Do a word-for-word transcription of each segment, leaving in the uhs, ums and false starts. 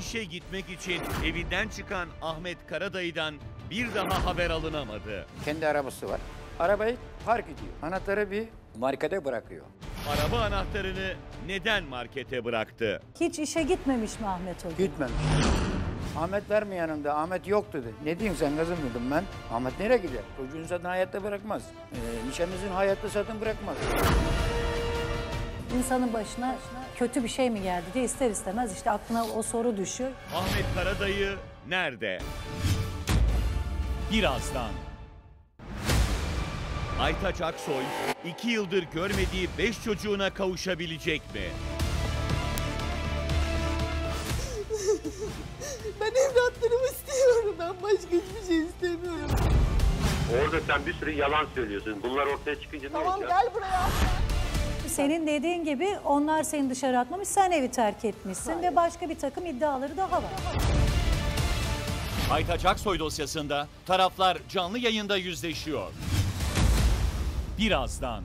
İşe gitmek için evinden çıkan Ahmet Karadayı'dan bir daha haber alınamadı. Kendi arabası var. Arabayı park ediyor. Anahtarı bir markete bırakıyor. Araba anahtarını neden markete bıraktı? Hiç işe gitmemiş mi Ahmet o gün? Gitmemiş. Ahmet var mı yanında? Ahmet yok dedi. Ne diyorsun sen kızım dedim ben. Ahmet nereye gider? Çocuğunu zaten hayatta bırakmaz. Ee, nişanlısını hayatta zaten bırakmaz. İnsanın başına kötü bir şey mi geldi diye ister istemez işte aklına o soru düşüyor. Ahmet Karadayı nerede? Birazdan. Aytaç Aksoy iki yıldır görmediği beş çocuğuna kavuşabilecek mi? Ben evlatlarımı istiyorum. Ben başka hiçbir şey istemiyorum. Orada sen bir sürü yalan söylüyorsun. Bunlar ortaya çıkınca ne Tamam olacak? gel buraya. Senin dediğin gibi onlar seni dışarı atmamış, sen evi terk etmişsin. Hayır. Ve başka bir takım iddiaları daha var. Aytaç Aksoy dosyasında taraflar canlı yayında yüzleşiyor. Birazdan.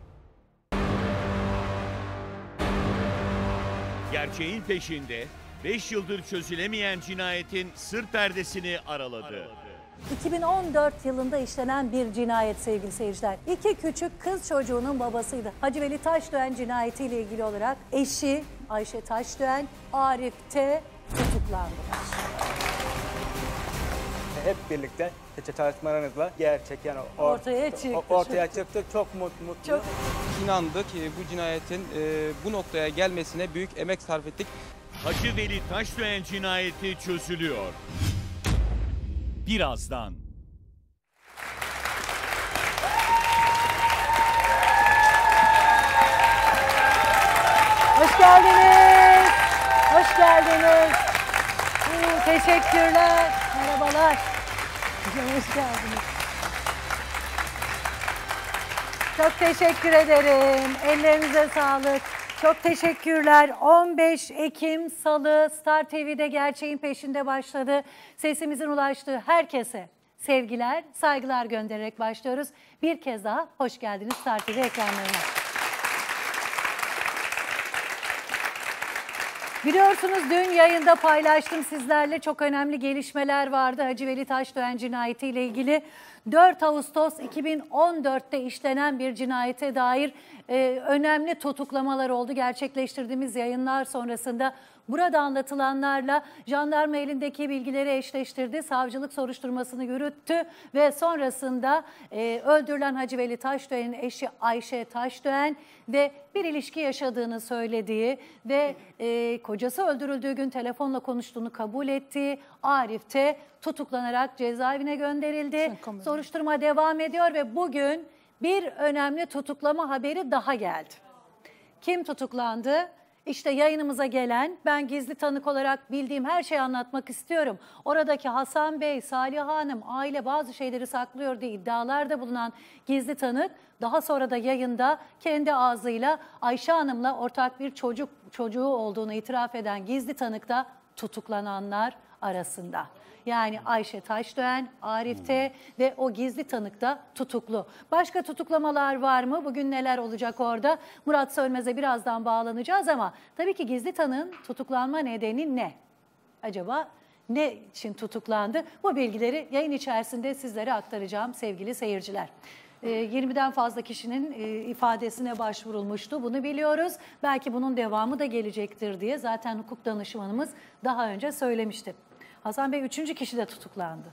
Gerçeğin peşinde beş yıldır çözülemeyen cinayetin sır perdesini araladı. iki bin on dört yılında işlenen bir cinayet sevgili seyirciler. İki küçük kız çocuğunun babasıydı. Hacı Veli Taşdöğen cinayetiyle ilgili olarak eşi Ayşe Taşdöğen, Arif T. tutuklandılar. Hep birlikte çalışmalarınızla gerçek yani or ortaya çıktı. Ortaya çıktı. Çok mutlu. Çok inandık ki bu cinayetin e, bu noktaya gelmesine büyük emek sarf ettik. Hacı Veli Taşdöğen cinayeti çözülüyor. Birazdan. Hoş geldiniz. Hoş geldiniz. Oo, teşekkürler. Merhabalar. Hoş geldiniz. Çok teşekkür ederim. Ellerinize sağlık. Çok teşekkürler. on beş Ekim Salı Star T V'de Gerçeğin Peşinde başladı. Sesimizin ulaştığı herkese sevgiler, saygılar göndererek başlıyoruz. Bir kez daha hoş geldiniz Star T V ekranlarına. Biliyorsunuz dün yayında paylaştım sizlerle, çok önemli gelişmeler vardı. Hacı Veli Taşdöğen cinayeti ile ilgili dört Ağustos iki bin on dört'te işlenen bir cinayete dair e, önemli tutuklamalar oldu. Gerçekleştirdiğimiz yayınlar sonrasında burada anlatılanlarla jandarma elindeki bilgileri eşleştirdi. Savcılık soruşturmasını yürüttü ve sonrasında e, öldürülen Hacı Veli Taşdöğen'in eşi Ayşe Taşdöğen ve bir ilişki yaşadığını söylediği ve e, kocası öldürüldüğü gün telefonla konuştuğunu kabul ettiği Arif T. tutuklanarak cezaevine gönderildi. Soruşturma devam ediyor ve bugün bir önemli tutuklama haberi daha geldi. Kim tutuklandı? İşte yayınımıza gelen, ben gizli tanık olarak bildiğim her şeyi anlatmak istiyorum. Oradaki Hasan Bey, Salih Hanım, aile bazı şeyleri saklıyor diye iddialarda bulunan gizli tanık, daha sonra da yayında kendi ağzıyla Ayşe Hanım'la ortak bir çocuk çocuğu olduğunu itiraf eden gizli tanık da tutuklananlar arasında. Yani Ayşe Taşdöğen, Arif T. ve o gizli tanık da tutuklu. Başka tutuklamalar var mı? Bugün neler olacak orada? Murat Sönmez'e birazdan bağlanacağız ama tabii ki gizli tanığın tutuklanma nedeni ne? Acaba ne için tutuklandı? Bu bilgileri yayın içerisinde sizlere aktaracağım sevgili seyirciler. yirmiden fazla kişinin ifadesine başvurulmuştu. Bunu biliyoruz. Belki bunun devamı da gelecektir diye zaten hukuk danışmanımız daha önce söylemişti. Hasan Bey üçüncü kişi de tutuklandı.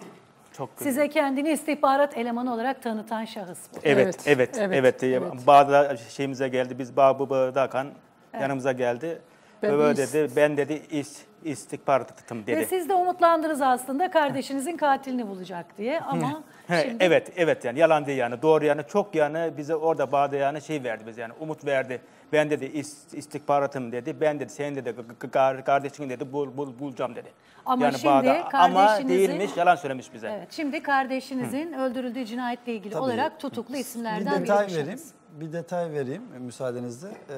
Çok Size kendini istihbarat elemanı olarak tanıtan şahıs bu. Evet, evet, evet. evet. evet. Bağda şeyimize geldi. Biz Bağ Bağdakan evet. yanımıza geldi. Ben böyle dedi, ben dedi is, istihbaratım dedi. Ve siz de umutlandınız aslında kardeşinizin katilini bulacak diye ama şimdi... Evet, evet yani yalan değil yani. Doğru yani çok yani bize orada Bağda yani şey verdi bize yani umut verdi. Ben dedi istihbaratım dedi. Ben dedi senin dedi kardeşin dedi bul, bul, bulacağım dedi. Ama yani şimdi Bağda, ama değilmiş yalan söylemiş bize. Evet, şimdi kardeşinizin Hı. öldürüldüğü cinayetle ilgili Tabii, olarak tutuklu isimlerden bir detay vereyim. Bir detay vereyim müsaadenizle. Ee,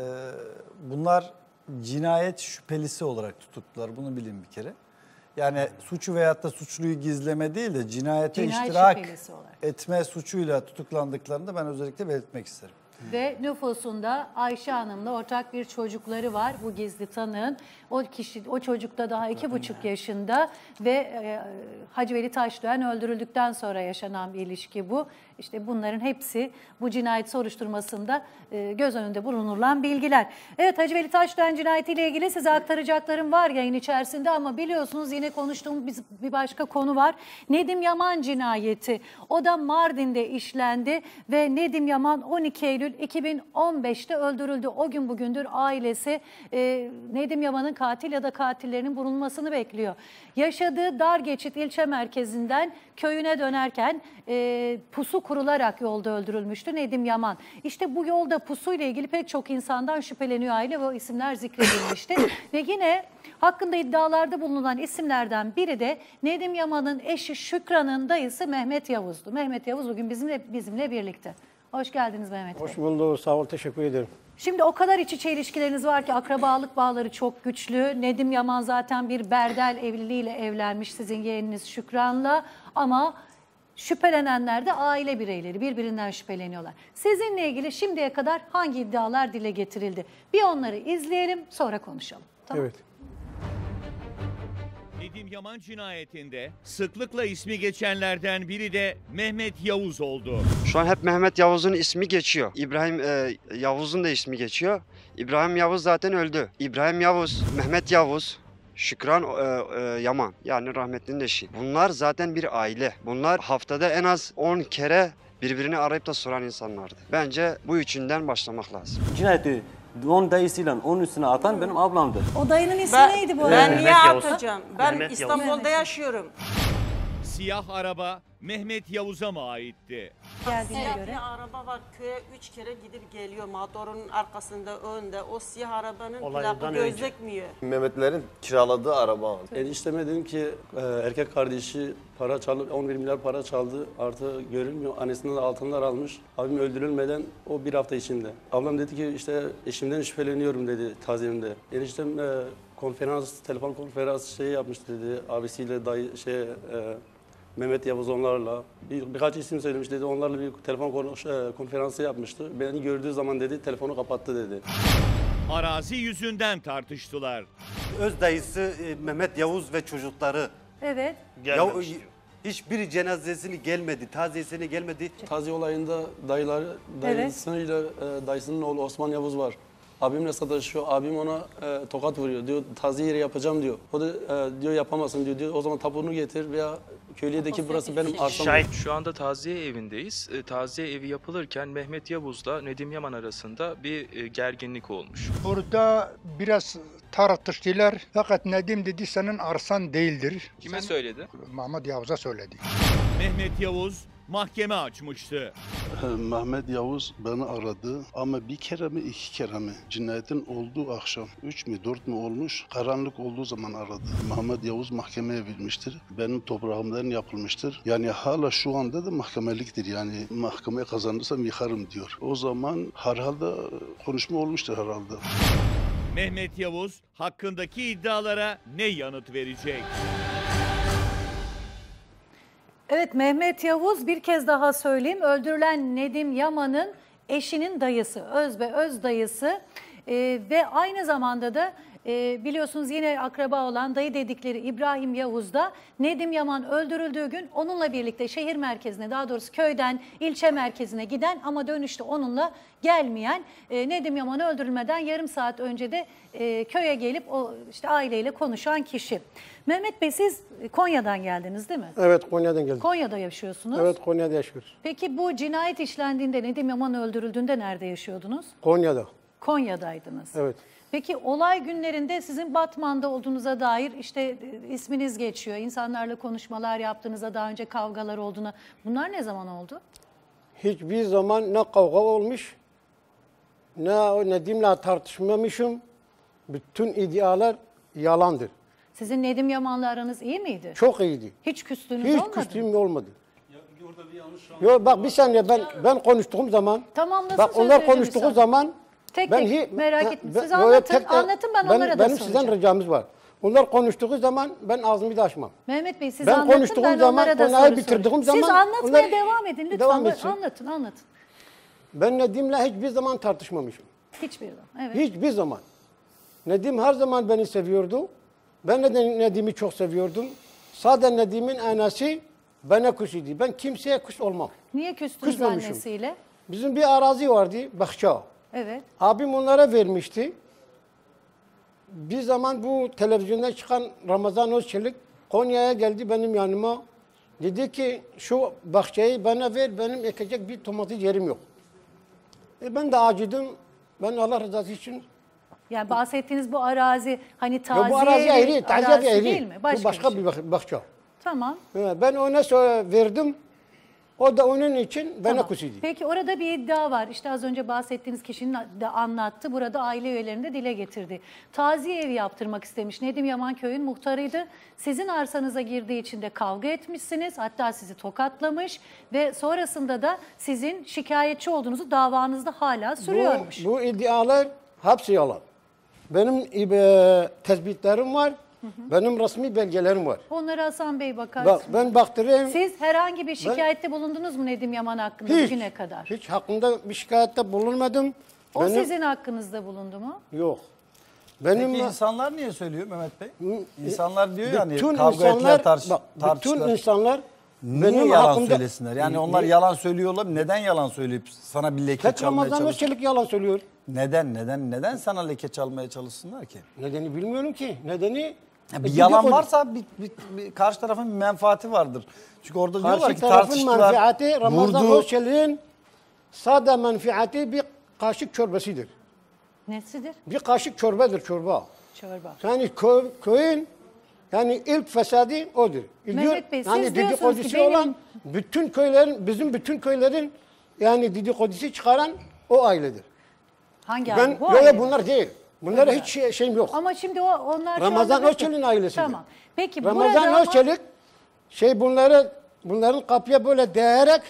bunlar cinayet şüphelisi olarak tutuklular. Bunu bilin bir kere. Yani suçu veyahut da suçluyu gizleme değil de cinayete Cinayet iştirak olarak. etme suçuyla tutuklandıklarını da ben özellikle belirtmek isterim. Ve nüfusunda Ayşe Hanım'la ortak bir çocukları var bu gizli tanığın. O kişi, o çocuk da daha iki buçuk yaşında ve e, Hacı Veli Taşdöğen öldürüldükten sonra yaşanan bir ilişki bu. İşte bunların hepsi bu cinayet soruşturmasında e, göz önünde bulunulan bilgiler. Evet, Hacı Veli Taşdöğen cinayetiyle ilgili size aktaracaklarım var yayın içerisinde ama biliyorsunuz yine konuştuğumuz bir, bir başka konu var. Nedim Yaman cinayeti. O da Mardin'de işlendi ve Nedim Yaman on iki Eylül iki bin on beşte öldürüldü. O gün bugündür ailesi e, Nedim Yaman'ın katil ya da katillerinin bulunmasını bekliyor. Yaşadığı Dargeçit ilçe merkezinden köyüne dönerken e, pusu kurularak yolda öldürülmüştü Nedim Yaman. İşte bu yolda pusuyla ilgili pek çok insandan şüpheleniyor aile ve o isimler zikredilmişti. Ve yine hakkında iddialarda bulunan isimlerden biri de Nedim Yaman'ın eşi Şükran'ın dayısı Mehmet Yavuz'du. Mehmet Yavuz bugün bizimle bizimle birlikte. Hoş geldiniz Mehmet Bey. Hoş bulduk, sağ ol, teşekkür ederim. Şimdi o kadar iç içe ilişkileriniz var ki akrabalık bağları çok güçlü. Nedim Yaman zaten bir berdel evliliğiyle evlenmiş sizin yeğeniniz Şükran'la ama şüphelenenler de aile bireyleri birbirinden şüpheleniyorlar. Sizinle ilgili şimdiye kadar hangi iddialar dile getirildi? Bir onları izleyelim sonra konuşalım. Tamam. Evet. Nedim Yaman cinayetinde sıklıkla ismi geçenlerden biri de Mehmet Yavuz oldu. Şu an hep Mehmet Yavuz'un ismi geçiyor. İbrahim e, Yavuz'un da ismi geçiyor. İbrahim Yavuz zaten öldü. İbrahim Yavuz, Mehmet Yavuz, Şükran e, e, Yaman yani rahmetlinin eşi. Bunlar zaten bir aile. Bunlar haftada en az on kere birbirini arayıp da soran insanlardı. Bence bu üçünden başlamak lazım. Cinayeti onun dayısıyla onun üstüne atan benim ablamdı. O dayının ismi ben, neydi bu arada? Ben niye atacağım? Ben Mehmet İstanbul'da Yavuz. yaşıyorum. Siyah araba Mehmet Yavuz'a mı aitti? Geldiğine Siyah göre. bir araba var. Köye üç kere gidip geliyor. Motorun arkasında, önde. O siyah arabanın plakı gözükmüyor. Mehmetlerin kiraladığı araba. Enişteme dedim ki e, erkek kardeşi para çalıp on bir milyar para çaldı. Artı görülmüyor. Annesinden de altınlar almış. Abim öldürülmeden o bir hafta içinde. Ablam dedi ki işte eşimden şüpheleniyorum dedi taziyemde. Eniştem e, konferans, telefon konferans şey yapmıştı dedi. Abisiyle dayı şey... E, Mehmet Yavuz onlarla bir, birkaç isim söylemiş dedi. Onlarla bir telefon konuş, e, konferansı yapmıştı. Beni gördüğü zaman dedi telefonu kapattı dedi. Arazi yüzünden tartıştılar. Öz dayısı e, Mehmet Yavuz ve çocukları. Evet. Ya, hiçbir cenazesini gelmedi, taziyesine gelmedi. Taziye olayında dayıları, dayısıyla e, dayısının oğlu Osman Yavuz var. Abimle sataşıyor. Abim ona e, tokat vuruyor. Diyor taziye yeri yapacağım diyor. O da e, diyor yapamazsın diyor. diyor. O zaman tapunu getir veya köylüdeki burası benim arsam. Şahit. Şu anda taziye evindeyiz. E, taziye evi yapılırken Mehmet Yavuz'la Nedim Yaman arasında bir e, gerginlik olmuş. Orada biraz tartıştılar. Fakat Nedim dedi senin arsan değildir. Kime Sen, söyledi? Mehmet Yavuz'a söyledi. Mehmet Yavuz mahkeme açmıştı. Mehmet Yavuz beni aradı ama bir kere mi iki kere mi? Cinayetin olduğu akşam üç mü dört mü olmuş karanlık olduğu zaman aradı. Mehmet Yavuz mahkemeye verilmiştir. Benim toprağımdan yapılmıştır. Yani hala şu anda da mahkemeliktir. Yani mahkemeye kazanırsam yıkarım diyor. O zaman herhalde konuşma olmuştur herhalde. Mehmet Yavuz hakkındaki iddialara ne yanıt verecek? Evet, Mehmet Yavuz bir kez daha söyleyeyim. Öldürülen Nedim Yaman'ın eşinin dayısı, öz ve öz dayısı ee, ve aynı zamanda da e, biliyorsunuz yine akraba olan dayı dedikleri İbrahim Yavuz da Nedim Yaman öldürüldüğü gün onunla birlikte şehir merkezine, daha doğrusu köyden ilçe merkezine giden ama dönüşte onunla gelmeyen, e, Nedim Yaman öldürülmeden yarım saat önce de e, köye gelip o işte aileyle konuşan kişi. Mehmet Bey, siz Konya'dan geldiniz değil mi? Evet, Konya'dan geldim. Konya'da yaşıyorsunuz. Evet, Konya'da yaşıyoruz. Peki bu cinayet işlendiğinde, Nedim Yaman öldürüldüğünde nerede yaşıyordunuz? Konya'da. Konya'daydınız. Evet. Peki olay günlerinde sizin Batman'da olduğunuza dair işte isminiz geçiyor. İnsanlarla konuşmalar yaptığınızda, daha önce kavgalar olduğuna. Bunlar ne zaman oldu? Hiçbir zaman ne kavga olmuş, ne o Nedim'le tartışmamışım. Bütün iddialar yalandır. Sizin Nedim Yaman'la aranız iyi miydi? Çok iyiydi. Hiç küstüğünüz Hiç olmadı mı? Hiç küstüğüm olmadı. Yok bak bir saniye ben ben konuştuğum zaman, Tamamlasın bak onlar sözlerinizi konuştuğu lütfen. zaman Tek ben tek hi- merak ha, etmeyin. ben- Siz yo, anlatın, tek- anlatın ben ben- onlara da Benim soracağım. sizden ricamız var. Onlar konuştuğu zaman ben ağzımı da açmam. Mehmet Bey siz Ben anlatın, konuştuğum ben zaman, onlara da konuyu soru bitirdiğim sorayım. zaman Siz anlatmaya onlar devam edin lütfen. devam Bak, etsin. anlatın, anlatın. Ben Nedim'le hiçbir zaman tartışmamışım. Hiçbir zaman. Evet. Hiçbir zaman. Nedim her zaman beni seviyordu. Ben de Nedim'i çok seviyordum. Sadece Nedim'in anası bana küsüydü. Ben kimseye küs olmam. Niye küstünüz Küsmemişim. annesiyle? Bizim bir arazi vardı, bahçe. Evet. Abim onlara vermişti. Bir zaman bu televizyonda çıkan Ramazan Özçelik Konya'ya geldi benim yanıma. Dedi ki şu bahçeyi bana ver, benim ekecek bir domates yerim yok. E ben de acıdım. Ben Allah rızası için... Yani bahsettiğiniz bu arazi hani Ya taziye bu arazi ayrı, taziye arazi ayrı. değil mi? Bu başka bir, bah- bahçe. Tamam. Evet, ben ona sonra verdim. O da onun için bana Tamam. küsüydü. Peki orada bir iddia var. İşte az önce bahsettiğiniz kişinin de anlattı. Burada aile üyelerini de dile getirdi. Taziye evi yaptırmak istemiş. Nedim Yaman köyün muhtarıydı. Sizin arsanıza girdiği için de kavga etmişsiniz. Hatta sizi tokatlamış ve sonrasında da sizin şikayetçi olduğunuzu davanızda hala sürüyormuş. Bu, bu iddialar hepsi yalan. Benim e, tespitlerim var. Hı hı. Benim resmi belgelerim var. Onlara Hasan Bey bakar. Bak ben baktırayım. Siz herhangi bir şikayette bulundunuz mu Nedim Yaman hakkında Hiç, bugüne kadar? Hiç hakkında bir şikayette bulunmadım. O Benim, sizin hakkınızda bulundu mu? Yok. Benim Peki insanlar niye söylüyor Mehmet Bey? İnsanlar diyor yani bütün kavga insanlar, ettiler, tartış, bak, tartıştılar. bütün insanlar niye benim yalan hakkımda, söylesinler? Yani onlar Niye? yalan söylüyorlar. Neden yalan söyleyip sana bir leke Tek çalmaya Ramazan çalışsınlar? Özçelik yalan söylüyor. Neden? Neden? Neden sana leke çalmaya çalışsınlar ki? Nedeni bilmiyorum ki. Nedeni... Ya bir e, yalan dedikodu. varsa bir, bir, bir karşı tarafın bir menfaati vardır. Çünkü orada diyorlar Karşı ki tarafın tartıştılar, menfaati Ramazan vurdu. Özçelik'in sade menfaati bir kaşık çorbasıdır. Nesidir? Bir kaşık çorbadır çorba. Çorba. Yani köy, köyün yani ilk fesadı odur. Mehmet Bey, siz yani diyorsunuz dedikodusu ki benim- olan bütün köylerin, bizim bütün köylerin yani dedikodusu çıkaran o ailedir. Hangi Ben aile? Bu yok aile mi? bunlar değil. Bunlara hiç şey, şeyim yok. Ama şimdi o onlar şu Ramazan anda- Özçelik'in ailesidir. Tamam. Peki Ramazan burada ama- Özçelik şey bunları bunların kapıya böyle değerek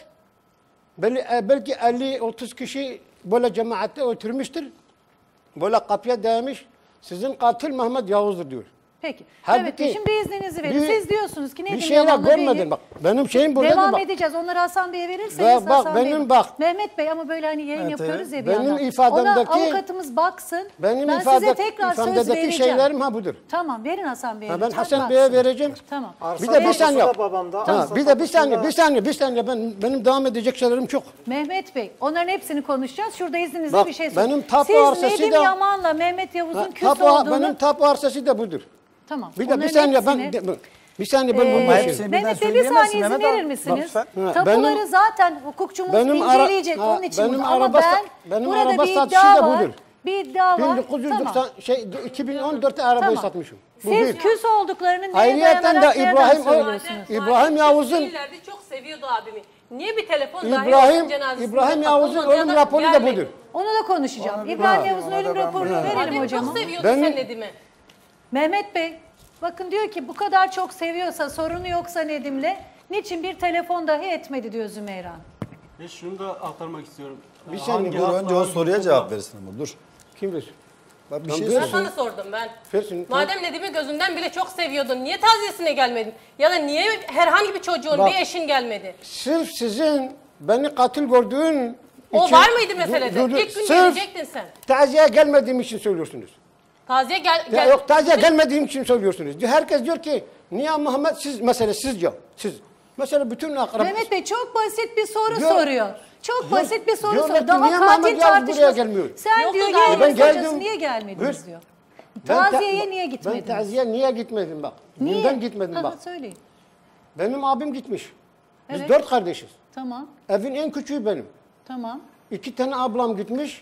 belki, belki elli otuz kişi böyle cemaatte oturmuştur. Böyle kapıya değmiş. Sizin katil Mehmet Yavuz'dur diyor. Peki. Halbuki Evet Bey, şimdi izninizi verin. bir- Siz diyorsunuz ki Bir Nedim şeyler Yaman'la görmedin benim- bak. Benim şeyim burada Devam bak. edeceğiz. Onları Hasan Bey'e verirseniz Ve bak, Hasan Bey. benim bak- Mehmet Bey ama böyle hani yayın Evet, yapıyoruz evet. ya bir Benim yandan. ifademdeki- Ona avukatımız baksın. Benim ben ifade, size tekrar söz ifadedeki vereceğim. şeylerim ha budur. Tamam verin Hasan Bey'e. Ha, ben lütfen Hasan baksın. Bey'e vereceğim. Tamam. Bir de bir saniye. tapusu da babamda, Ha, arsa bir de bir tapusu saniye, da- bir saniye, bir saniye. Ben benim devam edecek şeylerim çok. Mehmet Bey, onların hepsini konuşacağız. Şurada izninizle Bak, bir şey söyleyeyim. benim tapu Siz arsası Nedim da- Yaman'la Mehmet Yavuz'un Ha, küs tapu, olduğunu... benim tapu arsası da budur. Tamam. Bir de bir onların saniye ben hepsini- de- bir saniye ben Ee, bunu Ama şey- hepsini birden Mehmet Bey bir söyleyemezsin saniye izin Mehmet verir abi. misiniz? Bak, ha, Tapuları benim- zaten hukukçumuz benim ara- inceleyecek. ha, Onun için benim burada. Ama araba sa- ben benim burada araba bir satışı iddia da var. budur. Bir iddia var. bin dokuz yüz doksan Tamam. şey iki bin on dörtte arabayı Tamam. satmışım. Bu Siz bir. küs olduklarını neye Ayrıyeten dayanarak de nereden İbrahim söylüyorsunuz? İbrahim Yavuz'un Değillerdi, çok seviyordu abimi. Niye bir telefon dahi İbrahim onun cenazesinde İbrahim Yavuz'un katılmadı ya ölüm da raporu da gelmedi? budur. Onu da konuşacağım. Onu İbrahim da- Yavuz'un onu da ölüm ben raporunu biliyorum. verelim Adem hocama. çok seviyordu Ben- sen Nedim'i. Mehmet Bey, bakın diyor ki bu kadar çok seviyorsa, sorunu yoksa Nedim'le niçin bir telefon dahi etmedi diyor Zümeyra. Ve şunu da aktarmak istiyorum. Bir saniye, Hangi Dur hakla, önce o hangi soruya hukukla- cevap verirsin ama dur. Kim bilir? Bak bir Tamam, şey diyorsun. Ben söyleyeyim. sana sordum ben. Versin. Madem Nedim'i gözünden bile çok seviyordun, niye taziyesine gelmedin? Ya da niye herhangi bir çocuğun, Bak. bir eşin gelmedi? Sırf sizin beni katil gördüğün O için- var mıydı meselede? Dur, dur, dur. İlk gün Sırf gelecektin sen. taziye gelmediğim için söylüyorsunuz. Taziye gel... Ya gel. yok taziye gelmediğim için söylüyorsunuz. Herkes diyor ki niye Muhammed siz mesela sizce siz. Mesela bütün akrab... Mehmet Bey çok basit bir soru Diyor- soruyor. Çok Diyor- basit bir soru diyorlar soruyor. ki, Daha niye katil Muhammed Yavuz buraya tartışması. gelmiyor? Sen Yok diyor da daha- yeğenin Ben kocası geldim. niye gelmediniz Buyur. diyor. Ben ta- Taziyeye niye gitmediniz? Ben taziye niye gitmedim bak. Niye? Neden gitmedim Ha, bak. söyleyin. Benim abim gitmiş. Biz Evet. dört kardeşiz. Tamam, Evin en küçüğü benim. tamam. İki tane ablam gitmiş.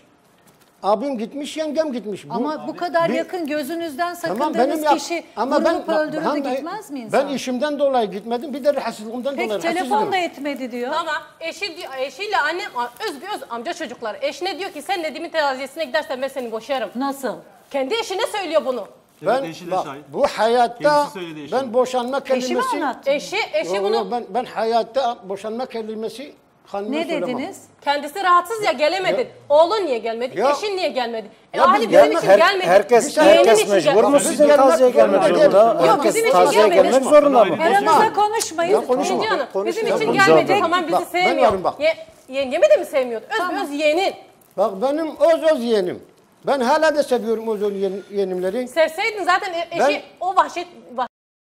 Abim gitmiş, yengem gitmiş. Bu- Ama bu kadar bir- yakın gözünüzden Tamam, sakındığınız benim yap- kişi ama vurulup ben- öldürüldü ben- gitmez mi insan? Ben işimden dolayı gitmedim. Bir de rahatsızlığımdan Peki dolayı telefon rahatsızdım. da etmedi diyor. Tamam. Eşi, diyor- eşiyle annem, öz bir öz amca çocuklar. Eşine diyor ki sen Nedim'in taziyesine gidersen ben seni boşarım. Nasıl? Kendi eşine söylüyor bunu. Ben, eşi de bak, şahit. bu hayatta Kendisi söyledi eşine. ben boşanma Eşi mi kelimesi... anlattı? Eşi, eşi Yok, bunu... yok, ben, ben hayatta boşanma kelimesi hanıma Ne söylemem. dediniz? Kendisi rahatsız ya gelemedin. Ya- Oğlun niye gelmedi? Ya- Eşin niye gelmedi? E Ya Ali biz bizim gelme- için her- gelmedi. herkes- Yeğenin herkes için mecbur gelmedi. mu Biz sizin gelmek taziye gelmek zorunda zorunda? değil. Yok, Herkes bizim için taziye gelmedi. gelmek zorunda mı? Aramızda konuşmayın. Ya konuşma. İkinci Hanım bizim Konuşma. için Konuşma. gelmedi. Bak, Tamam bizi bak, ben sevmiyor. varım bak. Ye- Yengemi de mi sevmiyordu? Öz Tamam. öz yeğenin. Bak benim öz öz yeğenim. Ben hala da seviyorum öz öz yeğen- yeğenimleri. Sevseydin zaten e- eşi Ben- o vahşet... vah-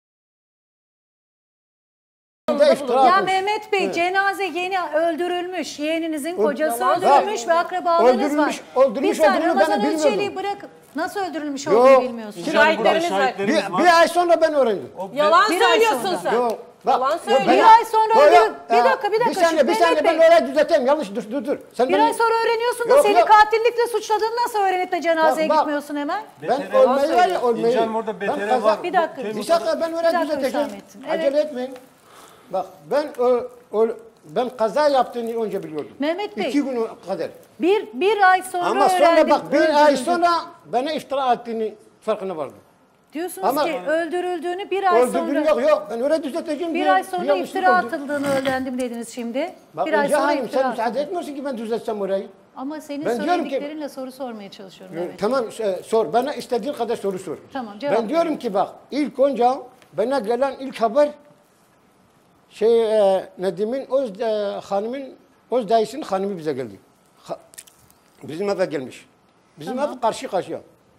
iftira Ya atmış. Mehmet Bey Evet. cenaze yeni öldürülmüş. Yeğeninizin Öl- kocası Yalan öldürülmüş söylüyor. ve akrabalarınız Öldürülmüş- var. öldürmüş Bir saniye olduğunu ben Ramazan bilmiyordum. Özçelik'i bırak. Nasıl öldürülmüş Yok. olduğunu bilmiyorsunuz. Şahitlerimiz var. Bir, bir ay sonra ben öğrendim. Yalan Bir ay söylüyorsun sonra. sen. Yok. Bak, Yalan yok, söylüyor. ben- Bir ay sonra Yok, öldürül- yok. Bir Aa, dakika, bir dakika. Bir saniye, Şimdi bir saniye Mehmet ben Bey. orayı düzelteyim. Yanlış dur dur dur. Sen Bir beni- ay sonra öğreniyorsun da Yok, seni yok. katillikle suçladığını nasıl öğrenip de cenazeye Bak, bak. gitmiyorsun hemen? Ben ölmeyi var ya ölmeyi. İnce Hanım orada Ben betere kaza- var. Bir dakika. Bir dakika ben Bir orayı dakika düzelteceğim. Hüsamettin, evet. Acele etmeyin. Bak ben ö, ö, ben kaza yaptığını önce biliyordum. Mehmet Bey. İki gün kadar. Bir, bir ay sonra Ama sonra öğrendim. bak bir ay öldürüldü. sonra bana iftira ettiğini farkına vardım. Diyorsunuz Ama- ki öldürüldüğünü bir ay Öldürdüğüm sonra... yok yok. Ben orayı düzelteceğim. Bir diye ay sonra yanlışlık iftira oldu. atıldığını öğrendim dediniz şimdi. Bak bir ay Ece sonra Hanım iftira sen müsaade atıldı. etmiyorsun ki ben düzeltsem orayı. Ama senin Ben diyorum ki- söylediklerinle soru sormaya çalışıyorum. Evet. Tamam e, sor. Bana istediğin kadar soru sor. Tamam, cevap Ben diyorum ki bak ilk önce bana gelen ilk haber şey e, Nedim'in öz e, hanımın öz dayısının hanımı bize geldi. Ha- bizim eve gelmiş. Bizim Tamam. ev karşı karşıya.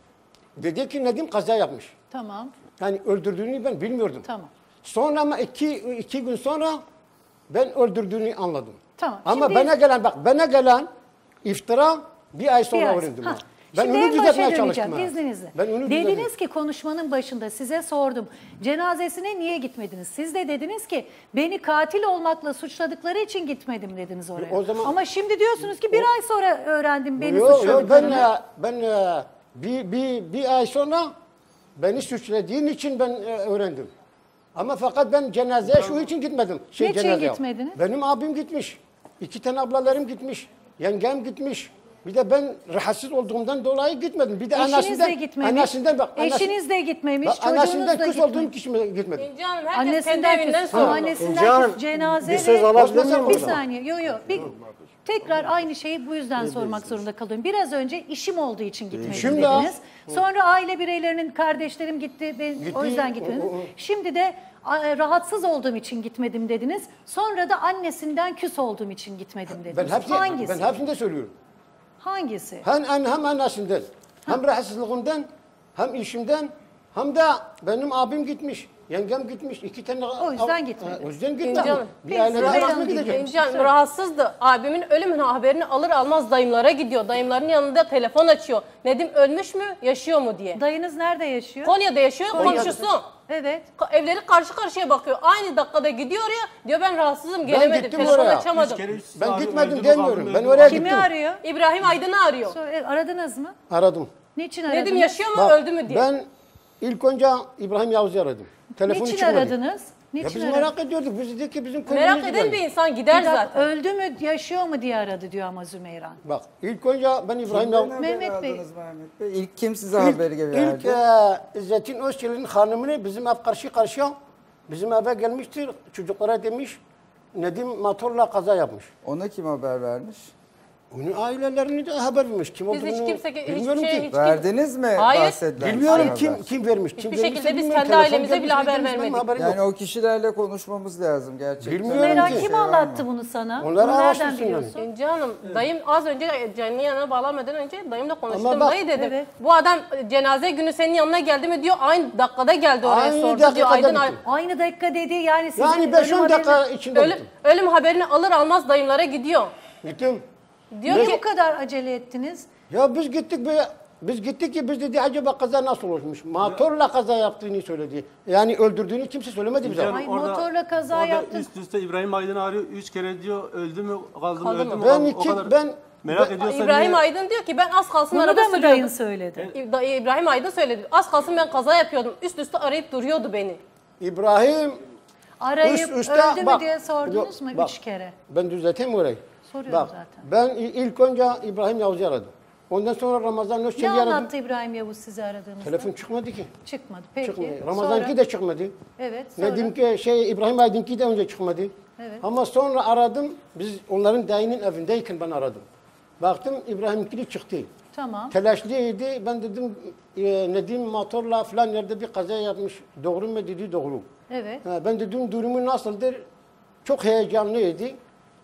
Dedi ki Nedim kaza yapmış. Tamam, Yani öldürdüğünü ben bilmiyordum. tamam. Sonra ama iki, iki gün sonra ben öldürdüğünü anladım. Tamam, Ama şimdi- bana gelen bak bana gelen iftira bir ay sonra Bir ay- öğrendim. Ha, ha. Ben Şimdi onu en başa düzeltmeye döneceğim çalıştım. ha. izninizle. Ben onu Dediniz düzelttim. ki konuşmanın başında size sordum. Cenazesine niye gitmediniz? Siz de dediniz ki beni katil olmakla suçladıkları için gitmedim dediniz oraya. O zaman- Ama şimdi diyorsunuz ki bir ay sonra öğrendim beni Yok yok ben suçladıklarını. e, ben e, bir, bir, bir ay sonra beni suçladığın için ben e, öğrendim. Ama fakat ben cenazeye şu için gitmedim. Şey, Niçin cenazeye. gitmediniz? Benim abim gitmiş. İki tane ablalarım gitmiş. Yengem gitmiş. Bir de ben rahatsız olduğumdan dolayı gitmedim. Bir de Eşiniz anasından, de gitmemiş. anasından bak. anası- Eşiniz de gitmemiş, bak, çocuğunuz anasından da küs gitmemiş. olduğum kişi gitmedim. İnce Hanım herkes kendi Annesinden evinden küs. Ama sorumlu. annesinden küs cenaze bir söz ve- alabilir miyim Bir buradan? saniye. Yok yok. Bir, tekrar aynı şeyi bu yüzden sormak zorunda kalıyorum. Biraz önce işim olduğu için gitmedim İşim de- dediniz. Sonra aile bireylerinin kardeşlerim gitti. Ben Gitti. o yüzden gitmedim. O- o- o. Şimdi de a, rahatsız olduğum için gitmedim dediniz. Sonra da annesinden küs olduğum için gitmedim Ben dediniz. hepsi, Hangisi? ben hepsini de söylüyorum. Hangisi? Hem, hem, hem annesinden, hem rahatsızlığımdan, hem işimden, hem de benim abim gitmiş, yengem gitmiş, iki tane... O yüzden ab- gitmedi. Ha, O yüzden İnce gitmedim. Hanım, Bir peki, aileden Zübeyde nasıl Hanım gideceğim? İnce Hanım rahatsızdı. Abimin ölümünün haberini alır almaz dayımlara gidiyor. Dayımların yanında telefon açıyor. Nedim ölmüş mü, yaşıyor mu diye. Dayınız nerede yaşıyor? Konya'da yaşıyor, komşusu. Evet. Ka- Evleri karşı karşıya bakıyor. Aynı dakikada gidiyor oraya. Diyor ben rahatsızım, Ben gelemedim. gittim Telefon oraya. açamadım. Ben gitmedim demiyorum, ben oraya Kimi gittim. arıyor? İbrahim Aydın'ı arıyor. So- e, Aradınız mı? Aradım. Niçin aradınız? Nedim yaşıyor mu, Bak, öldü mü diye. Ben ilk önce İbrahim Yavuz'u aradım. Telefonu Niçin çıkmadı. aradınız? Ya Niçin biz aradınız? merak ediyorduk. Biz dedik ki bizim Merak köyümüzü eden bir geldi. insan gider Bir dakika, zaten. öldü mü, yaşıyor mu diye aradı diyor ama Zümeyran. Bak ilk önce ben İbrahim Yavuz... Mehmet Bey. Mehmet Bey. İlk kim size haberi İlk verdi? e, İzzettin Özçelik'in hanımını bizim ev karşı karşıya bizim eve gelmiştir. Çocuklara demiş Nedim motorla kaza yapmış. Ona kim haber vermiş? Onun ailelerini de haber vermiş. Kim Biz hiç olduğunu kimse hiçbir bilmiyorum şey ki. hiç Verdiniz mi Hayır. bahsedilen Bilmiyorum haber? kim kim vermiş. Kim Hiçbir vermişse şekilde biz bilmiyorum. kendi Telefon ailemize gelmiş bile haber demiş, benim vermedik. haberim Yani yok. o kişilerle konuşmamız lazım gerçekten. Bilmiyorum Zümeyran ki. kim anlattı bunu sana? Onlar Bunu nereden araştırsın biliyorsun? yani. İnce Hanım, dayım az önce canlı yanına bağlamadan önce dayımla konuştum. Ama bak- Dayı dedim, Evet. bu adam cenaze günü senin yanına geldi mi diyor, aynı dakikada geldi oraya Aynı sordu dakikada diyor. Aydın gittim. Aynı dakika dedi yani sizin Yani beş ölüm on dakika haberini- içinde ölüm, gittim. ölüm haberini alır almaz dayımlara gidiyor. Gittim. Diyor Niye ki bu kadar acele ettiniz? Ya biz gittik be, biz gittik ki biz dedi acaba kaza nasıl olmuş? Motorla kaza yaptığını söyledi. Yani öldürdüğünü kimse söylemedi bize. Ay, motorla kaza orada yaptın. Üst üste İbrahim Aydın arıyor. Üç kere diyor öldü mü kaldı mı Kaldı öldü mı? mü Ben kaldı mı? iki O kadar ben merak ben- ediyorsan İbrahim niye- Aydın diyor ki ben az kalsın Bunu araba da mı dayın sürüyordum. söyledi? İ- İbrahim Aydın söyledi. Az kalsın ben kaza yapıyordum. Üst üste arayıp duruyordu beni. İbrahim Arayıp üst üste öldü mü bak, diye sordunuz yok, mu bak. üç kere? Ben düzelteyim orayı. Soruyorum Bak, zaten. ben i- ilk önce İbrahim Yavuz'u aradım. Ondan sonra Ramazan Ne Özçelik'i aradım. anlattı İbrahim Yavuz size aradığınızda? Telefon çıkmadı ki. Çıkmadı. Peki. Çıkmadı. Sonra? Ramazan'ki de çıkmadı. Evet. Sonra? Nedim ki şey İbrahim Aydın'ki de önce çıkmadı. Evet. Ama sonra aradım. Biz onların dayının evindeyken ben aradım. Baktım İbrahim'inki çıktı. Tamam. Telaşlıydı. Ben dedim e, Nedim motorla falan yerde bir kaza yapmış. Doğru mu dedi doğru. Evet. Ha, ben dedim durumu nasıldır? Çok heyecanlıydı.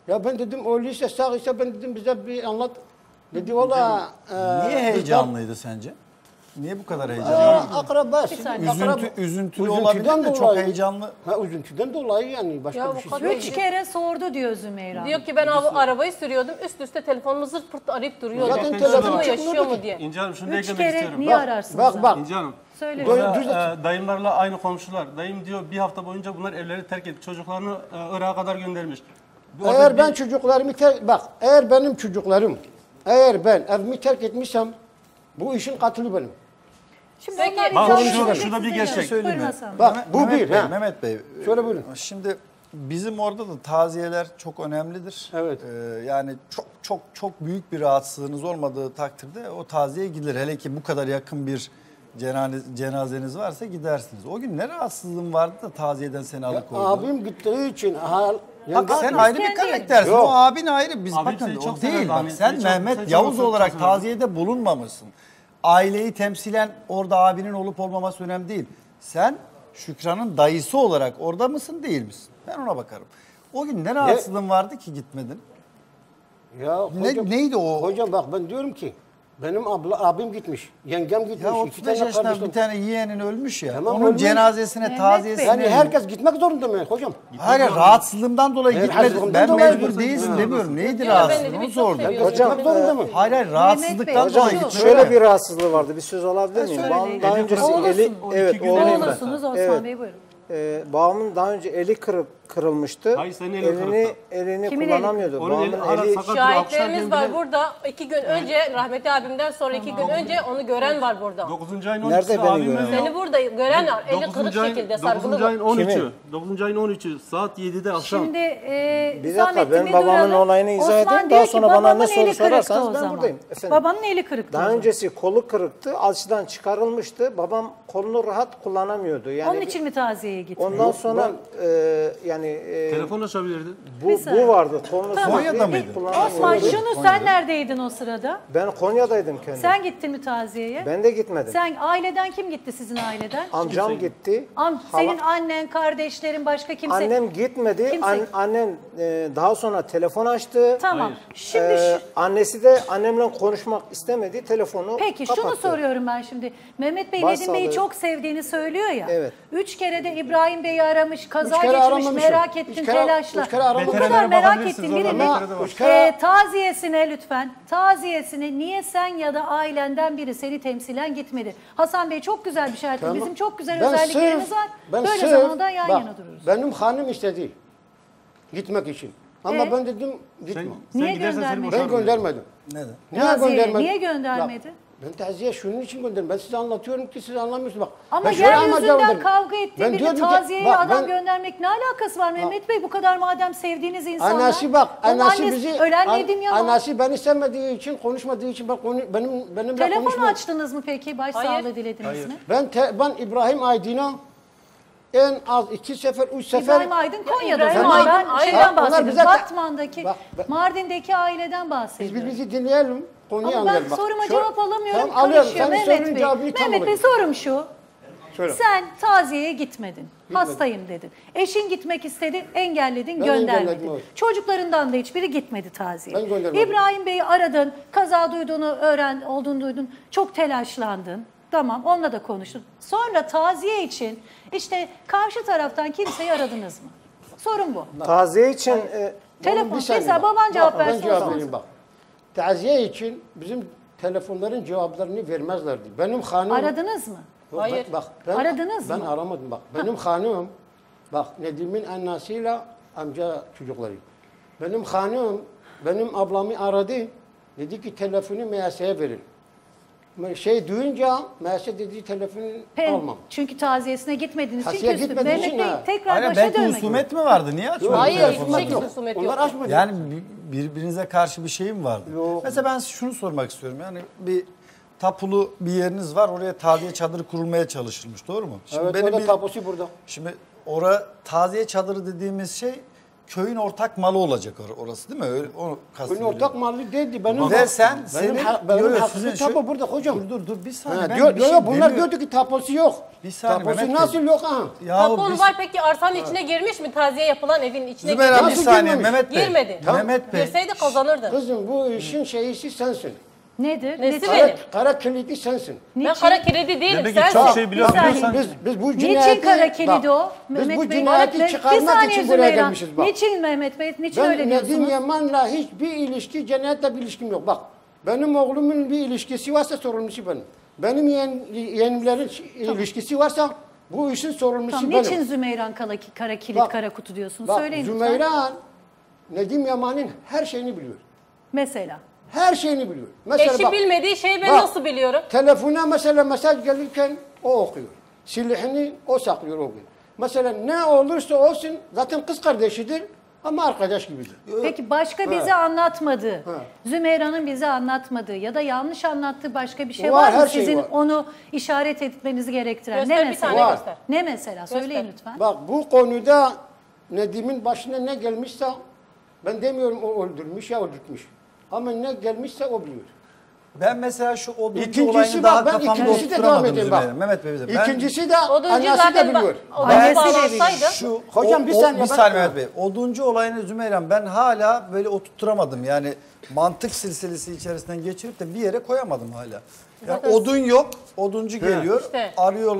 Ya ben dedim öyleyse sağ ise ben dedim bize bir anlat. Dedi valla. Niye e, heyecanlıydı sence? Niye bu kadar Aa, heyecanlı? akraba. Üzüntü, üzüntülü olabilir de çok heyecanlı. Ha, üzüntüden dolayı yani başka Ya bir şey bu değil. Üç kere sordu diyor Zümeyra. Diyor ki ben av- arabayı sürüyordum. Üst üste telefonumu zırt pırt arayıp duruyordu. Zaten Yaşıyor telefon mu çıkmıyordu yaşıyor mu ki. diye. İnce Hanım şunu da Üç eklemek kere istiyorum. niye Bak, ararsınız? bak, bak. İnce Hanım. Söyle. Burada, Düz- e, dayımlarla aynı komşular. Dayım diyor bir hafta boyunca bunlar evleri terk etti. Çocuklarını e, Irak'a kadar göndermiş. Orada Eğer bir- ben çocuklarımı ter- bak eğer benim çocuklarım eğer ben evimi terk etmişsem bu işin katili benim. Şimdi Peki, onlar bak, icabı şu- şimdi şurada bir size gerçek. gelin. Söyleyeyim Buyurun mi? Hasan Bey. Bak bu Mehmet bir Bey, ha. Mehmet Bey. Şöyle buyurun. Şimdi bizim orada da taziyeler çok önemlidir. Evet. Ee, yani çok çok çok büyük bir rahatsızlığınız olmadığı takdirde o taziye gidilir. Hele ki bu kadar yakın bir cenaze- cenazeniz varsa gidersiniz. O gün ne rahatsızlığın vardı da taziyeden seni alıkoydu? Abim gittiği için hal Bak sen Biz ayrı bir kendi- karaktersin. Yok. O abin ayrı. Biz Abim bakın seni çok o değil. sever, Bak abim sen seni çok- Mehmet seni çok- Yavuz çok olarak sever. taziyede bulunmamışsın. Aileyi temsilen orada abinin olup olmaması önemli değil. Sen Şükran'ın dayısı olarak orada mısın değil misin? Ben ona bakarım. O gün ne rahatsızlığın vardı ki gitmedin? Ya Ne- hocam, neydi o? Hocam bak ben diyorum ki benim abla, abim gitmiş, yengem gitmiş, Ya iki otuz beş tane yaşında kardeşim. bir tane yeğenin ölmüş ya. Tamam, Onun ölmüş. cenazesine, Mehmet taziyesine... Yani herkes gitmek zorunda mı hocam? Hayır, rahatsızlığımdan dolayı Evet, gitmedin. rahatsızlığımdan Ben dolayı mecbur gitmedim. değilsin Ha. demiyorum. Neydi Ya ben rahatsızlığın? de Onu çok sordum. seviyorum. Hocam, gitmek zorunda mı? Hayır hayır, rahatsızlıktan Bey, dolayı hocam, gitmedin. Şöyle bir rahatsızlığı vardı. Bir söz alabilir miyim? Söyleyin. Babamın daha Eli öncesi kırıldı. eli, Oğlusun. evet İki gün oğluyum ben. Oğlusunuz Osman Evet. Bey buyurun. Ee, babamın daha önce eli kırıp kırılmıştı. Hayır, senin elin elini kırıktı. Kimin elini eli? kullanamıyordu. Onun Babamın eli ara eli sakat. Şahitlerimiz var Akşam burada. İki gün önce rahmetli abimden sonra iki gün önce onu gören var burada. dokuzuncu ayın on Nerede ikisi beni abim gören? ölüyor. Seni burada gören var. Eli kırık dokuzuncu ayın- şekilde dokuzuncu sargılı. ayın on üçü. Kimin? dokuzuncu ayın on üçü saat yedide akşam. Şimdi e, Bir dakika, Hüsamettin ben bir babamın duralım. olayını izah Osman edeyim, diyor daha ki, sonra bana ne babamın soru eli kırıktı sorarsanız o ben zaman. buradayım. Efendim? Babanın eli kırıktı o Daha zaman. öncesi kolu kırıktı. Alçıdan çıkarılmıştı. Babam kolunu rahat kullanamıyordu. Yani Onun için mi taziyeye gitti? ondan sonra e, yani e, Telefon açabilirdi. bu, Bir saniye. bu vardı. Kolunu Tamam. Konya'da mıydı? Osman şunu sen neredeydin o sırada? Ben Konya'daydım kendim. Sen gittin mi taziyeye? Ben de gitmedim. Sen aileden kim gitti sizin aileden? Amcam gitti. Am, Hala- senin annen, kardeşlerin, başka kimse? Annem gitmedi. Kimse- An- annem e, daha sonra telefon açtı. Tamam. Şimdi Ee, şu- annesi de annemle konuşmak istemedi. Telefonu Peki kapattı. şunu soruyorum ben şimdi. Mehmet Bey Başsağlığı- Nedim Bey'i çok sevdiğini söylüyor ya. Evet. Üç kere de İbrahim Bey'i aramış, kaza Üç kere geçmiş, aramamışım. merak Üç ettin, kere- telaşla. üç kere aramamışım. Bu kadar Veteriner'e merak bakabilirsiniz ettin oradan, birini. veteriner de var. Üç kere- Ee, taziyesine lütfen, taziyesine niye sen ya da ailenden biri seni temsilen gitmedi? Hasan Bey çok güzel bir şey yaptı. Tamam. Bizim çok güzel Ben özelliklerimiz sırf- var. ben Böyle sırf- zamanda yan bak, yana dururuz. Benim hanım istedi gitmek için. Ama Ee? ben dedim gitme. Sen Niye gidersen seni göndermedi? Ben boşarım. göndermedim. Neden? Niye Taziye, göndermedim? niye göndermedi? Bak, ben taziye şunun için gönderdim. Ben size anlatıyorum ki siz anlamıyorsunuz. Bak, Ama ben şöyle yeryüzünden anlatıyorum. kavga ettiği Ben birini diyordum ki, taziyeye bak, adam ben- göndermek ne alakası var Mehmet Bey? Bu kadar madem sevdiğiniz insanlar. Anası bak, Onun anası annesi- bizi, Ölen an- Nedim Yaman. anası beni sevmediği için, konuşmadığı için bak konu, benim benimle Telefon konuşmuyor. açtınız mı peki? Başsağlığı Hayır. dilediniz mi? Ben te, ben İbrahim Aydın'a en az iki sefer, üç sefer... İbrahim Aydın Konya'da. İbrahim Zaman Aydın, ben aynen. şeyden Onlar bahsediyorum. bize- Batman'daki, Bak, bak. Mardin'deki aileden Biz bahsediyorum. birbirimizi dinleyelim, konuyu Ama ben anlayalım. Bak, soruma şu- cevap alamıyorum. Tamam, alıyorum. Karışıyor Senin Mehmet sorunun Bey. cevabını tam Mehmet Bey alayım. sorum şu. Söyle. Sen taziyeye gitmedin. Hastayım dedin. Eşin gitmek istedi, engelledin, Ben göndermedin. engelledim, evet. Çocuklarından da hiçbiri gitmedi taziyeye. Ben göndermedim. İbrahim Bey'i aradın, kaza duyduğunu öğren, olduğunu duydun. Çok telaşlandın. Tamam, onunla da konuştun. Sonra taziye için işte karşı taraftan kimseyi aradınız mı? Sorun bu. Taziye için e, Telefon, Bir saniye mesela bak. baban cevap Bak, versin. Ben cevap o vereyim zaman. bak. Taziye için bizim telefonların cevaplarını vermezlerdi. Benim hanım... Aradınız mı? Yok, Hayır. Ben, bak, ben, Aradınız ben mı? aramadım bak. Benim hanımım, bak Nedim'in annesiyle amca çocukları. Benim hanım, benim ablamı aradı. Dedi ki telefonu Meyase'ye verin. Şey duyunca Meyase dedi telefonu Pen, almam. çünkü taziyesine gitmediğiniz için Taziye küstü. gitmediği Mehmet için Bey ha. tekrar Aynen, başa belki dönmek. husumet mi vardı? Niye açmadın Hayır, telefonu? hiçbir şekilde husumet yok. Onlar açmadı. Yani bi- birbirinize karşı bir şeyim vardı. Yok. Mesela ben şunu sormak istiyorum. Yani bir tapulu bir yeriniz var. Oraya taziye çadırı kurulmaya çalışılmış. Doğru mu? Evet, o da tapusu burada. Şimdi ora taziye çadırı dediğimiz şey köyün ortak malı olacak or- orası değil mi? Öyle, onu Köyün kastediyorum. ortak malı değildi. Benim Ve sen benim, senin ha, benim Yo, yo, hakkı sizin tapu şu- burada hocam. Dur dur dur bir saniye. Ha, ben diyor, bir diyor, şey bunlar demiyorum. diyordu ki tapusu yok. Bir saniye Tapusu Mehmet nasıl Bey. yok ha? Yahu Tapon biz- var peki arsanın içine girmiş mi? Taziye yapılan evin içine Zübeyir girmiş abi, bir mi? saniye Mehmet Bey. Girmedi. Mehmet Bey. Girseydi kazanırdı. Kızım bu işin şeyisi sensin. Nedir? Nesi Kara, benim? kara kilidi sensin. Ben kara kilidi değilim. Demek ki Sensin. çok şey biliyorum. Bir saniye. Biliyorsan- Biz, biz bu Niçin cinayeti... kara kilidi bak, o? Biz Mehmet bu Bey, cinayeti Mehmet Bey, çıkarmak bir saniye için buraya Zümeyra. gelmişiz bak. Niçin Mehmet Bey? Niçin Ben öyle Nedim diyorsunuz? Yaman'la hiçbir ilişki, cinayetle bir ilişkim yok. Bak benim oğlumun bir ilişkisi varsa sorumlusu benim. Benim yeğen, yeğenimlerin ilişkisi varsa bu işin sorumlusu Tamam, benim. niçin Zümeyran kara, kara kilit, Bak, kara kutu diyorsunuz? Bak Söyleyin lütfen. Zümeyra Nedim Yaman'ın her şeyini biliyor. Mesela. Her şeyini biliyor. Mesela Eşi bak, bilmediği şeyi ben bak, nasıl biliyorum? Telefona mesela mesaj gelirken o okuyor. Silahını o saklıyor o gün. Mesela ne olursa olsun zaten kız kardeşidir ama arkadaş gibidir. Peki başka Ha. bize anlatmadığı, Ha. Zümeyra'nın bize anlatmadığı ya da yanlış anlattığı başka bir şey Var, var, mı her şey sizin var. onu işaret etmenizi gerektiren? Göster, ne bir mesela? tane göster. Ne mesela? Söyleyin Göster. lütfen. Bak bu konuda Nedim'in başına ne gelmişse ben demiyorum o öldürmüş ya öldürtmüş. Ama ne gelmişse o biliyor. Ben mesela şu oduncu İkincisi olayını bak, daha ben kafamda ikincisi de devam oturtamadım edeyim bak. Zübeyir. Mehmet Bey bize. Ben, İkincisi de Oduncu annesi de zaten biliyor. ba- Ben oduncu bağlansaydı. şu, Hocam o- bir o- saniye, bir ben- saniye Mehmet Bey. Oduncu olayını Zümeyir'im ben hala böyle oturtturamadım. Yani mantık silsilesi içerisinden geçirip de bir yere koyamadım hala. Yani Zaten- odun yok, oduncu geliyor, İşte. arıyor.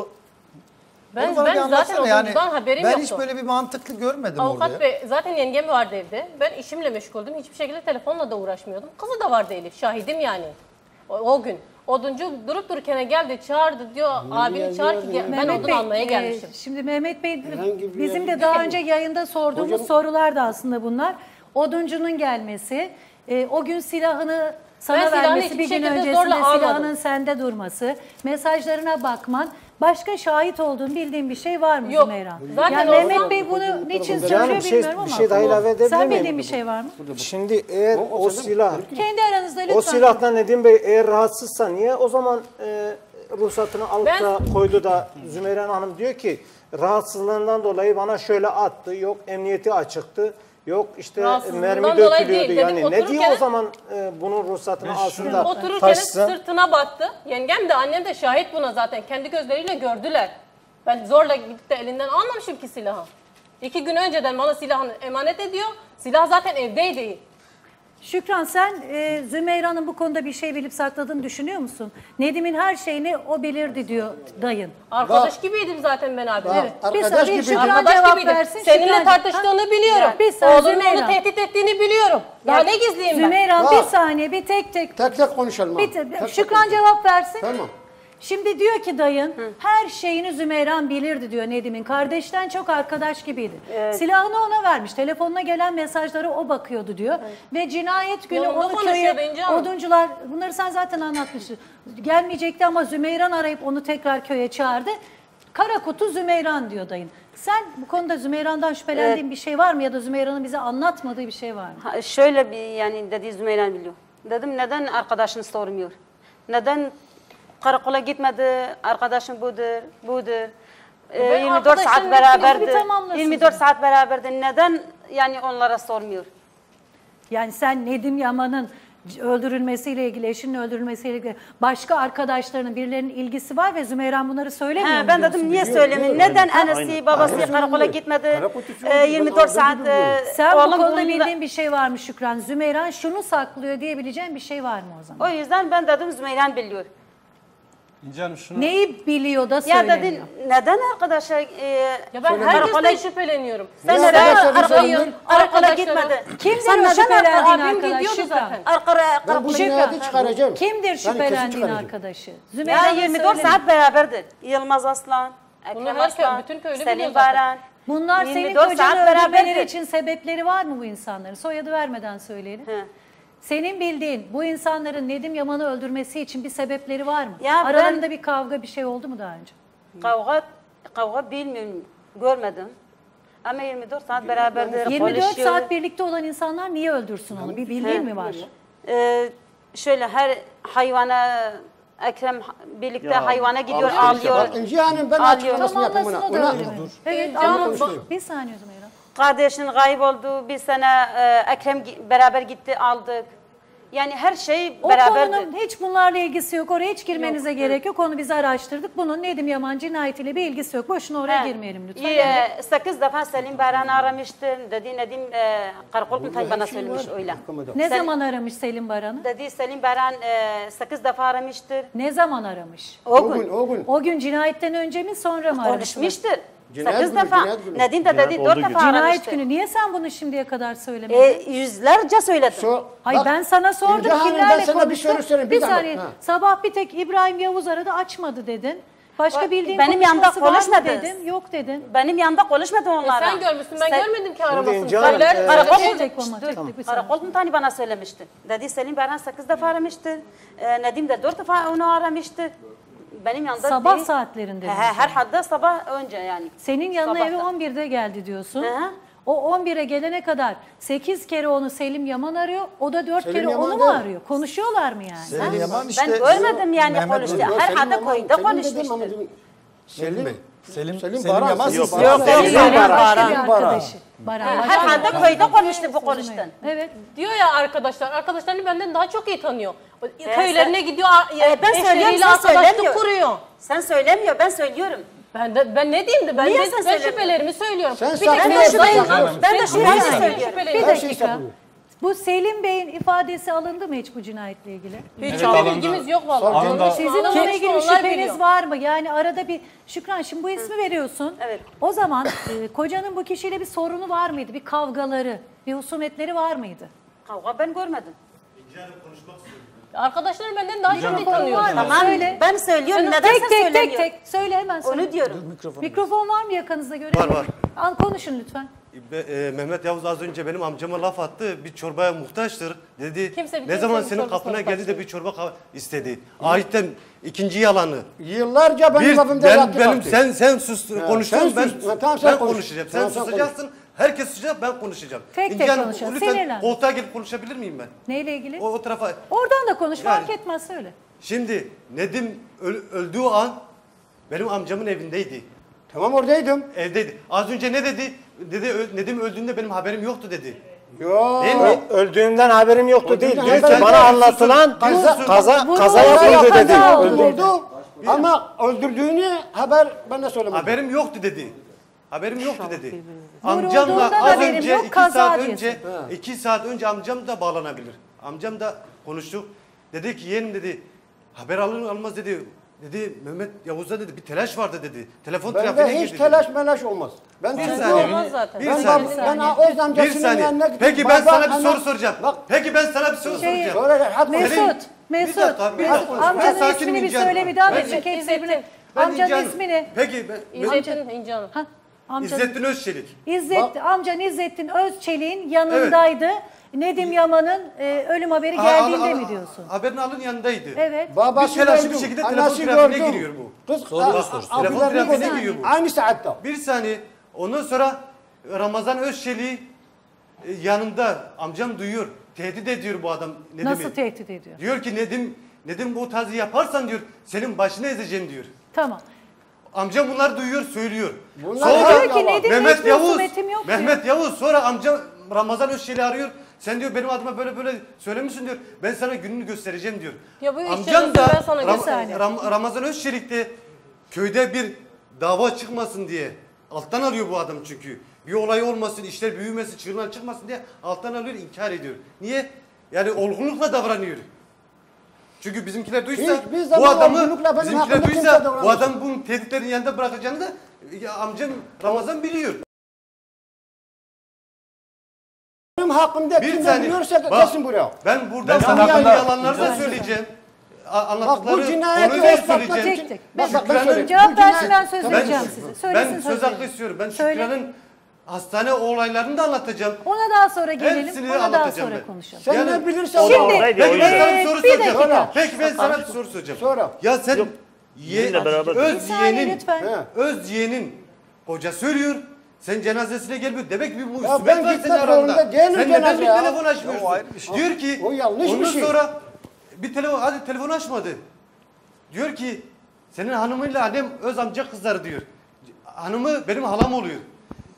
Ben, Onu bana bir ben zaten anlatsana oduncudan haberim Ben yoktu. hiç böyle bir mantıklı görmedim Avukat orada. Bey zaten yengem vardı evde. Ben işimle meşguldüm. Hiçbir şekilde telefonla da uğraşmıyordum. Kızı da vardı Elif. Şahidim yani. O, o gün. Oduncu durup dururken geldi çağırdı diyor. Abini çağır ki gel- ben Mehmet odun Bey, almaya e, gelmişim. şimdi Mehmet Bey Herhangi bir bizim yer- de daha önce yayında sorduğumuz Hocam- sorular da aslında bunlar. Oduncunun gelmesi, e, o gün silahını sana Ben silahını vermesi, hiçbir bir gün şekilde öncesinde zorla silahının almadım. sende durması, mesajlarına bakman, başka şahit olduğun bildiğin bir şey var mı Yok. Zümeyra? Zaten yani o Mehmet zaman- Bey bunu niçin Canım, söylüyor bir şey- bilmiyorum ama. bir şey daha ilave edebilir Sen miyim? bildiğin bir şey var mı? Şimdi eğer o, silah, Kendi aranızda lütfen. o silahtan Nedim Bey eğer rahatsızsa niye o zaman e, ruhsatını alıp Ben- da koydu da Zümeyra Hanım diyor ki rahatsızlığından dolayı bana şöyle attı, yok emniyeti açıktı, yok işte Rahatsızlığından mermi dolayı dökülüyordu değil. yani. Dedim, Ne diyor o otururken- zaman e, bunun ruhsatını alsın da Otururken taşısın? sırtına battı. Yengem de annem de şahit buna zaten. Kendi gözleriyle gördüler. Ben zorla gidip de elinden almamışım ki silahı. İki gün önceden bana silahını emanet ediyor. Silah zaten evdeydi. Şükran sen e, Zümeyra'nın bu konuda bir şey bilip sakladığını düşünüyor musun? Nedim'in her şeyini o bilirdi diyor dayın. Arkadaş Bak. gibiydim zaten ben abi. Bak, Evet. Bir arkadaş saniye, gibiydim. Şükran Arkadaş cevap gibiydim. versin. Seninle Şükran- tartıştığını Ha? biliyorum. Bir saniye, Oğlunun Zümeyra. onu tehdit ettiğini biliyorum. Daha Ya, ne gizliyim ben? Zümeyra Bak. bir saniye bir tek tek. Tek tek konuşalım. Bir ha. te- Tek tek Şükran konuşalım. cevap versin. Tamam. Şimdi diyor ki dayın her şeyini Zümeyran bilirdi diyor Nedim'in. Kardeşten çok arkadaş gibiydi. Silahını ona vermiş. Telefonuna gelen mesajlara o bakıyordu diyor. Ve cinayet günü Yolunda onu konuşuyordu köye İnce Hanım. oduncular bunları sen zaten anlatmıştın. Gelmeyecekti ama Zümeyran arayıp onu tekrar köye çağırdı. Kara kutu Zümeyran diyor dayın. Sen bu konuda Zümeyran'dan şüphelendiğin bir şey var mı ya da Zümeyran'ın bize anlatmadığı bir şey var mı? Ha, şöyle bir yani dediği Zümeyra biliyor. Dedim neden arkadaşını sormuyor? Neden karakola gitmedi? Arkadaşım budur, budur. Ee, Ben yirmi dört saat arkadaşların beraberdi. bir tamamlasın yirmi dört sen. saat beraberdi. Neden yani onlara sormuyor? Yani sen Nedim Yaman'ın öldürülmesiyle ilgili, eşinin öldürülmesiyle ilgili başka arkadaşlarının birilerinin ilgisi var ve Zümeyran bunları söylemiyor He, mu ben diyorsun? dedim niye söylemiyor? Neden annesi, babası karakola gitmedi? Ee, yirmi dört saat e, Sen bu oğlum konuda bununla- bildiğin bir şey var mı Şükran? Zümeyran şunu saklıyor diyebileceğin bir şey var mı o zaman? O yüzden ben dedim Zümeyra biliyor. İnce Hanım şunu... Neyi biliyor da Ya söylemiyor? dedin neden arkadaşa e, Ya ben karakola- herkesten şüpheleniyorum. Sen Ya neden arkadaşlar, karakola, söyleyeyim. karakola Arkadaşlarım. gitmedi? Kimdir Sen o neden şüphelendiğin abim arkadaş gidiyordu Şükran? zaten. Arkara, Ben bu karakola cinayeti çıkaracağım. Kimdir Ben kesin şüphelendiğin çıkaracağım. arkadaşı? Ya Zümeyran'ın yirmi dört söylemiyor. saat beraberdi. Yılmaz Aslan, Bunu Ekrem herkes- Aslan, bütün köylü biliyor Selim zaten. Baran. Bunlar senin yirmi dört kocanı saat öldürmeleri beraberdi. için sebepleri var mı bu insanların? Soyadı vermeden söyleyelim. He. Senin bildiğin bu insanların Nedim Yaman'ı öldürmesi için bir sebepleri var mı? Ya ben- Aralarında bir kavga bir şey oldu mu daha önce? Kavga, kavga bilmiyorum, görmedim. Ama yirmi dört saat beraberdi. yirmi dört konuşuyor. saat birlikte olan insanlar niye öldürsün onu? Bir bildiğin He. mi var? Ee, şöyle her hayvana Ekrem birlikte Ya, hayvana gidiyor, alışveriş ağlıyor. Bak İnci Hanım ben Ağlıyor. açıklamasını yapayım Tamamlasın ona. o da Ona- öyle mi? Evet Tamam, ama bak- bir saniye Zümeyra. Kardeşin kayıp oldu. Bir sene e, Ekrem gi- beraber gitti aldık. Yani her şey O beraberdi. konunun hiç bunlarla ilgisi yok. Oraya hiç girmenize gerek yok. Onu biz araştırdık. Bunun Nedim Yaman cinayetiyle bir ilgisi yok. Boşuna oraya He. girmeyelim lütfen. İyi, e, sekiz defa Selim Baran'ı aramıştı. Dedi Nedim e, karakol komutanı bana söylemiş öyle. Ne Sel- zaman aramış Selim Baran'ı? Dedi Selim Baran e, sekiz defa aramıştır. Ne zaman aramış? O gün. O gün. O gün cinayetten önce mi sonra mı aramışlar? Konuşmuştur. Cinayet Sekiz günü, defa. cinayet günü. Nedim de dedi dört defa Cinayet aramıştır. günü. Niye sen bunu şimdiye kadar söylemedin? E, yüzlerce söyledim. Hayır Bak, ben sana sordum İnce Hanım, kimlerle ben sana bir soru konuştun? sorayım, Bir, bir dakika. saniye. Ha. Sabah bir tek İbrahim Yavuz aradı açmadı dedin. Başka Bak, bildiğin benim yanımda konuşması var mı konuşmadı. dedin? Yok dedin. Benim yanımda konuşmadı onlara. E sen görmüşsün, ben Sen- görmedim ki aramasını. İnce Hanım, Söyler, e, Karakol Tek tek komutanı, olma, tek tek bir karakol komutanı bana söylemişti. Dedi Selim Baran sekiz defa aramıştır. E, Nedim de dört defa onu aramıştır. Benim yanımda Sabah değil. saatlerinde He, mi? he, her hadde sabah önce yani. Senin yanına Sabahta. eve on birde geldi diyorsun. Hı hı. O on bire gelene kadar sekiz kere onu Selim Yaman arıyor. O da dört Selim kere Yaman onu mu değil. arıyor? Konuşuyorlar mı yani? Selim Yaman işte. Ben görmedim yani Mehmet konuştu. Bey. Her Selim hadde Yaman, koyda Selim dedim konuşmuştur. ama dedim, Selim Bey. Selim, Selim Selim Baran, Yaman Selim siz- Baran. Yok, Selim Selim Yaman Baran. başka bir Selim Baran. arkadaşı. Baran Her başka bir hadde arkadaşı. koyda konuştu bu konuştun. Evet. Diyor ya arkadaşlar, arkadaşlarını benden daha çok iyi tanıyor. sen- Köylerine gidiyor, a- E, ben söylüyorum eşleriyle sen arkadaşlık söylemiyor. kuruyor. Sen söylemiyor ben söylüyorum. Ben de ben ne diyeyim de ben, Niye de, sen ben söylemiyorsun? şüphelerimi söylüyorum. Sen bir sakın tek Ben de Hayır, şüpheyim. hayır. Ben de Ben şüpheyim de söylüyorum. şüpheliyim. Bir Her şey dakika. yapılıyor. Bu Selim Bey'in ifadesi alındı mı hiç bu cinayetle ilgili? Hiç Evet, bir alındı. bilgimiz yok vallahi. Alındı. Sizin Alınmış, onunla ilgili onlar şüpheniz biliyor. var mı? Yani arada bir Şükran şimdi bu ismi veriyorsun. Evet. O zaman e, kocanın bu kişiyle bir sorunu var mıydı? Bir kavgaları, bir husumetleri var mıydı? Kavga ben görmedim. Arkadaşlarım benden daha çok iyi Mikrofon tanıyor. var mı? Tamam Söyle. ben söylüyorum. Neden Tek sen tek tek söylemiyorsun? tek. Söyle hemen söyle. Onu diyorum. Mikrofon var mı yakınızda görelim? Var, var. Al konuşun lütfen. Be- e, Mehmet Yavuz az önce benim amcama laf attı. Bir çorbaya muhtaçtır dedi. Kimse bir ne zaman kimsenin senin çorbasına kapına muhtaç geldi de değil. bir çorba ka- istedi. Ayetten ikinci yalanı. Yıllarca benim Bir, evimde ben, yattı benim kalktı. sen sen sus Ha, konuştun sen ben sus. Ha, tamam, sen ben konuş. konuşacağım. Tamam, sen sen susacaksın. Herkes susacak ben konuşacağım. Tek İnci tek Hanım, konuşalım, lütfen sinirlenme. koltuğa gelip konuşabilir miyim ben? Neyle ilgili? O, o tarafa. Oradan da konuş Yani- fark etmez söyle. Şimdi Nedim öl- öldüğü an benim amcamın evindeydi. Tamam oradaydım. Evdeydi. Az önce ne dedi? Dedi ö- Nedim öldüğünde benim haberim yoktu dedi. Yok. Değil mi? Öldüğünden haberim yoktu değil. Öldüğünden Diyor ki haberim bana yok. anlatılan Kaza- kaza Bunu- kaza bunu yapıldı kaza dedi. oldu. Öldürdü. Oldu. Ama öldürdüğünü haber ben de söylemedim. Haberim yoktu dedi. Haberim yoktu dedi. Vurulduğundan Amcamla az haberim önce yok, iki kaza saat diyorsun. önce iki saat önce amcam da bağlanabilir. Amcam da konuştuk. Dedi ki yeğenim dedi haber alır almaz dedi. Dedi Mehmet Yavuz'da dedi bir telaş vardı dedi. Telefon trafiğine Bende girdi hiç dedi. telaş melaş olmaz. Ben Bir çünkü saniye. Olmaz zaten. Bir ben, saniye. bab- ben Oğuz Bir amcasının saniye. yanına gittim. Peki ben Baba, sana bir anne- soru soracağım. Bak, Peki ben sana bir soru Şey, soracağım. Sonra hadi Senin- Mesut, Bir Mesut, dakika, bir Mesut. dakika. Ben Amcanın sakinim ismini bir İnci Hanım. söyle bir daha Ben- da çünkü İzzettin. birbirine. Ben İnci Amcanın Hanım. ismini. Peki ben, İzzettin İnci Hanım. Ha, amcanın, İzzettin Özçelik. İzzet, amcan İzzettin Özçelik'in yanındaydı. Nedim Yaman'ın e, ölüm haberi Ha, geldiğinde al- al- mi diyorsun? Haberin alın yanındaydı. Evet. Babası Bir telaşlı gördü, bir şekilde anası telefon trafiğine gördü. giriyor bu. Kız Soruyor, a- soruyor. a- Telefon abilerini trafiğine gördü. giriyor bu. Aynı saatte. Bir saniye. Ondan sonra Ramazan Özçelik'i e, yanında amcam duyuyor. Tehdit ediyor bu adam Nedim'i. Nasıl tehdit ediyor? Diyor ki Nedim, Nedim bu tarzı yaparsan diyor senin başını ezeceğim diyor. Tamam. Amcam bunları duyuyor, söylüyor. Bunlar Diyor ki Nedim'le Mehmet hiçbir Yavuz, husumetim yok diyor. Mehmet Yavuz sonra amcam Ramazan Özçelik'i arıyor. Sen diyor benim adıma böyle böyle söylemişsin diyor. Ben sana gününü göstereceğim diyor. Ya bu işin Amcam özü da ben sana Ram- göstereceğim. Ram- Ramazan Özçelik de köyde bir dava çıkmasın diye alttan alıyor bu adam çünkü. Bir olay olmasın, işler büyümesin, çığırlar çıkmasın diye alttan alıyor, inkar ediyor. Niye? Yani olgunlukla davranıyor. Çünkü bizimkiler duysa Hiçbir bu zaman adamı, olgunlukla benim bizimkiler hakkımda kimse duysa davranmaz. bu adam bunun tehditlerin yanında bırakacağını da ya amcam Ramazan biliyor. Benim hakkımda Bir kim saniye. biliyorsa Bak, kesin buraya. Ben burada Ben sana sana hakkında hakkında- yalanları da Güzel. söyleyeceğim. A- Bak bu Anlattıkları cinayeti konuyu da ispatla söyleyeceğim. tek tek. Bak, bak, ben Şükran'ın- söyleyeyim. Cevap Bu versin, cinayet- ben söz Tamam. vereceğim size. Söylesin, Ben söz söz hakkı vereyim. istiyorum. Ben Söyle. Şükran'ın hastane olaylarını da anlatacağım. Ona daha sonra gelelim. Hepsini Ona daha anlatacağım sonra ben. konuşalım. Sen Yani- ne bilirsen Şimdi, o. Peki ben sana bir Ee, soru bir soracağım. dakika. Peki ben sana bir soru soracağım. Sonra. Ya sen ye, Bizimle beraber- Bir öz saniye yeğenin, lütfen. He. öz yeğenin koca söylüyor. Sen cenazesine gelmiyor. Demek ki bir Ya musibet ben var gitmek senin aranda. zorunda değilim Sen neden cenaze bir ya. telefon açmıyorsun? O ayrı bir şey. Diyor ki O yanlış bir ondan şey. sonra bir telefon hadi telefon açmadı. Diyor ki senin hanımıyla annem öz amca kızları diyor. Hanımı benim halam oluyor.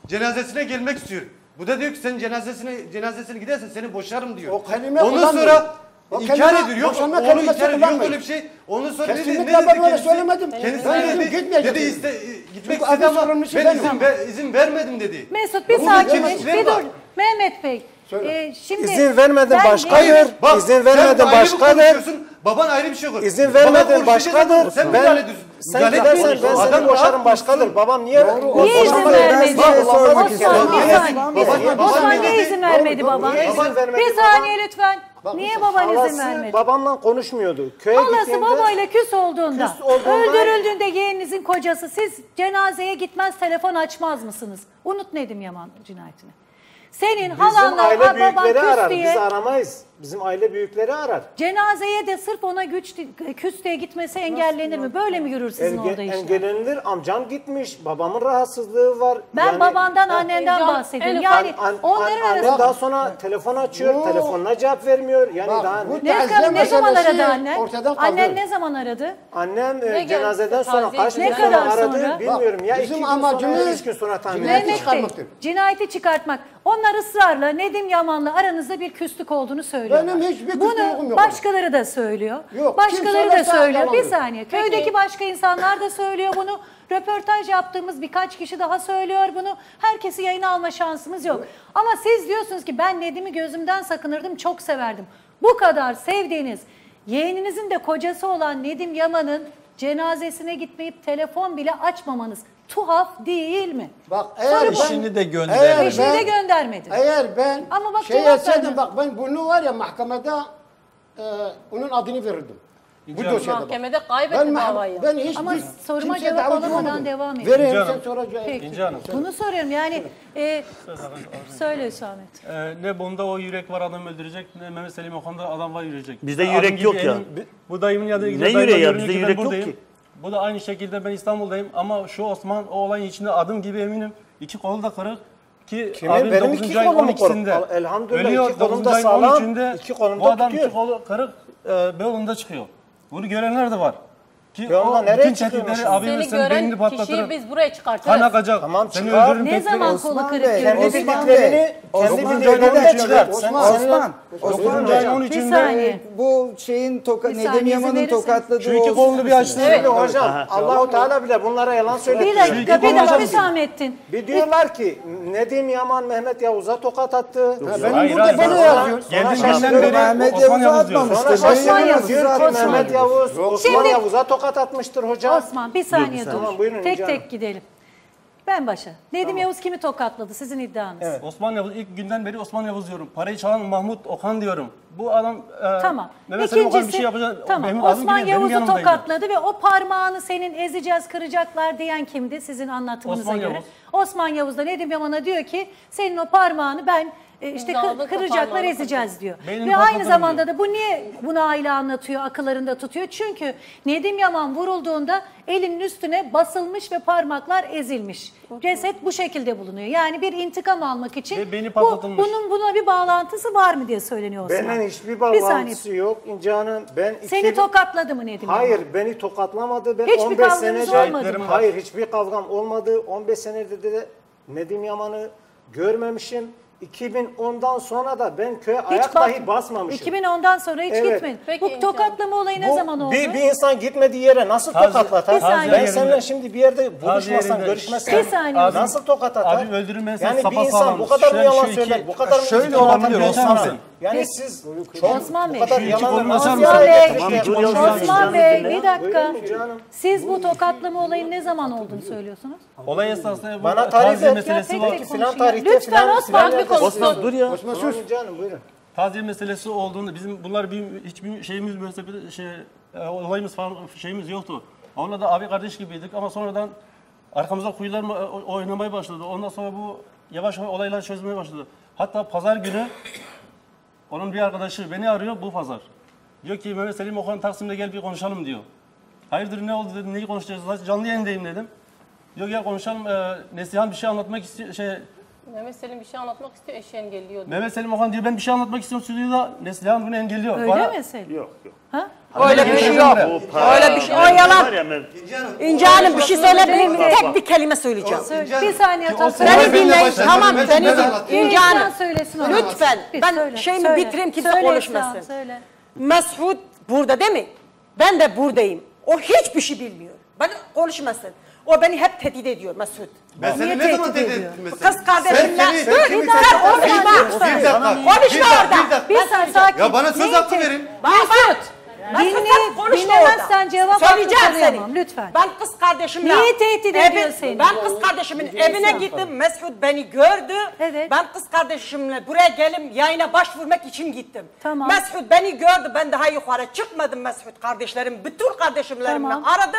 cenazesine gelmek istiyor. Bu da diyor ki sen cenazesine cenazesine gidersen seni boşarım diyor. O kelime Ondan kullanmıyor. sonra O inkar kelime- ediyor. Yok boşanma onu kelimesi inkar ediyor. Yok kullanmıyor. öyle bir şey. Ondan sonra ne dedi? Kesinlikle Ne dedi ben öyle kendisi? söylemedim. Kendisi Ben ne dedim, dedi? gitmeyecek Dedi dedim. iste, gitmek Çünkü istedi adın ama sorumlusu ben benim. izin, ver, izin vermedim dedi. Mesut bir Bu sakin kendisi bir var. dur. Mehmet Bey. e, şimdi İzin vermedin ben- başkadır. Hayır, bak, İzin sen vermedin ayrı bir başkadır. konuşuyorsun, baban ayrı bir şey olur. İzin Baban vermedin konuşacak başkadır. zaman sen Ben- müdahale ediyorsun. Sen Müdahale gidersen ediyorsun. ben seni Adam boşarım rahat başkadır. konuşsun. Babam niye? Niye izin vermedi? sormak Osman bir Niye- saniye. Baba- Osman baba niye dedi? izin vermedi baba? Niye izin vermedi Bir baba? saniye lütfen. Niye baban izin Halası vermedi? babamla konuşmuyordu. Köye Halası gittiğimde babayla küs olduğunda, küs olduğunda- öldürüldüğünde yeğeninizin kocası siz cenazeye gitmez telefon açmaz mısınız? Unut Nedim Yaman cinayetini. Senin bizim halanla aile baban büyükleri küs arar. diye Biz aramayız. Bizim aile büyükleri arar. cenazeye de sırf ona güç küs diye gitmesi engellenir mi? Böyle mi yürür sizin Enge- orada işler? Engellenilir. Amcam gitmiş. Babamın rahatsızlığı var. Ben Yani- babandan, Ha. annenden Can- bahsediyorum. en Yani An- an- onların an- annem arasında... daha sonra telefon açıyor. Bu- Telefonuna cevap vermiyor. Yani Bak, daha bu- Ne, Taziye ne zaman meselesi aradı annen? ortadan kaldı. Annen ne zaman aradı? annem e, Ne cenazeden geldi? sonra Taziye kaç gün Ne sonra kadar aradı sonra? bilmiyorum. Ya Bak, iki bizim gün sonra amacımız ya üç gün sonra tahmin cinayeti ediyorum. Mehmet Bey, çıkarmaktır. cinayeti çıkartmak. Onlar ısrarla Nedim Yaman'la aranızda bir küslük olduğunu söylüyorlar. Benim hiçbir Bunu küslüğüm yok. başkaları da söylüyor. Yok, Başkaları kim da söylerse söylüyor. Bir yalandır. saniye. Köydeki başka insanlar da söylüyor bunu. Röportaj yaptığımız birkaç kişi daha söylüyor bunu. Herkesi yayına alma şansımız yok. Ama siz diyorsunuz ki ben Nedim'i gözümden sakınırdım, çok severdim. Bu kadar sevdiğiniz, yeğeninizin de kocası olan Nedim Yaman'ın cenazesine gitmeyip telefon bile açmamanız tuhaf değil mi? Bak eğer Soru bu. ben, de göndermedi. Eşini de göndermedi. Eğer ben Ama bak şey cevap etseydim vermedi. bak ben bunu var ya mahkemede e, onun adını verirdim. Bu dosyada bak. Mahkemede kaybetti Ben, mah- davayı. ben hiç Ama bir- soruma kimseye cevap davacı alamadan olmadım. devam edin. Vereyim İnce sen Hanım. sonra cevap. Peki. İnce Hanım. Bunu soruyorum yani. E, söyle Hüsamet. Ee, ne bunda o yürek var adam öldürecek, ne Mehmet Selim Okan'da adam var yürüyecek. Bizde Adım yürek gibi yok ya. elim- Bu dayımın yanında Ne gidiyor, dayımla yüreği ya? görünüyor Bizde ki ben yürek yok buradayım. ki. Bu da aynı şekilde ben İstanbul'dayım ama şu Osman o olayın içinde adım gibi eminim. İki kolu da kırık ki Kimin? abim Benim dokuzuncu iki ayın kolum on ikisinde. kırık. Elhamdülillah Ölüyor, iki kolum dokuzuncu da ayın on sağlam, üçünde iki kolum bu da adam tutuyor. iki kolu kırık e, Beyoğlu'nda çıkıyor. Bunu görenler de var. Ki Beyoğlu'nda o nereye bütün çıkıyormuş? tehditleri abim Seni senin beynini gören patlatırım. kişiyi biz buraya Kan çıkartırız. akacak. Tamam, Seni çıkar. öldürürüm. Ne tekrar- zaman kolu Osman kırık Bey, diyor? Kendi Osman bildiklerini, kendi Osman bildiklerini Bey, de çıkart. Sen, Osman, senin- Osman, dokuzuncu ayın on Bir üçünde saniye. Bu şeyin toka, Bir Nedim saniye izin Yaman'ın verirseniz. tokatladığı Şu iki o- kolunu bir açsın. Şimdi hocam Allahu Teala bile bunlara yalan söylüyor. Bir dakika, bir dakika konuşalım. Hüsamettin. Bir diyorlar ki Nedim Yaman Mehmet Yavuz'a tokat attı. Benim Hayır, burada hayır. bana yazıyor. Geldiğim Sonra günden şaşırıyorum. beri Mehmet Osman Yavuz'u Yavuz diyor. atmamıştır. Sonra Osman şaşırıyorum Yavuz, diyor ki Osman Mehmet Yavuz, Osman Şimdi- Yavuz'a tokat atmıştır hocam. Osman bir saniye dur. Tamam, buyurun tek İnce tek Hanım. gidelim. Ben başa. Nedim Yavuz kimi tokatladı sizin iddianız? Osman Yavuz ilk günden beri Osman Yavuz diyorum. Parayı çalan Mahmut Okan diyorum. Bu adam e, Tamam. Mehmet Selim Okan bir İkincisi, şey yapacak. tamam. Benim adım Osman gibi benim Yavuz'u yanımdaydı. tokatladı ve o parmağını senin ezeceğiz, kıracaklar diyen kimdi sizin anlatımınıza Osman göre? Yavuz. Osman Yavuz da Nedim Yaman'a diyor ki senin o parmağını ben e, işte kı- İmzaladık o kıracaklar, parmağını ezeceğiz diyor. Beynini Ve aynı patlatırım zamanda diyor. da bu niye bunu aile anlatıyor, akıllarında tutuyor? Çünkü Nedim Yaman vurulduğunda elinin üstüne basılmış ve parmaklar ezilmiş. Ceset bu şekilde bulunuyor. Yani bir intikam almak için Ve beyni bu, patlatılmış. bunun buna bir bağlantısı var mı diye söyleniyor Osman. Benim hiçbir Bir saniye. bağlantısı yok İnce Hanım. Ben Seni iki- tokatladı mı Nedim Hayır Yaman? beni tokatlamadı. Ben Hiçbir on beş kavganız senedir olmadı mı? Hayır hiçbir kavgam olmadı. on beş senedir de Nedim Yaman'ı görmemişim. iki bin ondan sonra da ben köye ayak bak- dahi basmamışım. iki bin ondan sonra hiç Evet. gitmedin. Peki, Bu İnce tokatlama olayı ne Bu zaman oldu? Bir, bir insan gitmediği yere nasıl Taze- tokat atar? Bir saniye. Ben yerinde. seninle şimdi bir yerde buluşmasam, yerinde. görüşmesem Bir saniye. nasıl tokat atar? Abim öldürülmezse Yani bir sapasağlam. insan bu kadar mı Şöyle yalan şu iki- söyler? Bu kadar mı Şöyle iftira olabilir atabilir Osman insana? Bey. Yani Peki. siz Osman Bey. bu kadar Şu iki yalan kolunu açar nasıl Osman mısın? Bey, Tamam, iki dur, kolunu dur, açar dur. Osman Bey bir dakika. Buyurun canım. Siz bu tokatlama olayının ne zaman olduğunu söylüyorsunuz? Olay esnasında bu Bana tarif taziye et. meselesi Ya, var. tek tek Filan konuşun ya. tarihte Lütfen filan Osman, filan bir konuşsun. Osman Dur ya. Osman sus. Canım buyurun. Taziye meselesi olduğunda bizim bunlar bir hiçbir şeyimiz müessebe şey e, olayımız falan şeyimiz yoktu. Onunla da abi kardeş gibiydik ama sonradan arkamızda kuyular mı- o- oynamaya başladı. Ondan sonra bu yavaş yavaş olaylar çözmeye başladı. Hatta pazar günü onun bir arkadaşı beni arıyor bu pazar. Diyor ki Mehmet Selim Okan Taksim'de gel bir konuşalım diyor. Hayırdır ne oldu dedim, neyi konuşacağız? Canlı yayındayım dedim. Diyor gel konuşalım. Ee, Neslihan bir şey anlatmak istiyor. Şey, Mehmet Selim bir şey anlatmak istiyor, eşi engelliyor diyor. Mehmet Selim Okan diyor ben bir şey anlatmak istiyorum stüdyoda. Neslihan bunu engelliyor. Öyle Bana- mi Selim? Yok yok. Ha? Öyle bir şey yok. Öyle bir şey. O yalan. İnce Hanım bir şey söyleyebilir miyim? Tek bir kelime söyleyeceğim. Bir saniye atalım. Beni dinleyin. Tamam beni dinleyin. İnce Hanım. Söylesin onu. Lütfen. Bir Ben söyle, şeyimi söyle. bitireyim kimse Söyle konuşmasın. Esra, söyle. Mesut burada değil mi? Ben de buradayım. O hiçbir şey bilmiyor. Ben konuşmasın. O beni hep tehdit ediyor Mesut. Ben seni Niye ne zaman tehdit tehdit ediyor? ettim mesela? Kız kardeşimle. Sen seni- Dur sen bir kimi dakika tehdit konuşma. ettin? Bir dakika, bir Konuşma dakika, orada. bir dakika. Bir saniye sakin. Ya bana söz Neyi hakkı tehdit- verin. Mesut. Dinle, konuşma dinlemezsen orada. cevap hakkı Söyleyeceğim tanıyamam, seni. lütfen. Ben kız kardeşimle. Niye tehdit Evi- ediyor seni? Ben kız kardeşimin evine gittim. Mesut beni gördü. Evet. Ben kız kardeşimle buraya gelim yayına başvurmak için gittim. Tamam. Mesut beni gördü. Ben daha yukarı çıkmadım Mesut kardeşlerim. Bütün kardeşlerimle Tamam. aradı.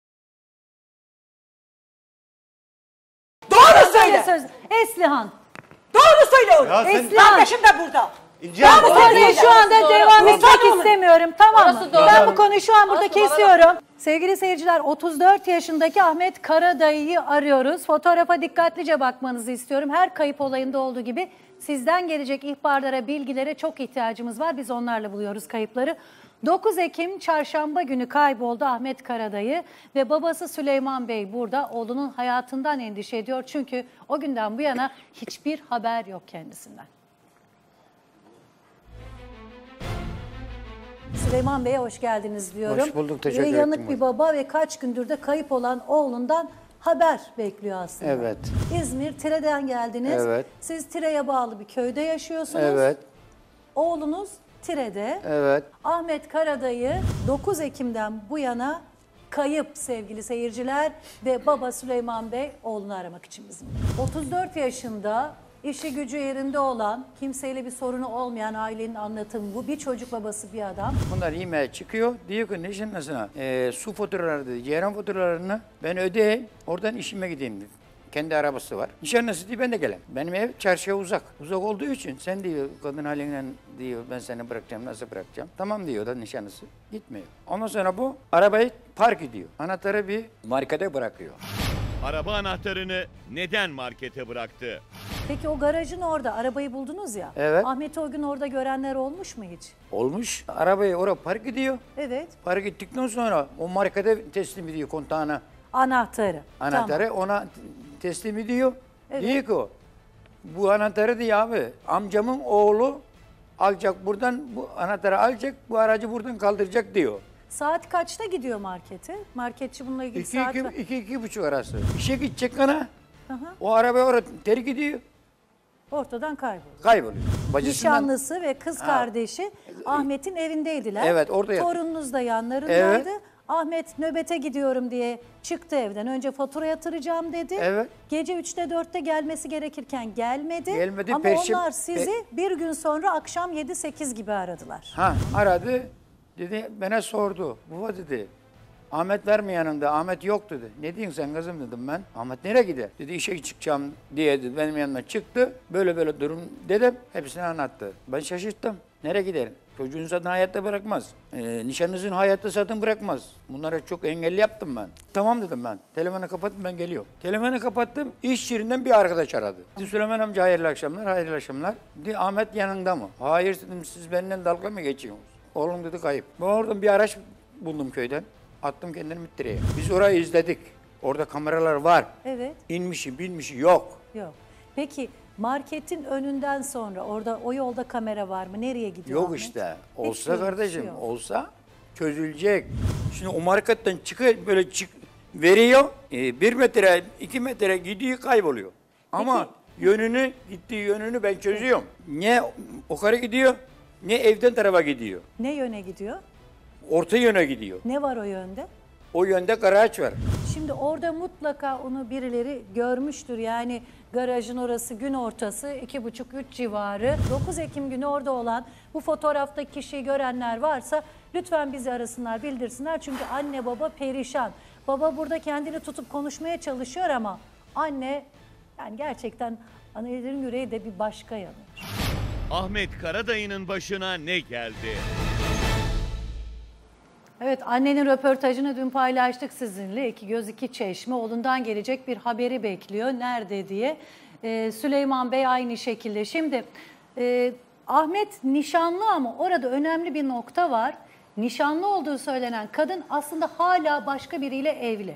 Doğru söyle. Söz. Eslihan. Doğru söyle Ya onu. sen- Eslihan. Kardeşim de burada. İnce Ben Hanım, bu konuyu şu anda Orası devam doğru. etmek Orası istemiyorum. Tamam mı? Orası doğru. Ben bu konuyu şu an burada Orası doğru. kesiyorum. Sevgili seyirciler, otuz dört yaşındaki Ahmet Karadayı'yı arıyoruz. Fotoğrafa dikkatlice bakmanızı istiyorum. Her kayıp olayında olduğu gibi sizden gelecek ihbarlara, bilgilere çok ihtiyacımız var. Biz onlarla buluyoruz kayıpları. dokuz Ekim çarşamba günü kayboldu Ahmet Karadayı ve babası Süleyman Bey burada oğlunun hayatından endişe ediyor. Çünkü o günden bu yana hiçbir haber yok kendisinden. Süleyman Bey'e hoş geldiniz diyorum. Hoş bulduk, teşekkür Ve ederim. yanık bir baba ve kaç gündür de kayıp olan oğlundan haber bekliyor aslında. Evet. İzmir, Tire'den geldiniz. Evet. Siz Tire'ye bağlı bir köyde yaşıyorsunuz. Evet. Oğlunuz Tire'de. Evet. Ahmet Karadayı dokuz Ekim'den bu yana kayıp sevgili seyirciler ve baba Süleyman Bey oğlunu aramak için bizim. otuz dört yaşında işi gücü yerinde olan, kimseyle bir sorunu olmayan ailenin anlatımı bu. Bir çocuk babası bir adam. Bunlar yemeğe çıkıyor. Diyor ki nişanlısına e, su faturaları, ceyran faturalarını ben ödeyeyim. Oradan işime gideyim dedi. Kendi arabası var. Nişanlısı diyor ben de gelem. Benim ev çarşıya uzak. Uzak olduğu için sen diyor kadın halinden diyor ben seni bırakacağım nasıl bırakacağım. Tamam diyor da nişanlısı gitmiyor. Ondan sonra bu arabayı park ediyor. Anahtarı bir markete bırakıyor. Araba anahtarını neden markete bıraktı? Peki o garajın orada arabayı buldunuz ya. Evet. Ahmet'i o gün orada görenler olmuş mu hiç? Olmuş. Arabayı oraya park ediyor. Evet. Park ettikten sonra o markete teslim ediyor kontağına. Anahtarı. Anahtarı Tamam. ona teslim ediyor. Evet. Diyor ki o, bu anahtarı diyor abi amcamın oğlu alacak buradan bu anahtarı alacak bu aracı buradan kaldıracak diyor. Saat kaçta gidiyor markete? Marketçi bununla ilgili İki, saat iki, var. iki, iki buçuk arası. İşe gidecek ana. Hı hı. O arabaya oraya terk ediyor. Ortadan kayboluyor. Kayboluyor. Bacısından- Nişanlısı ve kız Ha. kardeşi Ahmet'in evindeydiler. Evet, orada yat- Torununuz da yanlarındaydı. Evet. Ahmet nöbete gidiyorum diye çıktı evden. Önce fatura yatıracağım dedi. Evet. Gece üçte dörtte gelmesi gerekirken gelmedi. Gelmedi, Ama perşem- onlar sizi bir gün sonra akşam yedi sekiz gibi aradılar. Ha aradı. Dedi bana sordu. Baba dedi. Ahmet var mı yanında? Ahmet yok dedi. Ne diyorsun sen kızım dedim ben. Ahmet nereye gider? Dedi işe çıkacağım diye dedi. Benim yanıma çıktı. Böyle böyle durum dedim. Hepsini anlattı. Ben şaşırttım. Nereye gider? Çocuğun zaten hayatta bırakmaz. Ee, nişanlısını hayatta zaten bırakmaz. Bunlara çok engelli yaptım ben. Tamam dedim ben. Telefonu kapattım ben geliyorum. Telefonu kapattım. İş yerinden bir arkadaş aradı. Dedi, Süleyman amca hayırlı akşamlar, hayırlı akşamlar. Dedi Ahmet yanında mı? Hayır dedim siz benimle dalga mı geçiyorsunuz? Oğlum dedi kayıp. Ben oradan bir araç buldum köyden. Attım kendimi Mittire'ye. Biz orayı izledik. Orada kameralar var. Evet. İnmişi bilmişi yok. Yok. Peki marketin önünden sonra orada o yolda kamera var mı? Nereye gidiyor Yok Ahmet? işte. Hiç Olsa yok, kardeşim, yok. olsa çözülecek. Şimdi o marketten çıkıyor, böyle çık veriyor. E, bir metre, iki metre gidiyor, kayboluyor. Ama yönünü, gittiği yönünü ben çözüyorum. Ne yukarı gidiyor, ne evden tarafa gidiyor. Ne yöne gidiyor? Orta yöne gidiyor. Ne var o yönde? O yönde garaj var. Şimdi orada mutlaka onu birileri görmüştür. Yani garajın orası gün ortası iki buçuk üç civarı. dokuz Ekim günü orada olan bu fotoğraftaki kişiyi görenler varsa lütfen bizi arasınlar, bildirsinler. Çünkü anne baba perişan. Baba burada kendini tutup konuşmaya çalışıyor ama anne yani gerçekten annelerin yüreği de bir başka yanıyor. Ahmet Karadayı'nın başına ne geldi? Evet, annenin röportajını dün paylaştık sizinle. İki göz iki çeşme, oğlundan gelecek bir haberi bekliyor. Nerede diye. Ee, Süleyman Bey aynı şekilde. Şimdi e, Ahmet nişanlı ama orada önemli bir nokta var. nişanlı olduğu söylenen kadın aslında hala başka biriyle evli.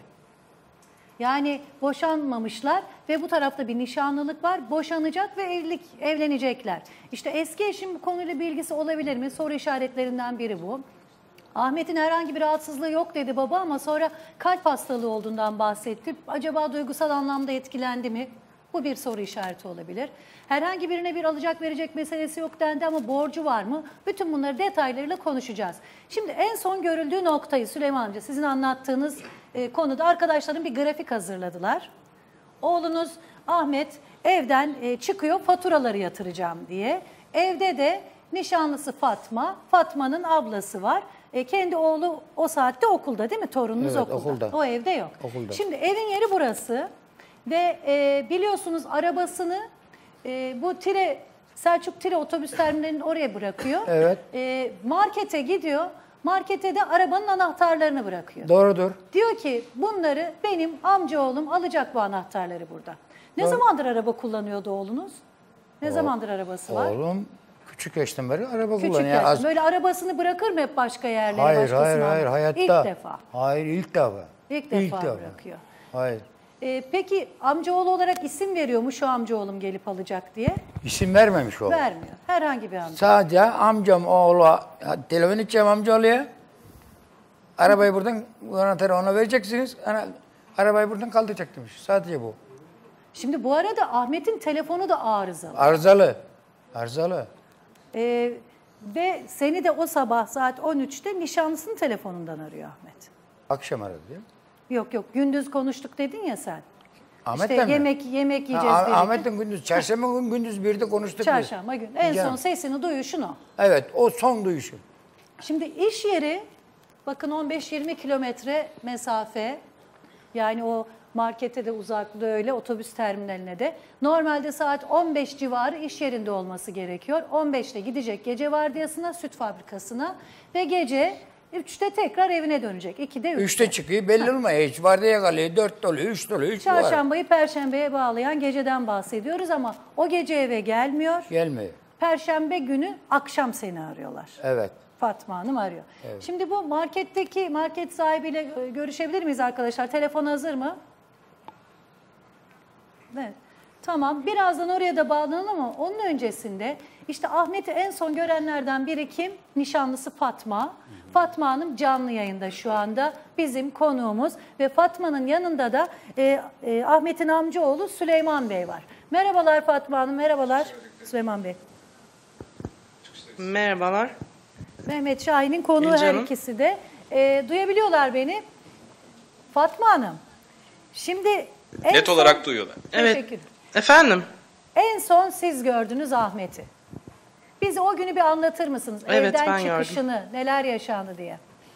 Yani boşanmamışlar ve bu tarafta bir nişanlılık var. Boşanacak ve evlilik evlenecekler. İşte eski eşin bu konuyla bilgisi olabilir mi? Soru işaretlerinden biri bu. Ahmet'in herhangi bir rahatsızlığı yok dedi baba ama sonra kalp hastalığı olduğundan bahsetti. Acaba duygusal anlamda etkilendi mi? Bu bir soru işareti olabilir. Herhangi birine bir alacak verecek meselesi yok dendi ama borcu var mı? Bütün bunları detaylarıyla konuşacağız. Şimdi en son görüldüğü noktayı Süleyman amca sizin anlattığınız e, konuda arkadaşlarım bir grafik hazırladılar. Oğlunuz Ahmet evden e, çıkıyor faturaları yatıracağım diye. Evde de nişanlısı Fatma, Fatma'nın ablası var. E, kendi oğlu o saatte okulda değil mi? Torununuz Evet, okulda. okulda. O evde yok. Okulda. Şimdi evin yeri burası ve e, biliyorsunuz arabasını e, bu Tire, Selçuk Tire otobüs terminalinin oraya bırakıyor. Evet. E, markete gidiyor. Markete de arabanın anahtarlarını bırakıyor. Doğrudur. Diyor ki bunları benim amcaoğlum alacak bu anahtarları burada. Ne Doğru. zamandır araba kullanıyordu oğlunuz? Ne O- zamandır arabası var? Oğlum küçük yaştan beri araba Küçük kullanıyor. yaşta. Az- Böyle arabasını bırakır mı hep başka yerlere? Hayır, başkasına? hayır, hayır, hayatta. İlk defa. Hayır, ilk defa. İlk defa bırakıyor. Hayır. Ee, peki amcaoğlu olarak isim veriyor mu şu amcaoğlum gelip alacak diye? İsim vermemiş o. Vermiyor. Herhangi bir amca. Sadece amcam oğlu, ha, telefon edeceğim amcaoğluya. Arabayı buradan, bu anahtarı ona vereceksiniz. Ana, arabayı buradan kaldıracak demiş. Sadece bu. Şimdi bu arada Ahmet'in telefonu da arızalı. Arızalı. Arızalı. Ee, ve seni de o sabah saat on üçte nişanlısının telefonundan arıyor Ahmet. Akşam aradı değil mi? Yok yok gündüz konuştuk dedin ya sen. Ahmet'le işte mi? yemek yemek yiyeceğiz Ha, dedik. Ahmet'le gündüz, çarşamba gün gündüz birde konuştuk. biz. Çarşamba gün. En Yani. son sesini duyuşun o. Evet, o son duyuşu. Şimdi iş yeri bakın on beş yirmi kilometre mesafe. Yani o markete de uzaklığı öyle, otobüs terminaline de. Normalde saat on beş civarı iş yerinde olması gerekiyor. on beşte gidecek gece vardiyasına, süt fabrikasına ve gece üçte tekrar evine dönecek. ikide üçte. Üçte çıkıyor, belli olmuyor. Hiç vardiyaya kalıyor, dört doluyor, üç doluyor, üç var. Çarşambayı Perşembe'ye bağlayan geceden bahsediyoruz ama o gece eve gelmiyor. Gelmiyor. Perşembe günü akşam seni arıyorlar. Evet. Fatma Hanım arıyor. Evet. Şimdi bu marketteki market sahibiyle e, görüşebilir miyiz arkadaşlar? Telefon hazır mı? Evet. Tamam. Birazdan oraya da bağlanalım ama onun öncesinde işte Ahmet'i en son görenlerden biri kim? Nişanlısı Fatma. Fatma Hanım canlı yayında şu anda bizim konuğumuz ve Fatma'nın yanında da e, e, Ahmet'in amcaoğlu Süleyman Bey var. Merhabalar Fatma Hanım, merhabalar Süleyman Bey. Merhabalar. Mehmet Şahin'in konuğu her Canım. ikisi de. E, duyabiliyorlar beni. Fatma Hanım, şimdi en Net son- olarak duyuyorlar. Evet. Teşekkür ederim. Efendim? En son siz gördünüz Ahmet'i. Bize o günü bir anlatır mısınız? Evet, Evden ben gördüm. çıkışını, neler yaşandı diye.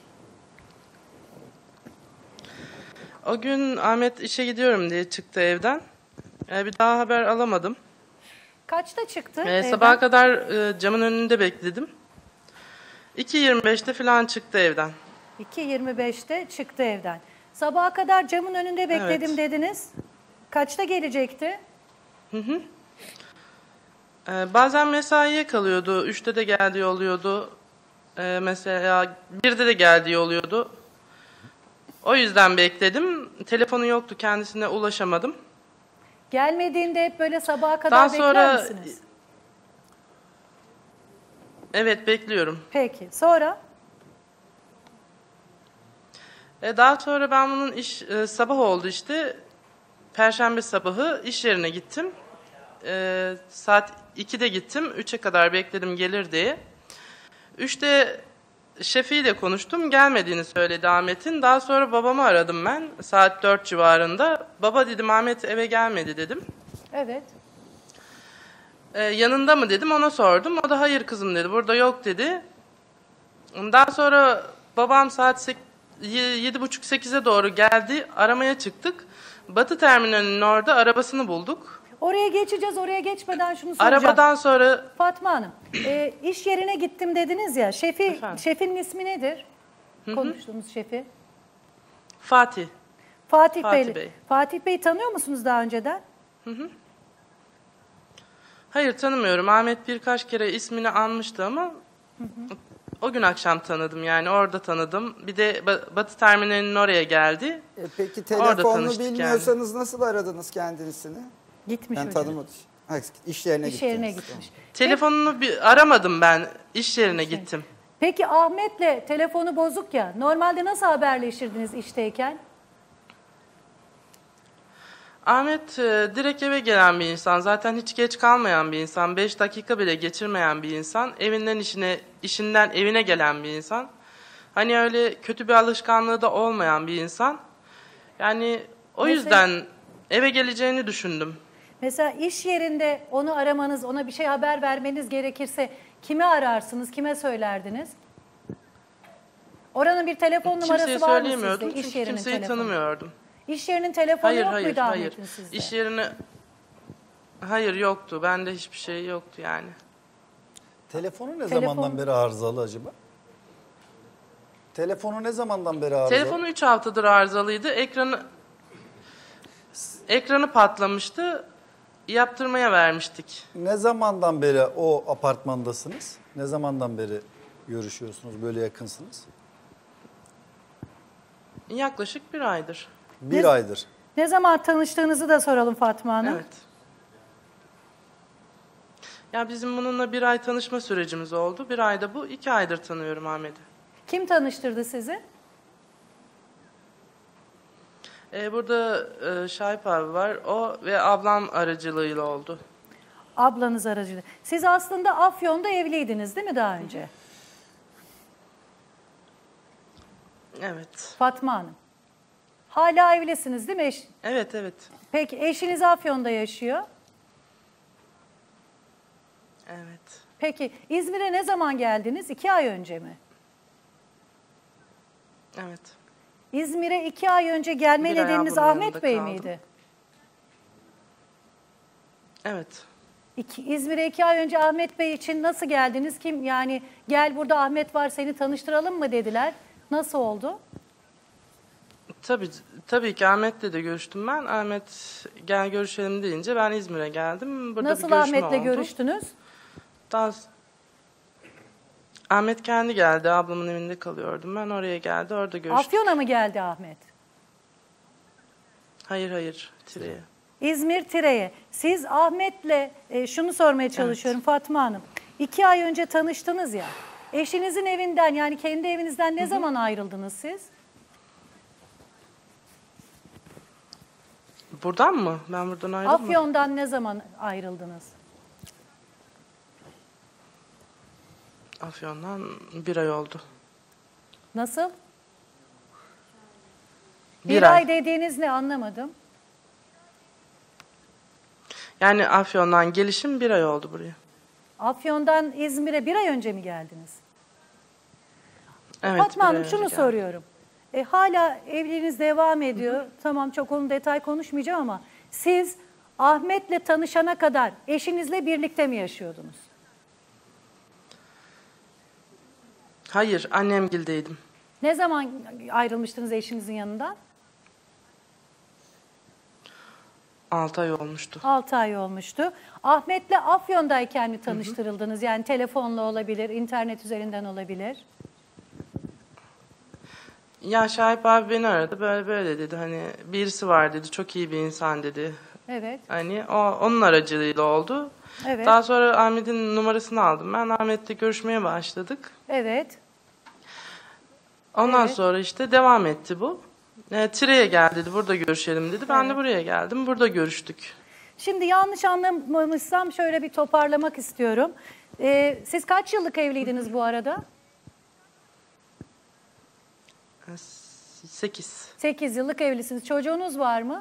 O gün Ahmet işe gidiyorum diye çıktı evden. Ee, bir daha haber alamadım. Kaçta çıktı? Ee, evden? sabaha kadar e, camın önünde bekledim. iki yirmi beşte falan çıktı evden. iki yirmi beşte çıktı evden. Sabaha kadar camın önünde bekledim Evet. dediniz. Kaçta gelecekti? Hı hı. Ee, bazen mesaiye kalıyordu. Üçte de geldiği oluyordu. Ee, mesela birde de geldiği oluyordu. O yüzden bekledim. Telefonu yoktu. Kendisine ulaşamadım. Gelmediğinde hep böyle sabaha kadar Daha bekler sonra- misiniz? Evet, bekliyorum. Peki. Sonra? E, daha sonra ben bunun iş e, sabah oldu işte. Perşembe sabahı iş yerine gittim. E, saat ikide gittim. üçe kadar bekledim gelir diye. üçte şefiyle konuştum. Gelmediğini söyledi Ahmet'in. Daha sonra babamı aradım ben. Saat dört civarında. Baba dedim, Ahmet eve gelmedi dedim. Evet. E, yanında mı dedim, ona sordum. O da hayır kızım dedi. Burada yok dedi. Daha sonra babam saat sek- yedi buçuk sekize doğru geldi. Aramaya çıktık. Batı terminalinin orada arabasını bulduk. Oraya geçeceğiz. Oraya geçmeden şunu soracağım. Arabadan sonra Fatma Hanım, e, iş yerine gittim dediniz ya. Şefi, şefin ismi nedir? Konuştuğumuz şefi. Fatih. Fatih, Fatih Bey. Bey. Fatih Bey tanıyor musunuz daha önceden? Hı hı. Hayır, tanımıyorum. Ahmet birkaç kere ismini anmıştı ama o gün akşam tanıdım, yani orada tanıdım. Bir de Ba- Batı Terminali'nin oraya geldi. E peki Orada telefonunu tanıştık bilmiyorsanız nasıl aradınız kendisini? Gitmiş ben hocam. tanımadım. Ha, iş yerine İş gittiniz. yerine gitmiş. Telefonunu bir aramadım ben, iş yerine gittim. Peki Ahmet'le telefonu bozuk ya. Normalde nasıl haberleşirdiniz işteyken? Ahmet e, direkt eve gelen bir insan. Zaten hiç geç kalmayan bir insan. Beş dakika bile geçirmeyen bir insan. Evinden işine, işinden evine gelen bir insan. Hani öyle kötü bir alışkanlığı da olmayan bir insan. Yani o Mesela- yüzden eve geleceğini düşündüm. Mesela iş yerinde onu aramanız, ona bir şey haber vermeniz gerekirse kime ararsınız, kime söylerdiniz? Oranın bir telefon numarası Kimseye var mı söyleyemiyordum sizde? İş çünkü yerinin kimseyi telefonu. tanımıyordum. İş yerinin telefonu Hayır yok hayır muydu hayır. Ahmet'in sizde? İş yerine hayır yoktu. Bende hiçbir şey yoktu yani. Telefonu ne Telefon- zamandan beri arızalı acaba? Telefonu ne zamandan beri arızalı? Telefonu üç haftadır arızalıydı. Ekranı ekranı patlamıştı. Yaptırmaya vermiştik. Ne zamandan beri o apartmandasınız? Ne zamandan beri görüşüyorsunuz, böyle yakınsınız? Yaklaşık bir aydır. Bir Ne- aydır. Ne zaman tanıştığınızı da soralım Fatma Hanım. Evet. Ya bizim bununla bir ay tanışma sürecimiz oldu. Bir ayda bu, iki aydır tanıyorum Ahmet'i. Kim tanıştırdı sizi? Ee, burada e, Şahip abi var. O ve ablam aracılığıyla oldu. Ablanız aracılığıyla. Siz aslında Afyon'da evliydiniz değil mi daha önce? Evet. Fatma Hanım. Hala evlisiniz değil mi? Eş... Evet, evet. Peki eşiniz Afyon'da yaşıyor. Evet. Peki İzmir'e ne zaman geldiniz? İki ay önce mi? Evet. İzmir'e iki ay önce gelme Bir ay nedeniniz ablamın Ahmet yanında Bey kaldım. miydi? Evet. İki, İzmir'e iki ay önce Ahmet Bey için nasıl geldiniz? Kim yani gel burada Ahmet var seni tanıştıralım mı dediler. Nasıl oldu? Tabii, tabii ki Ahmet'le de görüştüm ben. Ahmet gel görüşelim deyince ben İzmir'e geldim. Burada Nasıl bir görüşme Ahmet'le oldu. görüştünüz? Daha... Ahmet kendi geldi. Ablamın evinde kalıyordum. Ben oraya geldi. Orada görüştük. Afyon'a mı geldi Ahmet? Hayır hayır. Tire'ye. İzmir Tire'ye. Siz Ahmet'le e, şunu sormaya çalışıyorum Fatma Hanım. İki ay önce tanıştınız ya. Eşinizin evinden yani kendi evinizden ne zaman ayrıldınız siz? Buradan mı? Ben buradan ayrılmadım. Afyon'dan ne zaman ayrıldınız? Afyon'dan bir ay oldu. Nasıl? Bir, Bir, ay. ay dediğiniz ne anlamadım. Yani Afyon'dan gelişim bir ay oldu buraya. Afyon'dan İzmir'e bir ay önce mi geldiniz? Evet, Fatma bir Hanım ay şunu önce geldim. soruyorum. E, hala evliliğiniz devam ediyor. Tamam çok onun detay konuşmayacağım ama siz Ahmet'le tanışana kadar eşinizle birlikte mi yaşıyordunuz? Hayır, annemgildeydim. Ne zaman ayrılmıştınız eşinizin yanından? Altı ay olmuştu. altı ay olmuştu. Ahmet'le Afyon'dayken mi tanıştırıldınız? Yani telefonla olabilir, internet üzerinden olabilir. Ya Şahip abi beni aradı. Böyle böyle dedi. Hani birisi var dedi. Çok iyi bir insan dedi. Evet. Hani o onun aracılığıyla oldu. Evet. Daha sonra Ahmet'in numarasını aldım. Ben Ahmet'le görüşmeye başladık. Evet. Ondan Evet. sonra işte devam etti bu. E, Tire'ye gel dedi. Burada görüşelim dedi. Ben de buraya geldim. Burada görüştük. Şimdi yanlış anlamamışsam şöyle bir toparlamak istiyorum. Ee, siz kaç yıllık evliydiniz bu arada? Sekiz. sekiz yıllık evlisiniz. Çocuğunuz var mı?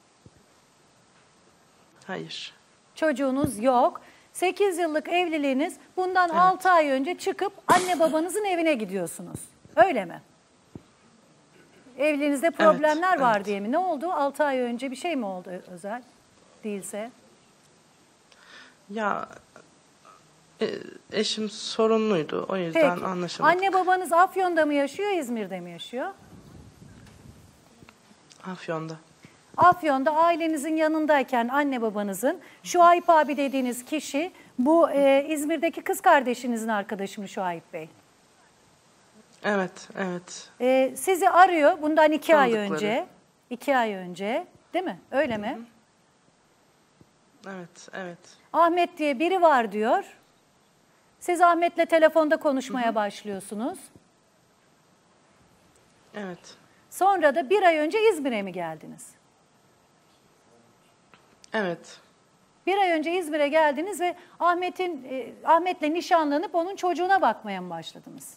Hayır. Çocuğunuz yok. sekiz yıllık evliliğiniz bundan altı ay önce çıkıp anne babanızın evine gidiyorsunuz. Öyle mi? Evliliğinizde problemler var evet. diye mi? Ne oldu? altı ay önce bir şey mi oldu özel? Değilse. Ya e, eşim sorunluydu. O yüzden Peki. anlaşamadık. Anne babanız Afyon'da mı yaşıyor, İzmir'de mi yaşıyor? Afyon'da. Afyon'da ailenizin yanındayken anne babanızın Şuayb abi dediğiniz kişi bu e, İzmir'deki kız kardeşinizin arkadaşı mı Şuayb Bey? Evet, evet. Ee, sizi arıyor bundan iki ay Tanıdıkları. önce. iki ay önce, değil mi? Öyle mi? Evet, evet. Ahmet diye biri var diyor. Siz Ahmet'le telefonda konuşmaya başlıyorsunuz. Evet. Sonra da bir ay önce İzmir'e mi geldiniz? Evet. Bir ay önce İzmir'e geldiniz ve Ahmet'in e, Ahmet'le nişanlanıp onun çocuğuna bakmaya mı başladınız?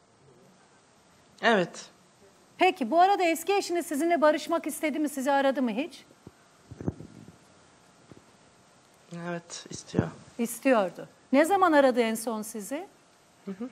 Evet. Peki bu arada eski eşiniz sizinle barışmak istedi mi? Sizi aradı mı hiç? Evet, istiyor. İstiyordu. Ne zaman aradı en son sizi? Hı hı.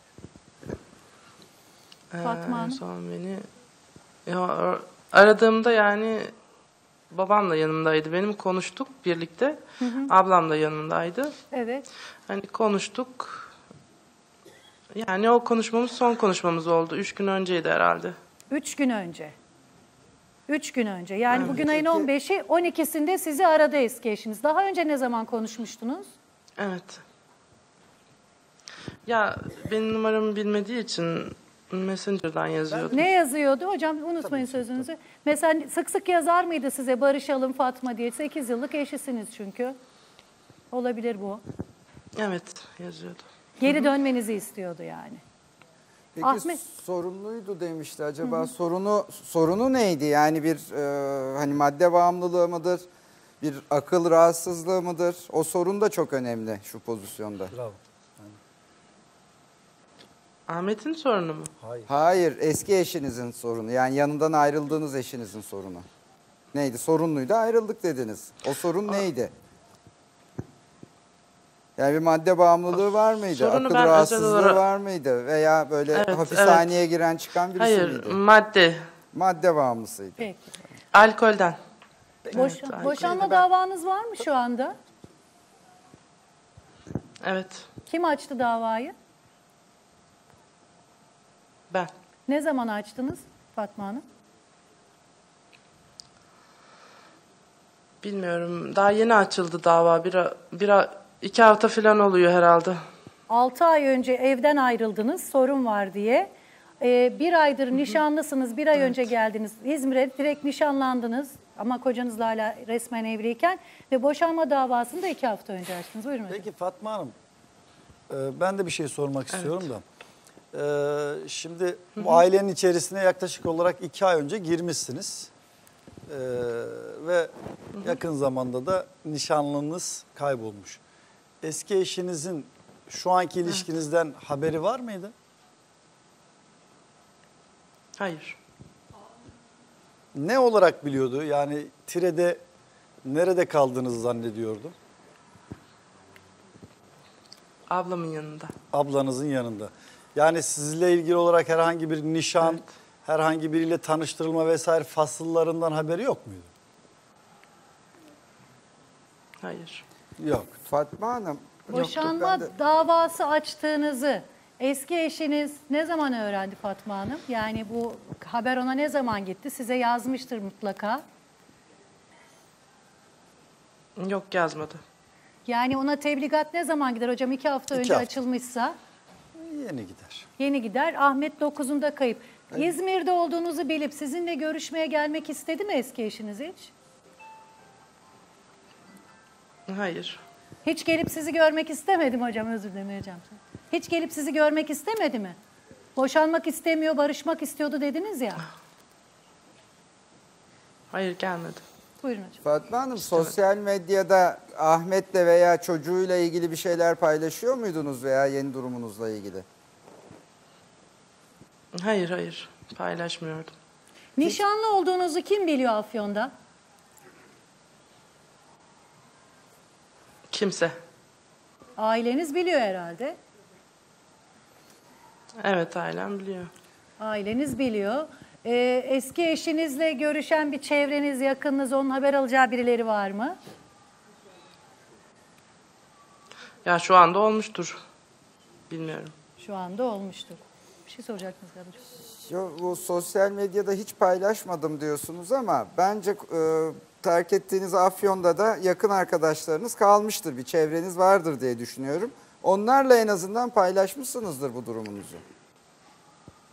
Fatma Ee, Hanım. son beni ya, aradığımda yani babam da yanımdaydı. Benim konuştuk birlikte. Hı hı. Ablam da yanındaydı. Evet. Hani konuştuk. Yani o konuşmamız son konuşmamız oldu. Üç gün önceydi herhalde. Üç gün önce. Üç gün önce. Yani Evet. bugün ayın on beşi, on ikisinde sizi aradı eski eşiniz. Daha önce ne zaman konuşmuştunuz? Evet. Ya benim numaramı bilmediği için Messenger'dan yazıyordu. Ne yazıyordu hocam? Unutmayın sözünüzü. Mesela sık sık yazar mıydı size barışalım Fatma diye? sekiz yıllık eşisiniz çünkü. Olabilir bu. Evet, yazıyordu. Geri dönmenizi istiyordu yani. Peki Ahmet- sorunluydu demişti. Acaba Hı hı. sorunu sorunu neydi? Yani bir e, hani madde bağımlılığı mıdır? Bir akıl rahatsızlığı mıdır? O sorun da çok önemli şu pozisyonda. Bravo. Ahmet'in sorunu mu? Hayır. Hayır, eski eşinizin sorunu. Yani yanından ayrıldığınız eşinizin sorunu. Neydi? Sorunluydu, ayrıldık dediniz. O sorun neydi? Yani bir madde bağımlılığı var mıydı? Sorunu Akıl ben özel rahatsızlığı olarak- var mıydı? Veya böyle Evet, hapishaneye giren çıkan birisi Hayır, miydi? madde. Madde bağımlısıydı. Peki. Alkolden. Boş- Evet, boşanma alkolden. davanız var mı şu anda? Evet, Kim açtı davayı? ben. Ne zaman açtınız Fatma Hanım? Bilmiyorum. Daha yeni açıldı dava. Bir, bir, iki hafta falan oluyor herhalde. altı ay önce evden ayrıldınız, sorun var diye. Ee, bir aydır nişanlısınız, bir ay önce geldiniz. İzmir'e direkt nişanlandınız ama kocanızla hala resmen evliyken ve boşanma davasını da iki hafta önce açtınız. Buyurun hocam. Peki Fatma Hanım, e, ben de bir şey sormak istiyorum da. E, şimdi bu ailenin içerisine yaklaşık olarak iki ay önce girmişsiniz. E, ve yakın zamanda da nişanlınız kaybolmuş. Eski eşinizin şu anki ilişkinizden haberi var mıydı? Hayır. Ne olarak biliyordu? Yani Tire'de nerede kaldığınızı zannediyordu? Ablamın yanında. Ablanızın yanında. Yani sizinle ilgili olarak herhangi bir nişan, herhangi biriyle tanıştırılma vesaire fasıllarından haberi yok muydu? Hayır. Yok. Fatma Hanım. Boşanma davası açtığınızı eski eşiniz ne zaman öğrendi Fatma Hanım? Yani bu haber ona ne zaman gitti? Size yazmıştır mutlaka. Yok, yazmadı. Yani ona tebligat ne zaman gider hocam? İki hafta İki önce hafta. açılmışsa Yeni gider. yeni gider. Ahmet dokuzunda kayıp. İzmir'de olduğunuzu bilip sizinle görüşmeye gelmek istedi mi eski eşiniz hiç? Hayır. Hiç gelip sizi görmek istemedim hocam, özür dilerim hocam. Hiç gelip sizi görmek istemedi mi? Boşanmak istemiyor, barışmak istiyordu dediniz ya. Hayır, gelmedi. Buyurun hocam. Fatma Hanım, sosyal medyada Ahmet'le veya çocuğuyla ilgili bir şeyler paylaşıyor muydunuz veya yeni durumunuzla ilgili? Hayır, hayır. Paylaşmıyordum. Nişanlı olduğunuzu kim biliyor Afyon'da? Kimse. Aileniz biliyor herhalde. Evet, ailem biliyor. Aileniz biliyor. Ee, eski eşinizle görüşen bir çevreniz, yakınınız, onun haber alacağı birileri var mı? Ya şu anda olmuştur. Bilmiyorum. Şu anda olmuştur. Bir şey soracaktınız galiba. Yo, bu sosyal medyada hiç paylaşmadım diyorsunuz ama bence e, terk ettiğiniz Afyon'da da yakın arkadaşlarınız kalmıştır. Bir çevreniz vardır diye düşünüyorum. Onlarla en azından paylaşmışsınızdır bu durumunuzu.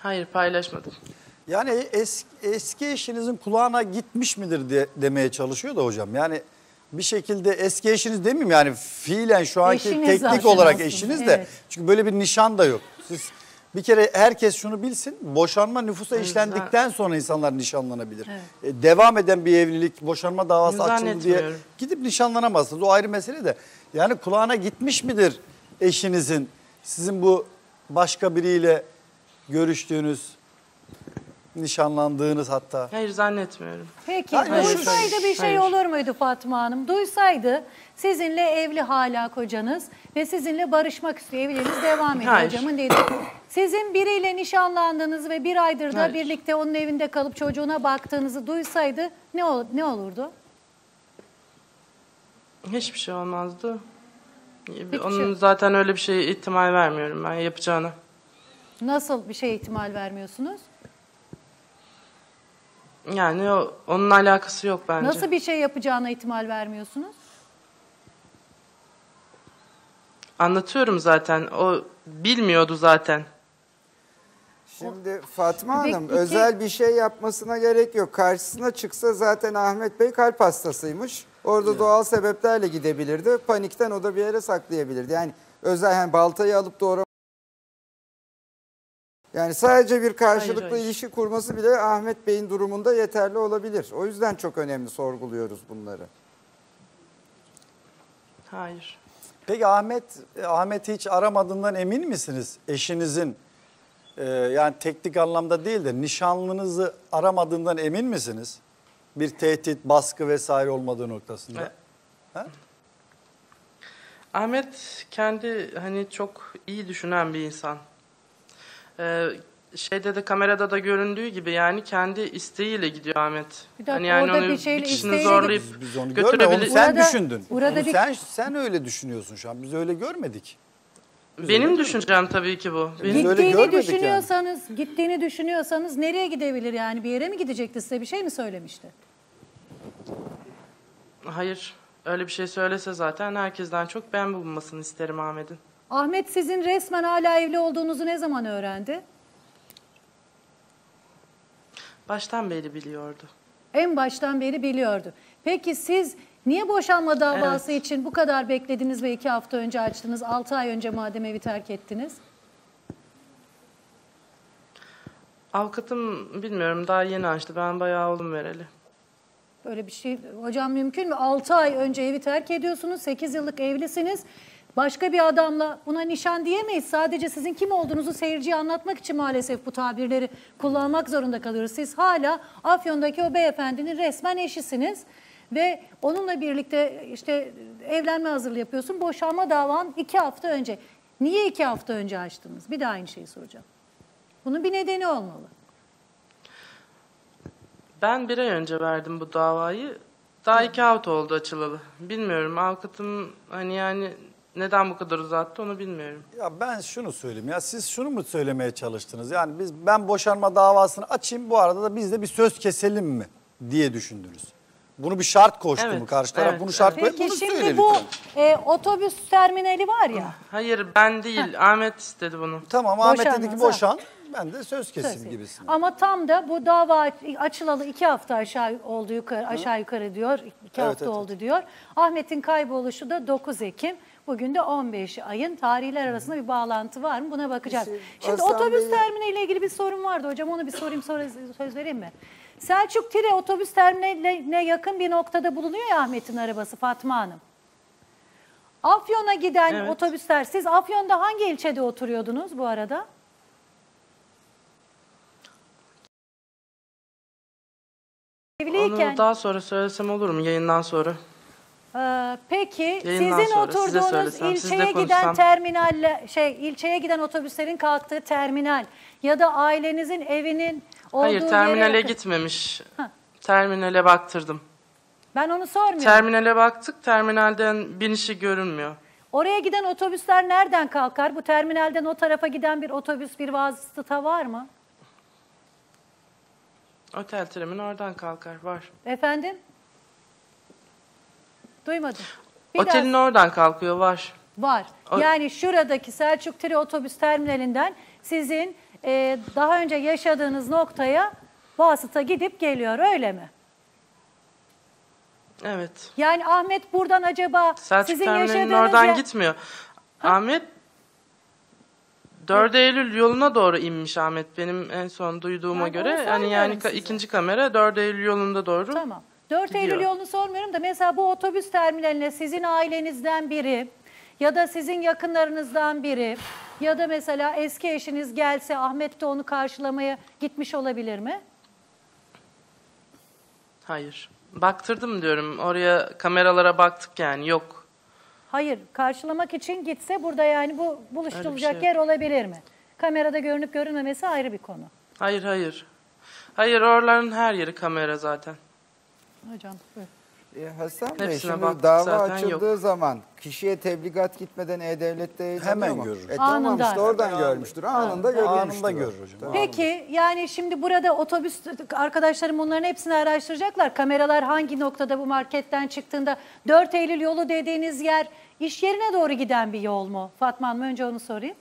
Hayır, paylaşmadım. Yani es, eski eşinizin kulağına gitmiş midir de, demeye çalışıyor da hocam. Yani bir şekilde eski eşiniz demeyeyim yani fiilen şu anki Eşiniz teknik zaten olarak aslında, eşiniz de. evet. Çünkü böyle bir nişan da yok. Siz bir kere herkes şunu bilsin. Boşanma nüfusa işlendikten sonra insanlar nişanlanabilir. Evet. E, devam eden bir evlilik, boşanma davası açıldı diye Zannetmiyorum. gidip nişanlanamazsınız. O ayrı mesele de. Yani kulağına gitmiş midir eşinizin sizin bu başka biriyle görüştüğünüz, nişanlandığınız hatta? Hayır, zannetmiyorum. Peki Hayır, duysaydı bir şey hayır. olur muydu Fatma Hanım? Duysaydı sizinle evli hala kocanız ve sizinle barışmak istiyor. Evliliğiniz devam ediyor Hayır. hocamın dedi. Sizin biriyle nişanlandığınız ve bir aydır da Hayır. birlikte onun evinde kalıp çocuğuna baktığınızı duysaydı ne ol ne olurdu? Hiçbir şey olmazdı. Hiçbir Onun şey- zaten öyle bir şeye ihtimal vermiyorum ben yapacağına. Nasıl bir şeye ihtimal vermiyorsunuz? Yani o, onunla alakası yok bence. Nasıl bir şey yapacağına ihtimal vermiyorsunuz? Anlatıyorum zaten. O bilmiyordu zaten. Şimdi Fatma Peki, Hanım peki. özel bir şey yapmasına gerek yok. Karşısına çıksa zaten Ahmet Bey kalp hastasıymış. Orada doğal sebeplerle gidebilirdi. Panikten o da bir yere saklayabilirdi. Yani özel yani baltayı alıp doğru. Yani sadece bir karşılıklı Hayır, hayır. ilişki kurması bile Ahmet Bey'in durumunda yeterli olabilir. O yüzden çok önemli sorguluyoruz bunları. Hayır. Peki Ahmet Ahmet'i hiç aramadığından emin misiniz? Eşinizin e, yani teknik anlamda değil de nişanlınızı aramadığından emin misiniz? Bir tehdit, baskı vesaire olmadığı noktasında. Evet. Ha? Ahmet kendi hani çok iyi düşünen bir insan. Ee, şeyde de kamerada da göründüğü gibi yani kendi isteğiyle gidiyor Ahmet. Bir dakika, hani yani orada onu bir şeyle kişinin isteğiyle zorlayıp Biz, biz onu görmedik. Onu götürebilir. sen Burada- düşündün. burada Onu bir- sen, sen öyle düşünüyorsun şu an. Biz öyle görmedik. Biz Benim öyle düşüncem tabii ki bu. Biz Benim- öyle Gittiğini görmedik yani. düşünüyorsanız, gittiğini düşünüyorsanız nereye gidebilir yani? Bir yere mi gidecekti, size bir şey mi söylemişti? Hayır. Öyle bir şey söylese zaten herkesten çok ben bulunmasını isterim Ahmet'in. Ahmet sizin resmen hala evli olduğunuzu ne zaman öğrendi? Baştan beri biliyordu. En baştan beri biliyordu. Peki siz niye boşanma davası için bu kadar beklediniz ve iki hafta önce açtınız? Altı ay önce madem evi terk ettiniz. Avukatım bilmiyorum daha yeni açtı. Ben bayağı oldum vereli. Böyle bir şey hocam mümkün mü? altı ay önce evi terk ediyorsunuz. sekiz yıllık evlisiniz. Başka bir adamla buna nişan diyemeyiz. Sadece sizin kim olduğunuzu seyirciye anlatmak için maalesef bu tabirleri kullanmak zorunda kalıyoruz. Siz hala Afyon'daki o beyefendinin resmen eşisiniz. Ve onunla birlikte işte evlenme hazırlığı yapıyorsun. Boşanma davan iki hafta önce. Niye iki hafta önce açtınız? Bir daha aynı şeyi soracağım. Bunun bir nedeni olmalı. Ben bir ay önce verdim bu davayı. Daha iki hafta oldu açılalı. Bilmiyorum avukatım hani yani neden bu kadar uzattı onu bilmiyorum. Ya ben şunu söyleyeyim ya siz şunu mu söylemeye çalıştınız? Yani biz ben boşanma davasını açayım bu arada da biz de bir söz keselim mi diye düşündünüz. Bunu bir şart koştu Evet, mu? Karşı taraf evet, bunu şart koyup Peki bunu şimdi söyle bu lütfen. e, otobüs terminali var ya. Hayır ben değil Ahmet istedi bunu. Tamam Ahmet dedi ki Boşanmanız, boşan ben de söz kesim Söz- gibisin. Ama tam da bu dava açılalı iki hafta aşağı oldu yukarı aşağı yukarı diyor. iki Evet, hafta evet. oldu diyor. Ahmet'in kayboluşu da dokuz Ekim. Bugün de on beş ayın tarihler arasında bir bağlantı var mı? Buna bakacağız. Şey, Şimdi Hasan otobüs Bey'e- terminaliyle ilgili bir sorun vardı hocam. Onu bir sorayım sonra söz vereyim mi? Selçuk Tire otobüs terminaline yakın bir noktada bulunuyor ya Ahmet'in arabası Fatma Hanım. Afyon'a giden Evet. otobüsler, siz Afyon'da hangi ilçede oturuyordunuz bu arada? Evliyken, Onu daha sonra söylesem olur mu yayından sonra? Ee, peki Yayından sizin sonra size oturduğunuz söylesem, sizle ilçeye giden konuşsam. terminalle şey ilçeye giden otobüslerin kalktığı terminal ya da ailenizin evinin olduğu Hayır yere terminale yakın- gitmemiş. Hah. Terminale baktırdım. Ben onu sormuyorum. Terminale baktık terminalden binişi görünmüyor. Oraya giden otobüsler nereden kalkar? Bu terminalden o tarafa giden bir otobüs, bir vasıta var mı? Otel trimin oradan kalkar var. Efendim? Duymadım. Bir daha- Otelin oradan kalkıyor var. Var. O- Yani şuradaki Selçuk Tire otobüs terminalinden sizin e, daha önce yaşadığınız noktaya vasıta gidip geliyor, öyle mi? Evet. Yani Ahmet buradan acaba Selçuk sizin terminalinin yaşadığınız oradan yer... gitmiyor. Ahmet dört Eylül yoluna doğru inmiş Ahmet benim en son duyduğuma Ben göre. onu Yani yani sormuyorum ka- size. ikinci kamera dört Eylül yolunda doğru. Tamam. dört gidiyor. Eylül yolunu sormuyorum da mesela bu otobüs terminaline sizin ailenizden biri ya da sizin yakınlarınızdan biri ya da mesela eski eşiniz gelse Ahmet de onu karşılamaya gitmiş olabilir mi? Hayır. Baktırdım diyorum. Oraya kameralara baktık yani yok. Hayır, karşılamak için gitse burada yani bu buluşturulacak Öyle bir şey yok. yer olabilir mi? Kamerada görünüp görünmemesi ayrı bir konu. Hayır hayır. Hayır oraların her yeri kamera zaten. Hocam buyur. E, Hasan Bey, Hepsine şimdi baktık dava zaten, açıldığı yok. zaman kişiye tebligat gitmeden E-Devlet'te yayınlanıyor Hemen mu? görür. E, tamam Anında. işte oradan görmüştür. Anında görülmüştür. Anında o. görür hocam. Tamam. Peki yani şimdi burada otobüs arkadaşlarım bunların hepsini araştıracaklar. Kameralar hangi noktada bu marketten çıktığında dört Eylül yolu dediğiniz yer iş yerine doğru giden bir yol mu? Fatma Hanım önce onu sorayım.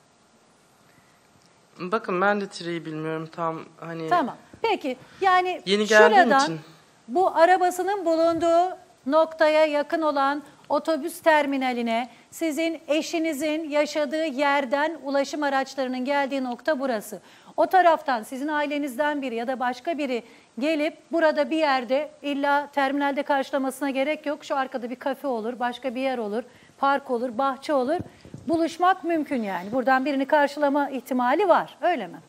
Bakın ben de Tire'yi bilmiyorum tam hani. Tamam. Peki yani Yeni geldiğim şuradan için. bu arabasının bulunduğu noktaya yakın olan otobüs terminaline sizin eşinizin yaşadığı yerden ulaşım araçlarının geldiği nokta burası. O taraftan sizin ailenizden biri ya da başka biri gelip burada bir yerde illa terminalde karşılamasına gerek yok. Şu arkada bir kafe olur, başka bir yer olur, park olur, bahçe olur. Buluşmak mümkün yani. Buradan birini karşılama ihtimali var. Öyle mi?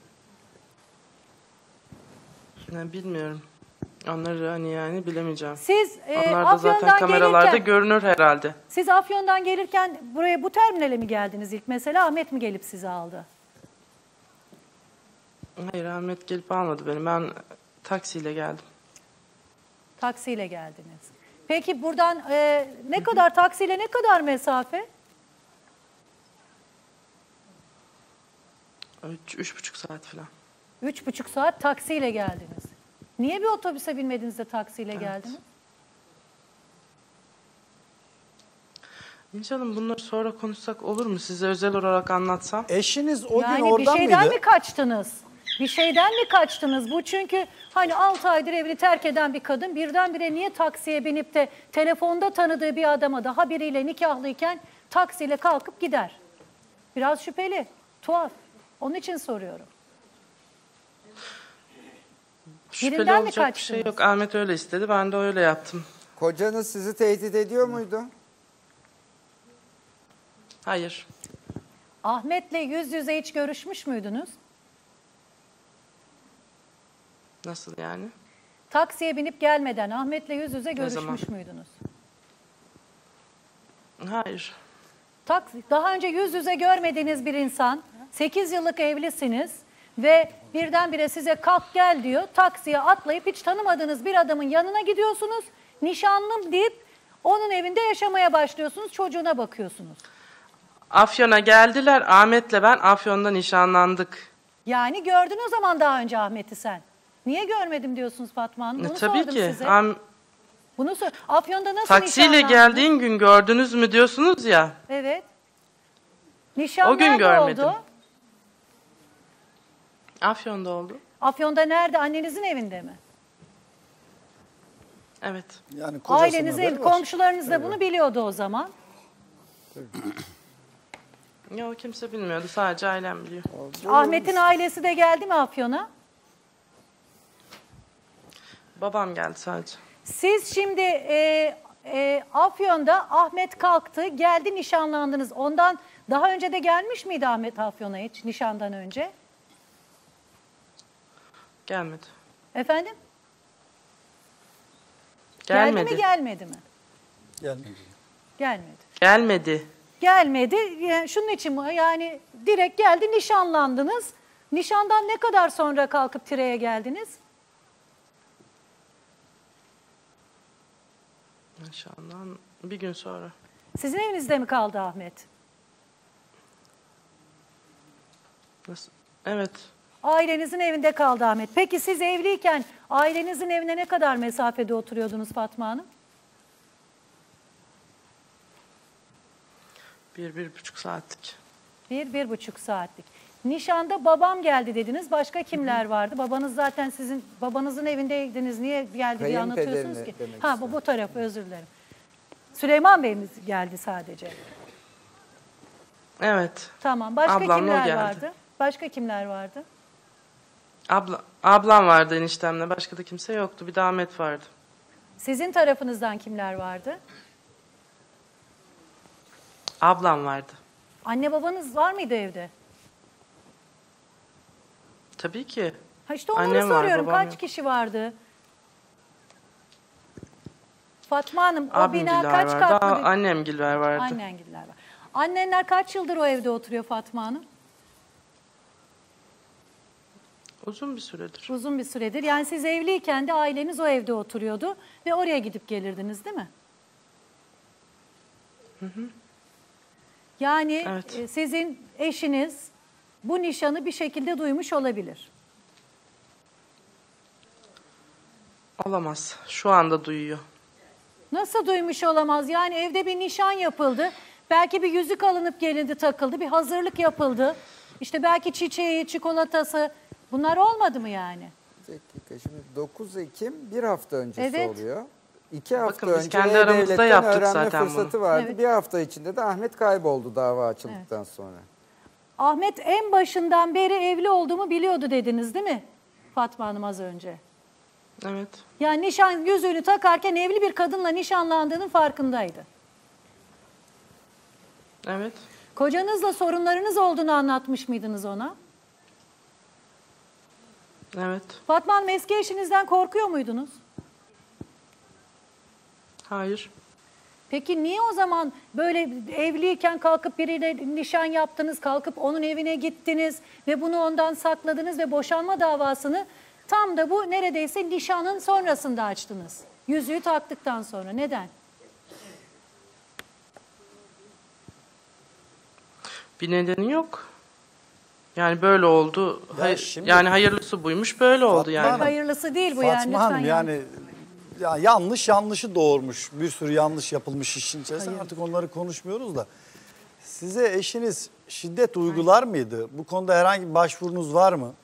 Yani bilmiyorum. Onları hani yani bilemeyeceğim. Siz e, Onlar da zaten Afyon'dan kameralarda gelirken, görünür herhalde. siz Afyon'dan gelirken buraya bu terminale mi geldiniz ilk mesela? Ahmet mi gelip sizi aldı? Hayır Ahmet gelip almadı beni. Ben taksiyle geldim. Taksiyle geldiniz. Peki buradan e, ne kadar taksiyle ne kadar mesafe? Üç, üç buçuk saat falan. Üç buçuk saat taksiyle geldiniz. Niye bir otobüse binmediniz de taksiyle Evet. geldiniz? İnce Hanım bunları sonra konuşsak olur mu? Size özel olarak anlatsam. Eşiniz o yani gün oradan bir şeyden mıydı? mi kaçtınız? Bir şeyden mi kaçtınız? Bu çünkü hani altı aydır evli terk eden bir kadın birdenbire niye taksiye binip de telefonda tanıdığı bir adama daha biriyle nikahlıyken taksiyle kalkıp gider? Biraz şüpheli, tuhaf. Onun için soruyorum. Şüpheli Birinden mi olacak bir şey kaçtınız? yok. Ahmet öyle istedi. Ben de öyle yaptım. Kocanız sizi tehdit ediyor muydu? Hayır. Ahmet'le yüz yüze hiç görüşmüş müydünüz? Nasıl yani? Taksiye binip gelmeden Ahmet'le yüz yüze görüşmüş zaman? müydünüz? Hayır. Taksi, daha önce yüz yüze görmediğiniz bir insan, sekiz yıllık evlisiniz ve birdenbire size kalk gel diyor. Taksiye atlayıp hiç tanımadığınız bir adamın yanına gidiyorsunuz. Nişanlım deyip onun evinde yaşamaya başlıyorsunuz. Çocuğuna bakıyorsunuz. Afyon'a geldiler. Ahmet'le ben Afyon'da nişanlandık. Yani gördün o zaman daha önce Ahmet'i sen. Niye görmedim diyorsunuz Fatma Hanım? Bunu E, tabii sordum ki. size. Am- Bunu sor. Afyon'da nasıl Taksiyle nişanlandınız? geldiğin gün gördünüz mü diyorsunuz ya. Evet. Nişan O gün nerede görmedim. oldu? Afyon'da oldu. Afyon'da nerede? Annenizin evinde mi? Evet. Yani Aileniz, ev, komşularınız da bunu biliyordu o zaman. Yok kimse bilmiyordu. Sadece ailem biliyor. Ahmet'in ailesi de geldi mi Afyon'a? Babam geldi sadece. Siz şimdi e, e, Afyon'da Ahmet kalktı, geldi nişanlandınız. Ondan daha önce de gelmiş miydi Ahmet Afyon'a hiç nişandan önce? Gelmedi. Efendim? Gelmedi. Geldi mi gelmedi mi? Gelmedi. Gelmedi. Gelmedi. Gelmedi. Yani şunun için mi? Yani direkt geldi nişanlandınız. Nişandan ne kadar sonra kalkıp Tire'ye geldiniz? Nişandan bir gün sonra. Sizin evinizde mi kaldı Ahmet? Nasıl? Evet. Ailenizin evinde kaldı Ahmet. Peki siz evliyken ailenizin evine ne kadar mesafede oturuyordunuz Fatma Hanım? Bir, bir buçuk saatlik. Bir, bir buçuk saatlik. Nişanda babam geldi dediniz. Başka kimler vardı? Babanız zaten sizin babanızın evindeydiniz. Niye geldi diye anlatıyorsunuz ki. Ha bu, bu tarafı özür dilerim. Süleyman Bey mi geldi sadece? Evet. Tamam. Başka Ablamla o kimler geldi. vardı? Başka kimler vardı? Abla, ablam vardı eniştemle. Başka da kimse yoktu. Bir de Ahmet vardı. Sizin tarafınızdan kimler vardı? Ablam vardı. Anne babanız var mıydı evde? Tabii ki. Ha işte onları Annem var, soruyorum. babam Kaç yok. kişi vardı? Fatma Hanım o Abimgiller bina kaç vardı. katlı? bir- Annemgiller vardı. Annengiller var. Annenler kaç yıldır o evde oturuyor Fatma Hanım? Uzun bir süredir. Uzun bir süredir. Yani siz evliyken de aileniz o evde oturuyordu ve oraya gidip gelirdiniz değil mi? Hı hı. Yani Evet. e, sizin eşiniz bu nişanı bir şekilde duymuş olabilir. Olamaz. Şu anda duyuyor. Nasıl duymuş olamaz? Yani evde bir nişan yapıldı. Belki bir yüzük alınıp gelindi takıldı. Bir hazırlık yapıldı. İşte belki çiçeği, çikolatası. Bunlar olmadı mı yani? Bir dakika, şimdi dokuz Ekim bir hafta öncesi Evet. oluyor. İki hafta Bakın biz önce kendi E-Devlet'ten aramızda yaptık öğrenme zaten fırsatı bunu. vardı. Evet. Bir hafta içinde de Ahmet kayboldu dava açıldıktan sonra. Ahmet en başından beri evli olduğumu biliyordu dediniz değil mi Fatma Hanım az önce? Evet. Yani nişan yüzüğünü takarken evli bir kadınla nişanlandığının farkındaydı. Evet. Kocanızla sorunlarınız olduğunu anlatmış mıydınız ona? Evet. Fatma Hanım eski eşinizden korkuyor muydunuz? Hayır. Peki niye o zaman böyle evliyken kalkıp biriyle nişan yaptınız, kalkıp onun evine gittiniz ve bunu ondan sakladınız ve boşanma davasını tam da bu neredeyse nişanın sonrasında açtınız? Yüzüğü taktıktan sonra. Neden? Bir nedeni yok. Yani böyle oldu. Ya Hay- şimdi- yani hayırlısı buymuş, böyle oldu yani. Hanım, Hayırlısı değil bu Fatma yani. Lütfen Hanım yani ya yanlış yanlışı doğurmuş. Bir sürü yanlış yapılmış işin içerisinde. Hayır. Artık onları konuşmuyoruz da. Size eşiniz şiddet uygular mıydı? Bu konuda herhangi bir başvurunuz var mı?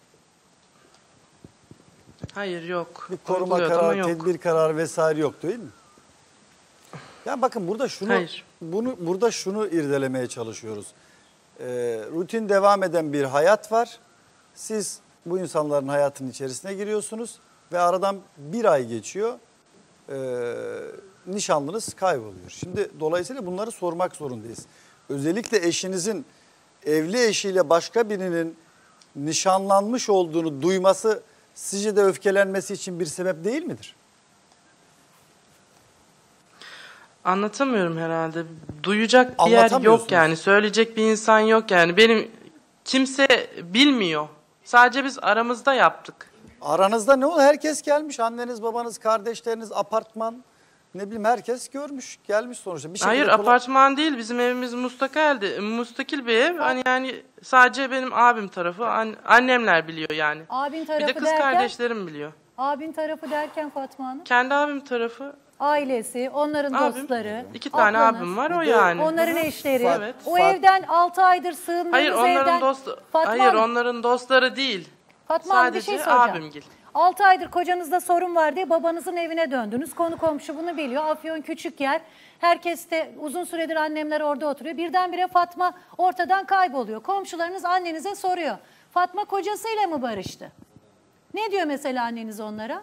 Hayır yok. Bir koruma Uyguluyordu ama kararı, yok. tedbir kararı vesaire yok değil mi? Yani bakın burada şunu Hayır. bunu burada şunu irdelemeye çalışıyoruz. Ee, rutin devam eden bir hayat var. Siz bu insanların hayatının içerisine giriyorsunuz ve aradan bir ay geçiyor. Ee, nişanlınız kayboluyor. Şimdi dolayısıyla bunları sormak zorundayız. Özellikle eşinizin evli eşiyle başka birinin nişanlanmış olduğunu duyması sizce de öfkelenmesi için bir sebep değil midir? Anlatamıyorum herhalde. Duyacak bir yer yok Anlatamıyorsunuz. yani. Söyleyecek bir insan yok yani. Benim kimse bilmiyor. Sadece biz aramızda yaptık. Aranızda ne oldu? Herkes gelmiş. Anneniz, babanız, kardeşleriniz, apartman. Ne bileyim herkes görmüş. Gelmiş sonuçta. Bir şekilde Hayır, kola- apartman değil. Bizim evimiz müstakildi. Müstakil bir ev. Hani yani sadece benim abim tarafı, an- annemler biliyor yani. Abin Bir tarafı de kız derken, kardeşlerim biliyor. abin tarafı derken Fatma Hanım? Kendi abim tarafı. Ailesi, onların Abim, dostları. iki tane ablanız, abim var, o bir de yani. Onların Hı hı. eşleri. Evet. O Fat- evden altı aydır sığındığınız Hayır, onların evden. dostu. Fatma Hayır, Hanım, onların dostları değil. Fatma Hanım bir Sadece şey soracağım. abimgil. altı aydır kocanızda sorun var diye babanızın evine döndünüz. Konu komşu bunu biliyor. Afyon küçük yer. Herkes de uzun süredir annemler orada oturuyor. Birdenbire Fatma ortadan kayboluyor. Komşularınız annenize soruyor. Fatma kocasıyla mı barıştı? Ne diyor mesela anneniz onlara?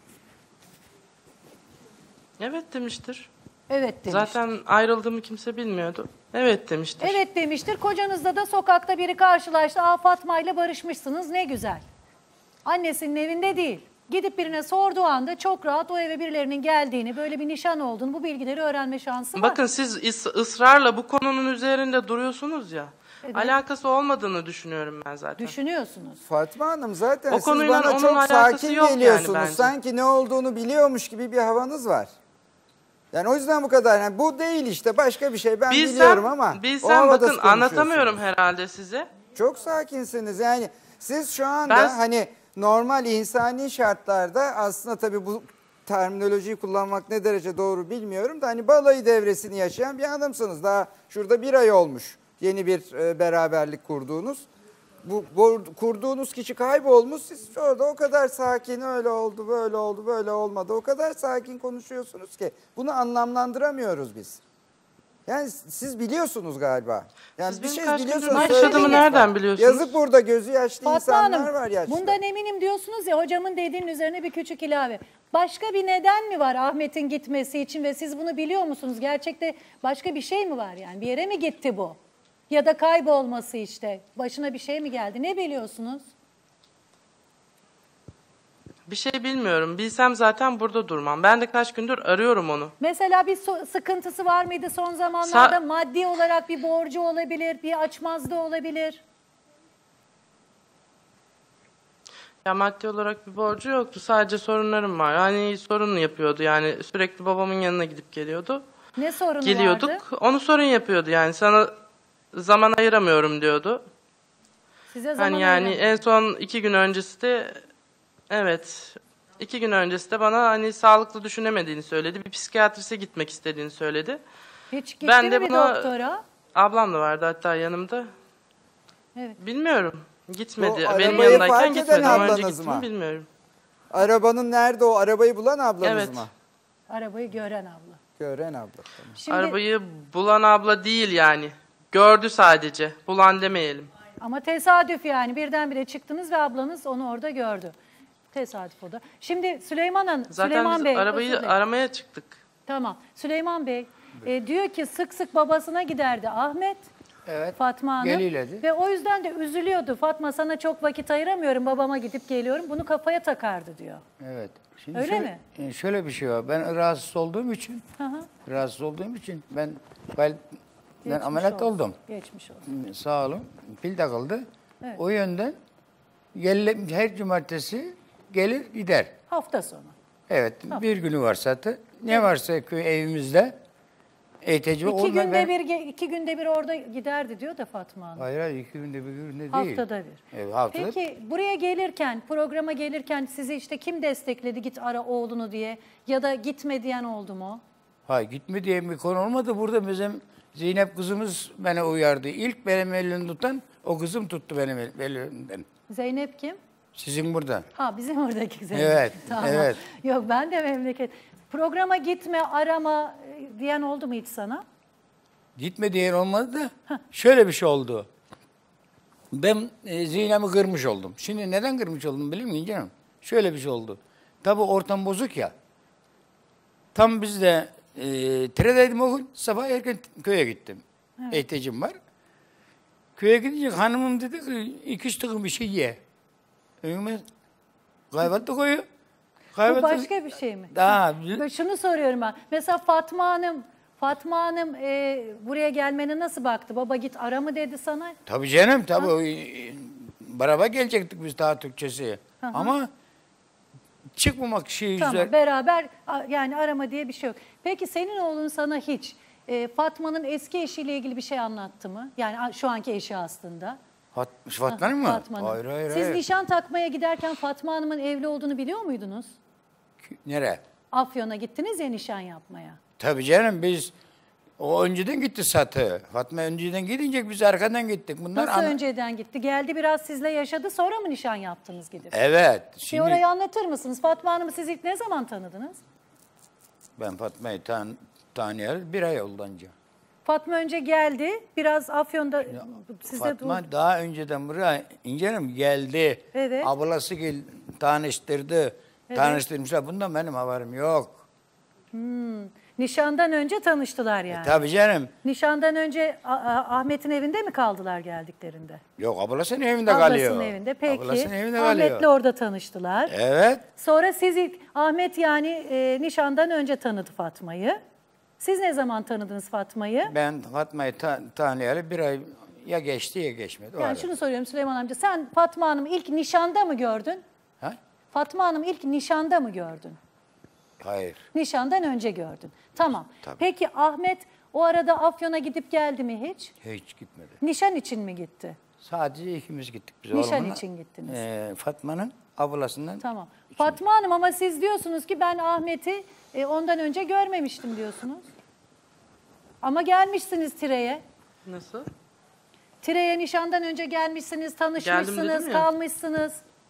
Evet demiştir. Evet demiştir. Zaten ayrıldığımı kimse bilmiyordu. Evet demiştir. Evet demiştir. Kocanızla da sokakta biri karşılaştı. Aa Fatma ile barışmışsınız ne güzel. Annesinin evinde değil. Gidip birine sorduğu anda çok rahat o eve birilerinin geldiğini, böyle bir nişan olduğunu, bu bilgileri öğrenme şansı var. Bakın siz is- ısrarla bu konunun üzerinde duruyorsunuz ya. Evet. Alakası olmadığını düşünüyorum ben zaten. Düşünüyorsunuz. Fatma Hanım zaten O siz konuyla bana onun çok alakası sakin yok yani geliyorsunuz. bence. Sanki ne olduğunu biliyormuş gibi bir havanız var. Yani o yüzden bu kadar. Yani bu değil işte başka bir şey ben Bilsem- biliyorum ama. o Bilsem havada bakın konuşuyorsunuz. anlatamıyorum herhalde size. Çok sakinsiniz yani siz şu anda Ben- hani normal insani şartlarda aslında tabii bu terminolojiyi kullanmak ne derece doğru bilmiyorum da hani balayı devresini yaşayan bir adamsınız. Daha şurada bir ay olmuş yeni bir e, beraberlik kurduğunuz. bu, bu kurduğunuz kişi kaybolmuş. Siz orada o kadar sakin, öyle oldu, böyle oldu, böyle olmadı. O kadar sakin konuşuyorsunuz ki bunu anlamlandıramıyoruz biz. Yani siz biliyorsunuz galiba. Yani Siz bir benim şey kaç gündür biliyorsunuz. yaşadığımı söyleyin nereden lütfen. biliyorsunuz? Yazık, burada gözü yaşlı Fatma insanlar Hanım, var yaşlı. bundan eminim diyorsunuz ya, hocamın dediğinin üzerine bir küçük ilave. Başka bir neden mi var Ahmet'in gitmesi için ve siz bunu biliyor musunuz? Gerçekte başka bir şey mi var yani? Bir yere mi gitti bu? Ya da kaybolması işte. Başına bir şey mi geldi? Ne biliyorsunuz? Bir şey bilmiyorum. Bilsem zaten burada durmam. Ben de kaç gündür arıyorum onu. Mesela bir so- sıkıntısı var mıydı son zamanlarda? Sa- Maddi olarak bir borcu olabilir, bir açmazda olabilir. Ya maddi olarak bir borcu yoktu. Sadece sorunlarım var. Hani sorun yapıyordu yani. Sürekli babamın yanına gidip geliyordu. Ne sorunu Geliyorduk. vardı? Onu sorun yapıyordu yani. Sana zaman ayıramıyorum diyordu. Size zaman Hani yani ayıramıyor. en son iki gün öncesi de evet iki gün öncesi de bana hani sağlıklı düşünemediğini söyledi. Bir psikiyatrise gitmek istediğini söyledi. Hiç gitti Ben mi de bir buna- doktora? Ablam da vardı hatta yanımda. Evet. Bilmiyorum. Gitmedi. Bu Benim arabayı yanımdayken fark eden gitmedi. Ama önce ablanız gitti mi mı? bilmiyorum. Arabanın nerede, o arabayı bulan ablanız Evet. mı? Arabayı gören abla. Gören abla. Tamam. Şimdi, Arabayı bulan abla değil yani. Gördü sadece. Bulan demeyelim. Ama tesadüf yani, birdenbire çıktınız ve ablanız onu orada gördü. Tesadüf o da. Şimdi Süleyman Hanım, Zaten Süleyman biz Bey. arabayı özür dilerim. aramaya çıktık. Tamam. Süleyman Bey e, diyor ki sık sık babasına giderdi Ahmet. Evet. Fatma Hanım. Geliledi. Ve o yüzden de üzülüyordu. Fatma, sana çok vakit ayıramıyorum, babama gidip geliyorum. Bunu kafaya takardı diyor. Evet. Şimdi Öyle şöyle, mi? e, Şöyle bir şey var. Ben rahatsız olduğum için, Hı hı. rahatsız olduğum için ben kalpten Geçmiş ameliyat olsun. oldum. Geçmiş olsun. Sağ olun. Pil takıldı. Evet. O yönden gel, her cumartesi gelir gider. Hafta sonu. Evet. Tamam. Bir günü var zaten. Ne varsa köy evimizde eğitici İki olma- günde ben- bir ge- iki günde bir orada giderdi diyor da Fatma Hanım. Hayır hayır iki günde bir günde değil. Haftada bir. Evet, haftada. Peki buraya gelirken, programa gelirken sizi işte kim destekledi, git ara oğlunu diye, ya da gitme diyen oldu mu? Hayır gitme diye bir konu olmadı. Burada bizim Zeynep kızımız beni uyardı. İlk benim elini tutan o kızım tuttu benim el- elimden. Zeynep kim? Sizin burada. Ha, bizim oradaki Zeynep. Evet, Tamam. evet. Yok, ben de memleket. Programa gitme, arama e, diyen oldu mu hiç sana? Gitme diyen olmadı da şöyle bir şey oldu. Ben e, Zeynep'i kırmış oldum. Şimdi neden kırmış oldum biliyor musun canım? Şöyle bir şey oldu. Tabii ortam bozuk ya. Tam biz de e, Tire'deydim o gün. Sabah erken köye gittim. Evet. Eğiticim var. Köye gidince hanımım dedi ki iki üç takım bir şey ye. Önüme kahvaltı koyuyor. Bu Kahvaltı- başka bir şey mi? Daha Ben şunu soruyorum ben. Mesela Fatma Hanım, Fatma Hanım e, buraya gelmene nasıl baktı? Baba git ara mı dedi sana? Tabii canım tabii. O, e, beraber gelecektik biz daha Türkçesi. Hı hı. Ama çıkmamak şey Tamam, yüzler. beraber a- yani arama diye bir şey yok. Peki senin oğlun sana hiç e, Fatma'nın eski eşiyle ilgili bir şey anlattı mı? Yani a- şu anki eşi aslında. Fat, Fatma'nın mı? Fatma'nın. Hayır hayır Siz hayır. nişan takmaya giderken Fatma Hanım'ın evli olduğunu biliyor muydunuz? Nereye? Afyon'a gittiniz ya nişan yapmaya. Tabii canım biz o önceden gitti zaten. Fatma önceden gidince biz arkadan gittik. Bunlar Nasıl ana- önceden gitti? Geldi biraz sizle yaşadı, sonra mı nişan yaptınız gidip? Evet. Bir Şimdi orayı anlatır mısınız? Fatma Hanım'ı siz ilk ne zaman tanıdınız? ben Fatma'yı tan tanıyalı bir ay oldu anca. Fatma önce geldi, biraz Afyon'da size Fatma daha önceden buraya İncenim geldi. Evet. Ablası gel, tanıştırdı. Evet. Tanıştırmışlar. Bundan benim haberim yok. Hmm. Nişandan önce tanıştılar yani. Tabii canım. Nişandan önce A- A- Ahmet'in evinde mi kaldılar geldiklerinde? Yok ablasının evinde Ablasının kalıyor. evinde. Peki. Ablasının evinde Ahmet'le kalıyor. orada tanıştılar. Evet. Sonra siz ilk Ahmet yani e, nişandan önce tanıdı Fatma'yı. Siz ne zaman tanıdınız Fatma'yı? Ben Fatma'yı ta tanıyalı bir ay ya geçti ya geçmedi. O Yani arada. şunu soruyorum Süleyman amca. Sen Fatma Hanım'ı ilk nişanda mı gördün? Ha? Fatma Hanım'ı ilk nişanda mı gördün? Hayır. Nişandan önce gördün. Tamam. Tabii. Peki Ahmet o arada Afyon'a gidip geldi mi hiç? Hiç gitmedi. Nişan için mi gitti? Sadece ikimiz gittik biz. Nişan oğlumla. için gittiniz. Ee, Fatma'nın ablasından. Tamam. Fatma Hanım, ama siz diyorsunuz ki ben Ahmet'i e, ondan önce görmemiştim diyorsunuz. Ama gelmişsiniz Tire'ye. Nasıl? Tire'ye nişandan önce gelmişsiniz, tanışmışsınız, ya. kalmışsınız.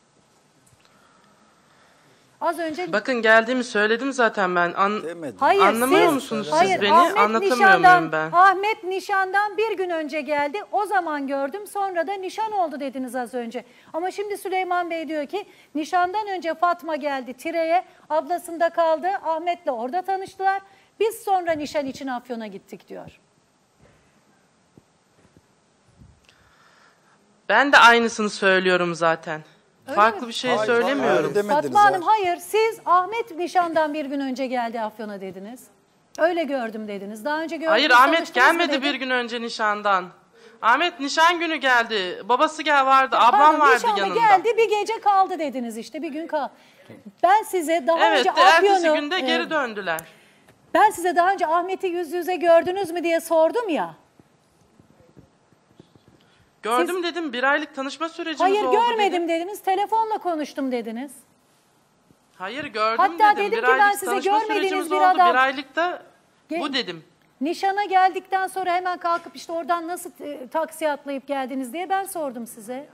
Az önce... Bakın geldiğimi söyledim zaten ben. An Hayır, Anlamıyor siz, musunuz hayır, siz beni? Ahmet Anlatamıyor nişandan, muyum ben? Ahmet nişandan bir gün önce geldi. O zaman gördüm. Sonra da nişan oldu dediniz az önce. Ama şimdi Süleyman Bey diyor ki nişandan önce Fatma geldi Tire'ye. Ablasında kaldı. Ahmet'le orada tanıştılar. Biz sonra nişan için Afyon'a gittik diyor. Ben de aynısını söylüyorum zaten. Öyle Farklı mi? bir şey söylemiyorum. Fatma Hanım hayır, siz Ahmet nişandan bir gün önce geldi Afyon'a dediniz. Öyle gördüm dediniz. Daha önce gördünüz. Hayır Ahmet tanıştınız mı gelmedi dedi. bir gün önce nişandan. Ahmet nişan günü geldi. Babası gel vardı, ablam Pardon, vardı nişanda yanında. geldi bir gece kaldı dediniz işte bir gün kaldı. Ben size daha Evet, önce de ertesi Afyon'u... günde e, geri döndüler. Ben size daha önce Ahmet'i yüz yüze gördünüz mü diye sordum ya. Gördüm dedim, bir aylık tanışma sürecimiz Hayır oldu görmedim dedim. dediniz, telefonla konuştum dediniz. Hayır gördüm Hatta dedim. dedim bir ki ben aylık size tanışma görmediğiniz sürecimiz bir oldu. adam- Bir aylıkta Ge- bu dedim. Nişana geldikten sonra hemen kalkıp işte oradan nasıl e, taksiye atlayıp geldiniz diye ben sordum size.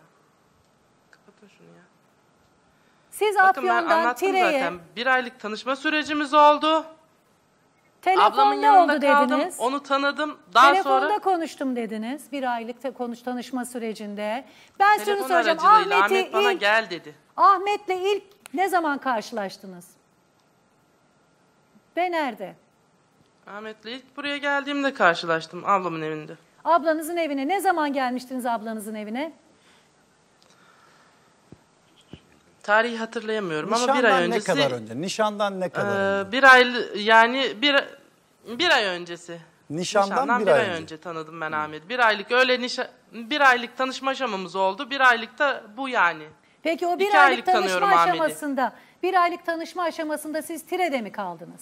Siz Bakın ben Afyon'dan anlattım Tire'ye zaten. Bir aylık tanışma sürecimiz oldu. telefonda Ablamın yanında oldu kaldım. dediniz. Onu tanıdım. Daha Telefonda sonra konuştum dediniz bir aylık te- konuş tanışma sürecinde. Ben şunu telefon soracağım. aracılığıyla Ahmet'i Ahmet bana ilk, gel dedi. Ahmet'le ilk ne zaman karşılaştınız? Ve nerede? Ahmet'le ilk buraya geldiğimde karşılaştım ablamın evinde. Ablanızın evine. Ne zaman gelmiştiniz ablanızın evine? Tarihi hatırlayamıyorum ama bir Nişandan ay öncesi. ne kadar önce? Nişandan ne kadar Ee, önce? bir ay yani bir bir ay öncesi. Nişandan bir bir ay ay önce. önce tanıdım ben Ahmet'i. Bir aylık öyle nişan bir aylık tanışma aşamamız oldu. Bir aylık da bu yani. Peki o bir İki aylık aylık tanışma tanıyorum Ahmet'i. aşamasında, bir aylık tanışma aşamasında siz Tire'de mi kaldınız?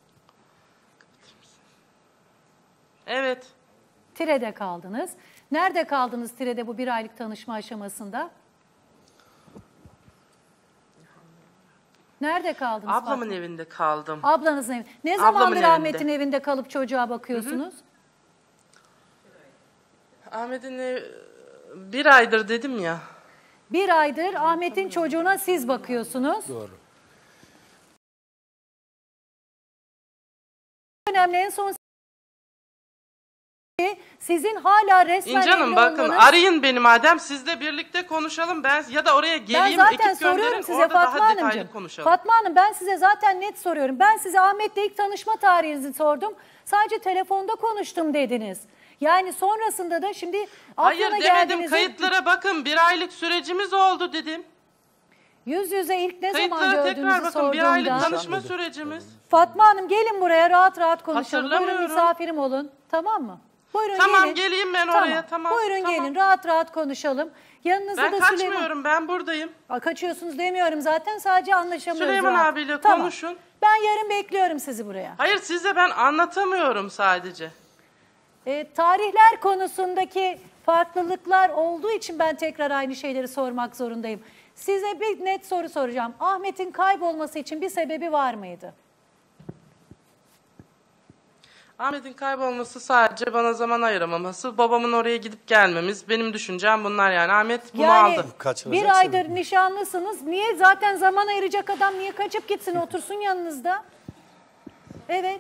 Evet. Tire'de kaldınız. Nerede kaldınız Tire'de bu bir aylık tanışma aşamasında? Nerede kaldınız? Ablamın Fatma? evinde kaldım. Ablanızın evi. Ne Ablamın zamandır evinde. Ahmet'in evinde kalıp çocuğa bakıyorsunuz? Ahmet'in ev- bir aydır dedim ya. Bir aydır Ahmet'in çocuğuna siz bakıyorsunuz. Doğru. Önemli en son sizin hala resmen İnce Hanım evli bakın olmanız- arayın beni madem sizle birlikte konuşalım ben ya da oraya Ben geleyim zaten ekip gönderin soruyorum size orada Fatma daha detaylı Hanımcığım. konuşalım. Fatma Hanım ben size zaten net soruyorum. Ben size Ahmet'le ilk tanışma tarihinizi sordum. Sadece telefonda konuştum dediniz. Yani sonrasında da şimdi Hayır Afyon'a demedim geldiğinizde- kayıtlara bakın bir aylık sürecimiz oldu dedim. Yüz yüze ilk ne zaman Kayıtlara tekrar gördüğünüzü bakın bir aylık sorduğumda. tanışma sürecimiz. Fatma Hanım gelin buraya rahat rahat konuşalım. Buyurun Hatırlamıyorum. misafirim olun. Tamam mı? Buyurun Tamam, gelin. geleyim ben oraya, tamam, Buyurun tamam. gelin rahat rahat konuşalım. Yanınızda Ben da kaçmıyorum Süleyman. ben buradayım. Aa, kaçıyorsunuz demiyorum zaten sadece anlaşamıyoruz. Süleyman rahat. abiyle Tamam. konuşun. Ben yarın bekliyorum sizi buraya. Hayır size ben anlatamıyorum sadece. E, tarihler konusundaki farklılıklar olduğu için ben tekrar aynı şeyleri sormak zorundayım. Size bir net soru soracağım. Ahmet'in kaybolması için bir sebebi var mıydı? Ahmet'in kaybolması sadece bana zaman ayıramaması, babamın oraya gidip gelmemiz, benim düşüncem bunlar yani. Ahmet bunu Yani aldı. bir aydır nişanlısınız. Niye zaten zaman ayıracak adam niye kaçıp gitsin otursun yanınızda? Evet.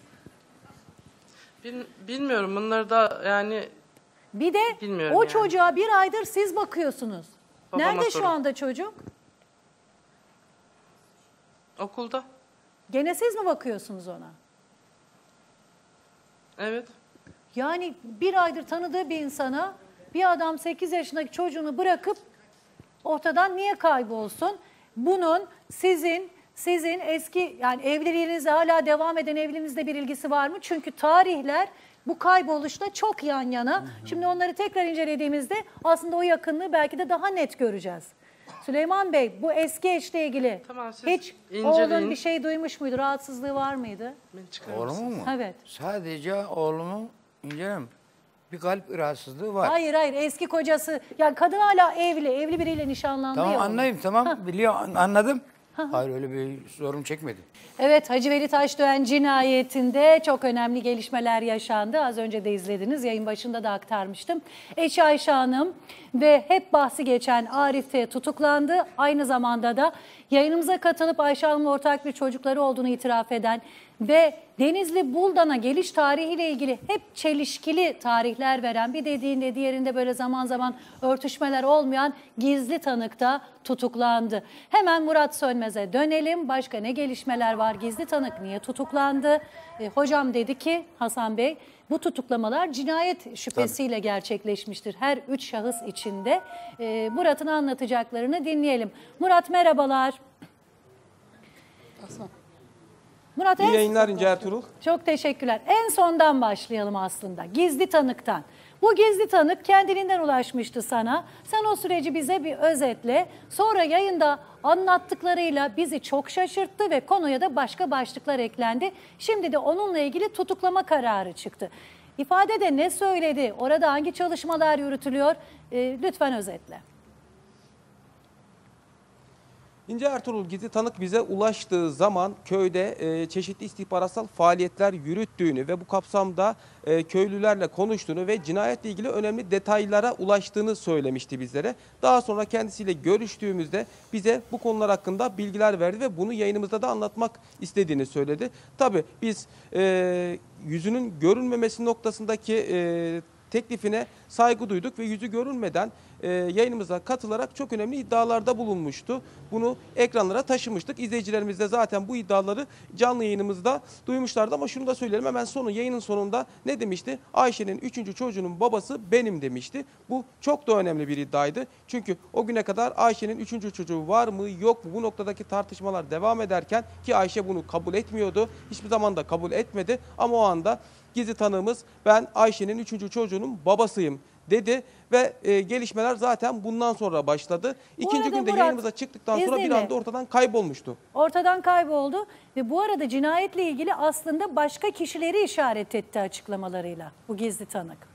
Bil- bilmiyorum bunları da yani Bir de bilmiyorum o yani. çocuğa bir aydır siz bakıyorsunuz. Babama Nerede şu sorun. anda çocuk? Okulda. Gene siz mi bakıyorsunuz ona? Evet. Yani bir aydır tanıdığı bir insana bir adam sekiz yaşındaki çocuğunu bırakıp ortadan niye kaybolsun? Bunun sizin sizin eski yani evliliğinizle hala devam eden evliliğinizle bir ilgisi var mı? Çünkü tarihler bu kayboluşla çok yan yana. Şimdi onları tekrar incelediğimizde aslında o yakınlığı belki de daha net göreceğiz. Süleyman Bey bu eski eşle ilgili Tamam, siz hiç inceleyin. oğlun bir şey duymuş muydu? Rahatsızlığı var mıydı? Oğlumun mu? Evet. Sadece oğlumun incelim bir kalp rahatsızlığı var. Hayır hayır eski kocası yani kadın hala evli evli biriyle nişanlandı Tamam ya. anlayayım tamam biliyorum an- anladım. Hayır, öyle bir sorun çekmedim. Evet, Hacı Veli Taşdöğen cinayetinde çok önemli gelişmeler yaşandı. Az önce de izlediniz, yayın başında da aktarmıştım. Eşi Ayşe Hanım ve hep bahsi geçen Arif T tutuklandı. Aynı zamanda da yayınımıza katılıp Ayşe Hanım'la ortak bir çocukları olduğunu itiraf eden ve Denizli Buldan'a geliş tarihiyle ilgili hep çelişkili tarihler veren, bir dediğinde diğerinde böyle zaman zaman örtüşmeler olmayan gizli tanık da tutuklandı. Hemen Murat Sönmez'e dönelim. Başka ne gelişmeler var? Gizli tanık niye tutuklandı? E, hocam dedi ki Hasan Bey, bu tutuklamalar cinayet şüphesiyle Tabii. gerçekleşmiştir. Her üç şahıs içinde. E, Murat'ın anlatacaklarını dinleyelim. Murat merhabalar. Hasan. Murat, İyi yayınlar İnce Ertuğrul. Çok teşekkürler. En sondan başlayalım aslında. Gizli tanıktan. Bu gizli tanık kendiliğinden ulaşmıştı sana. Sen o süreci bize bir özetle. Sonra yayında anlattıklarıyla bizi çok şaşırttı ve konuya da başka başlıklar eklendi. Şimdi de onunla ilgili tutuklama kararı çıktı. İfadede ne söyledi? Orada hangi çalışmalar yürütülüyor? E, lütfen özetle. İnce Ertuğrul, gizli tanık bize ulaştığı zaman köyde e, çeşitli istihbaratsal faaliyetler yürüttüğünü ve bu kapsamda e, köylülerle konuştuğunu ve cinayetle ilgili önemli detaylara ulaştığını söylemişti bizlere. Daha sonra kendisiyle görüştüğümüzde bize bu konular hakkında bilgiler verdi ve bunu yayınımızda da anlatmak istediğini söyledi. Tabii biz e, yüzünün görünmemesi noktasındaki e, teklifine saygı duyduk ve yüzü görünmeden e, yayınımıza katılarak çok önemli iddialarda bulunmuştu. Bunu ekranlara taşımıştık. İzleyicilerimiz de zaten bu iddiaları canlı yayınımızda duymuşlardı ama şunu da söyleyelim hemen sonu yayının sonunda ne demişti? Ayşe'nin üçüncü çocuğunun babası benim demişti. Bu çok da önemli bir iddiaydı. Çünkü o güne kadar Ayşe'nin üçüncü çocuğu var mı yok mu bu noktadaki tartışmalar devam ederken ki Ayşe bunu kabul etmiyordu. Hiçbir zaman da kabul etmedi ama o anda gizli tanığımız ben Ayşe'nin üçüncü çocuğunun babasıyım dedi ve e, gelişmeler zaten bundan sonra başladı. İkinci günde Murat, yayınımıza çıktıktan sonra bir anda ortadan kaybolmuştu. Ortadan kayboldu ve bu arada cinayetle ilgili aslında başka kişileri işaret etti açıklamalarıyla bu gizli tanık.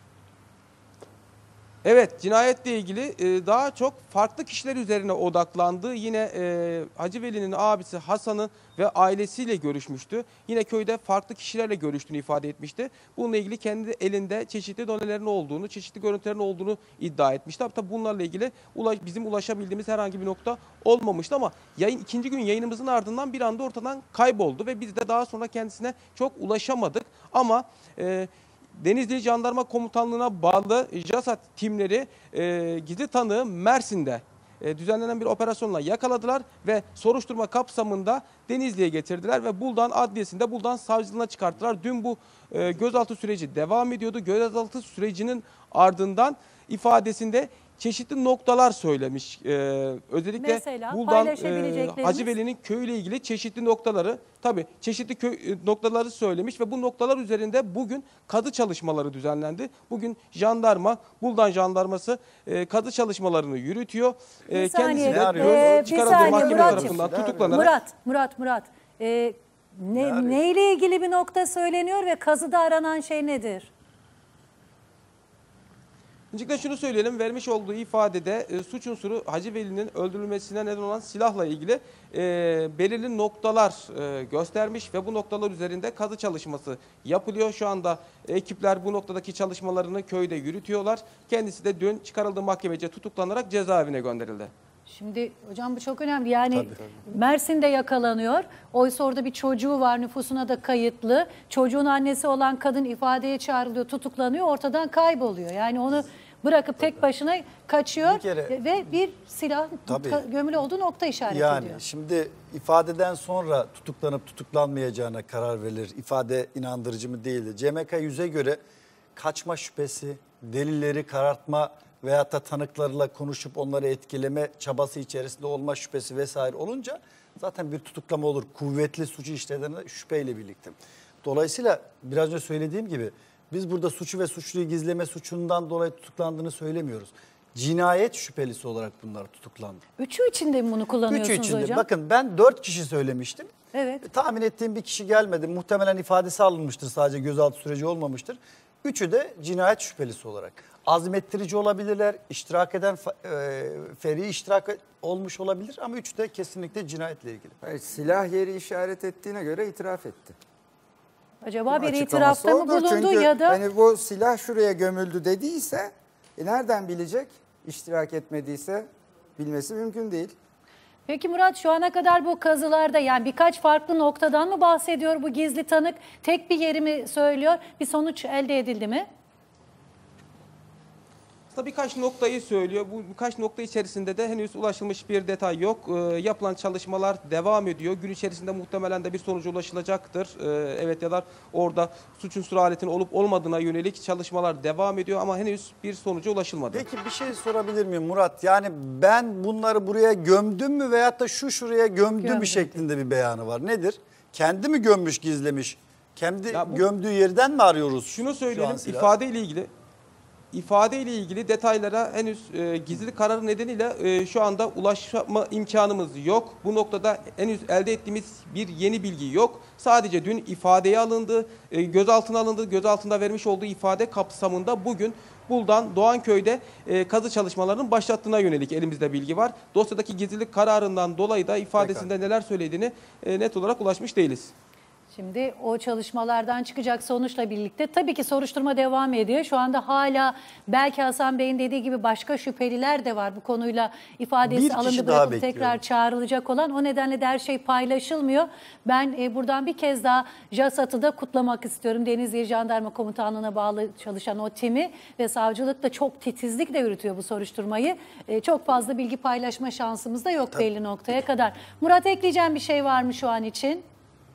Evet, cinayetle ilgili e, daha çok farklı kişiler üzerine odaklandı. Yine e, Hacı Veli'nin abisi Hasan'ın ve ailesiyle görüşmüştü. Yine köyde farklı kişilerle görüştüğünü ifade etmişti. Bununla ilgili kendi elinde çeşitli donelerin olduğunu, çeşitli görüntülerin olduğunu iddia etmişti. Tabii bunlarla ilgili ulaş, bizim ulaşabildiğimiz herhangi bir nokta olmamıştı ama yayın ikinci gün yayınımızın ardından bir anda ortadan kayboldu ve biz de daha sonra kendisine çok ulaşamadık. Ama e, Denizli Jandarma Komutanlığı'na bağlı JASAT timleri e, gizli tanığı Mersin'de e, düzenlenen bir operasyonla yakaladılar ve soruşturma kapsamında Denizli'ye getirdiler ve Buldan Adliyesi'nde Buldan Savcılığına çıkarttılar. Dün bu e, gözaltı süreci devam ediyordu. Gözaltı sürecinin ardından ifadesinde çeşitli noktalar söylemiş. Ee, özellikle Mesela, Buldan e, Hacı Veli'nin köyüyle ilgili çeşitli noktaları, tabii çeşitli köy noktaları söylemiş ve bu noktalar üzerinde bugün kadı çalışmaları düzenlendi. Bugün jandarma, Buldan jandarması e, kadı çalışmalarını yürütüyor. E, kendisi de ee, çıkarıldığı mahkeme tarafından tutuklanarak. Murat, Murat, Murat. E, ne, neyle ilgili bir nokta söyleniyor ve kazıda aranan şey nedir? Öncelikle şunu söyleyelim, vermiş olduğu ifadede e, suç unsuru Hacı Veli'nin öldürülmesine neden olan silahla ilgili e, belirli noktalar e, göstermiş ve bu noktalar üzerinde kazı çalışması yapılıyor. Şu anda ekipler bu noktadaki çalışmalarını köyde yürütüyorlar. Kendisi de dün çıkarıldığı mahkemece tutuklanarak cezaevine gönderildi. Şimdi hocam bu çok önemli. Yani tabii, tabii. Mersin'de yakalanıyor. Oysa orada bir çocuğu var, nüfusuna da kayıtlı. Çocuğun annesi olan kadın ifadeye çağrılıyor, tutuklanıyor, ortadan kayboluyor. Yani onu bırakıp tabii. tek başına kaçıyor bir kere, ve bir silah tabii. gömülü olduğu nokta işaret yani, ediyor. Yani şimdi ifadeden sonra tutuklanıp tutuklanmayacağına karar verilir. İfade inandırıcı mı değildi. C M K yüze göre kaçma şüphesi, delilleri karartma veyahut da tanıklarla konuşup onları etkileme çabası içerisinde olma şüphesi vesaire olunca zaten bir tutuklama olur. Kuvvetli suçu işlediğinde şüpheyle birlikte. Dolayısıyla biraz önce söylediğim gibi biz burada suçu ve suçluyu gizleme suçundan dolayı tutuklandığını söylemiyoruz. Cinayet şüphelisi olarak bunlar tutuklandı. Üçü içinde mi bunu kullanıyorsunuz Üçü içinde. hocam? Bakın ben dört kişi söylemiştim. Evet. Tahmin ettiğim bir kişi gelmedi. Muhtemelen ifadesi alınmıştır, sadece gözaltı süreci olmamıştır. Üçü de cinayet şüphelisi olarak. Azmettirici olabilirler, iştirak eden, e, feri iştirak olmuş olabilir ama üçü de kesinlikle cinayetle ilgili. Hayır, silah yeri işaret ettiğine göre itiraf etti. Acaba bir Açıklaması itirafta mı odur. bulundu Çünkü ya da... hani bu silah şuraya gömüldü dediyse e nereden bilecek? İştirak etmediyse bilmesi mümkün değil. Peki Murat, şu ana kadar bu kazılarda yani birkaç farklı noktadan mı bahsediyor bu gizli tanık? Tek bir yeri mi söylüyor? Bir sonuç elde edildi mi? Aslında birkaç noktayı söylüyor. Bu birkaç nokta içerisinde de henüz ulaşılmış bir detay yok. Ee, yapılan çalışmalar devam ediyor. Gün içerisinde muhtemelen de bir sonuca ulaşılacaktır. Ee, evet ya da orada suç unsuru aletinin olup olmadığına yönelik çalışmalar devam ediyor ama henüz bir sonuca ulaşılmadı. Peki bir şey sorabilir miyim Murat? Yani ben bunları buraya gömdüm mü veyahut da şu şuraya gömdüm Gömdüm. mü şeklinde bir beyanı var. Nedir? Kendi mi gömmüş, gizlemiş? Kendi bu, gömdüğü yerden mi arıyoruz? Şunu söyleyelim, ifade ile ilgili ifade ile ilgili detaylara henüz e, gizlilik kararı nedeniyle e, şu anda ulaşma imkanımız yok. Bu noktada henüz elde ettiğimiz bir yeni bilgi yok. Sadece dün ifadeye alındı, e, gözaltına alındı. Gözaltında vermiş olduğu ifade kapsamında bugün Buldan Doğanköy'de e, kazı çalışmalarının başlattığına yönelik elimizde bilgi var. Dosyadaki gizlilik kararından dolayı da ifadesinde neler söylediğini e, net olarak ulaşmış değiliz. Şimdi o çalışmalardan çıkacak sonuçla birlikte tabii ki soruşturma devam ediyor. Şu anda hala belki Hasan Bey'in dediği gibi başka şüpheliler de var bu konuyla ifadesi alındı bırakıp tekrar çağrılacak olan. O nedenle de her şey paylaşılmıyor. Ben e, buradan bir kez daha JASAT'ı da kutlamak istiyorum. Denizli Jandarma Komutanlığı'na bağlı çalışan o timi ve savcılık da çok titizlikle yürütüyor bu soruşturmayı. E, çok fazla bilgi paylaşma şansımız da yok tabii belli noktaya kadar. Murat, ekleyeceğim bir şey var mı şu an için?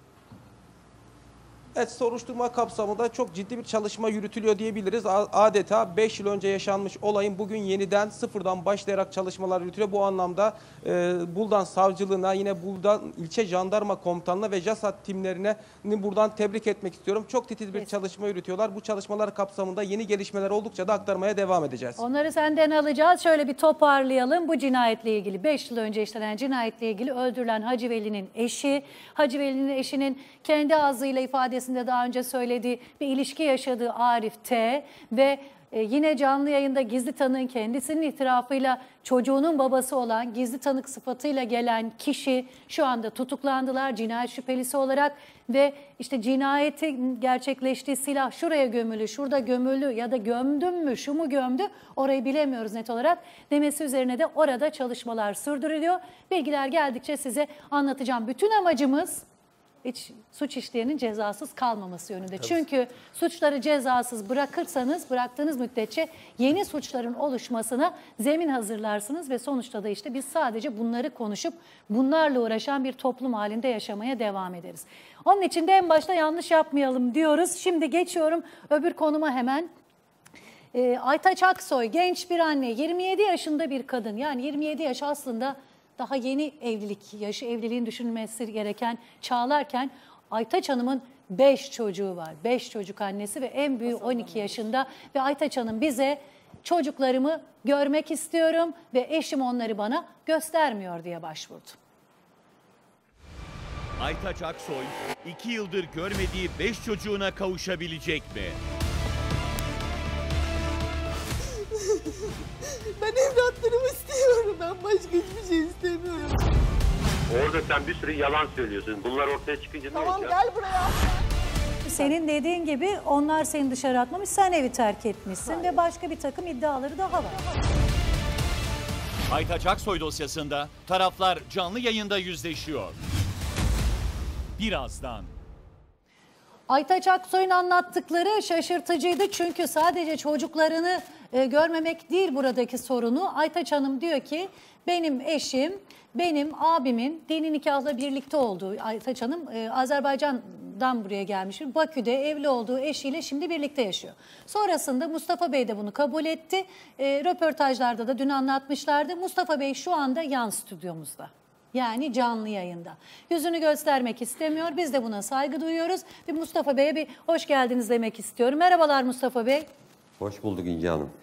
Evet, soruşturma kapsamında çok ciddi bir çalışma yürütülüyor diyebiliriz. Adeta beş yıl önce yaşanmış olayın bugün yeniden sıfırdan başlayarak çalışmalar yürütülüyor. Bu anlamda e, Buldan Savcılığına, yine Buldan İlçe Jandarma Komutanlığı'na ve JASAT timlerine buradan tebrik etmek istiyorum. Çok titiz bir çalışma yürütüyorlar. Bu çalışmalar kapsamında yeni gelişmeler oldukça da aktarmaya devam edeceğiz. Onları senden alacağız. Şöyle bir toparlayalım. Bu cinayetle ilgili, beş yıl önce işlenen cinayetle ilgili öldürülen Hacı Veli'nin eşi, Hacı Veli'nin eşinin kendi ağzıyla ifadesi daha önce söylediği bir ilişki yaşadığı Arif T ve yine canlı yayında gizli tanığın kendisinin itirafıyla çocuğunun babası olan gizli tanık sıfatıyla gelen kişi şu anda tutuklandılar cinayet şüphelisi olarak ve işte cinayetin gerçekleştiği silah şuraya gömülü, şurada gömülü ya da gömdüm mü, şu mu gömdü orayı bilemiyoruz net olarak demesi üzerine de orada çalışmalar sürdürülüyor. Bilgiler geldikçe size anlatacağım. Bütün amacımız hiç suç işleyenin cezasız kalmaması yönünde. Tabii. Çünkü suçları cezasız bırakırsanız, bıraktığınız müddetçe yeni suçların oluşmasına zemin hazırlarsınız ve sonuçta da işte biz sadece bunları konuşup bunlarla uğraşan bir toplum halinde yaşamaya devam ederiz. Onun için de en başta yanlış yapmayalım diyoruz. Şimdi geçiyorum öbür konuma hemen. E, Aytaç Aksoy genç bir anne, yirmi yedi yaşında bir kadın, yani yirmi yedi yaş aslında daha yeni evlilik yaşı, evliliğin düşünülmesi gereken çağlarken Aytaç Hanım'ın beş çocuğu var. beş çocuk annesi ve en büyüğü on iki yaşında ve Aytaç Hanım bize çocuklarımı görmek istiyorum ve eşim onları bana göstermiyor diye başvurdu. Aytaç Aksoy iki yıldır görmediği beş çocuğuna kavuşabilecek mi? Ben evlatlarımı istiyorum. Ben başka hiçbir şey istemiyorum. Orada sen bir sürü yalan söylüyorsun. Bunlar ortaya çıkınca ne tamam, olacak? Tamam gel buraya. Senin dediğin gibi onlar seni dışarı atmamış, sen evi terk etmişsin. Hayır. Ve başka bir takım iddiaları daha var. Aytaç Aksoy dosyasında taraflar canlı yayında yüzleşiyor. Birazdan. Aytaç Aksoy'un anlattıkları şaşırtıcıydı çünkü sadece çocuklarını e, görmemek değil buradaki sorunu. Aytaç Hanım diyor ki benim eşim, benim abimin dini nikahla birlikte olduğu, Aytaç Hanım e, Azerbaycan'dan buraya gelmiş. Bakü'de evli olduğu eşiyle şimdi birlikte yaşıyor. Sonrasında Mustafa Bey de bunu kabul etti. E, röportajlarda da dün anlatmışlardı. Mustafa Bey şu anda yan stüdyomuzda. Yani canlı yayında. Yüzünü göstermek istemiyor. Biz de buna saygı duyuyoruz. Bir Mustafa Bey'e bir hoş geldiniz demek istiyorum. Merhabalar Mustafa Bey. Hoş bulduk İnce Hanım.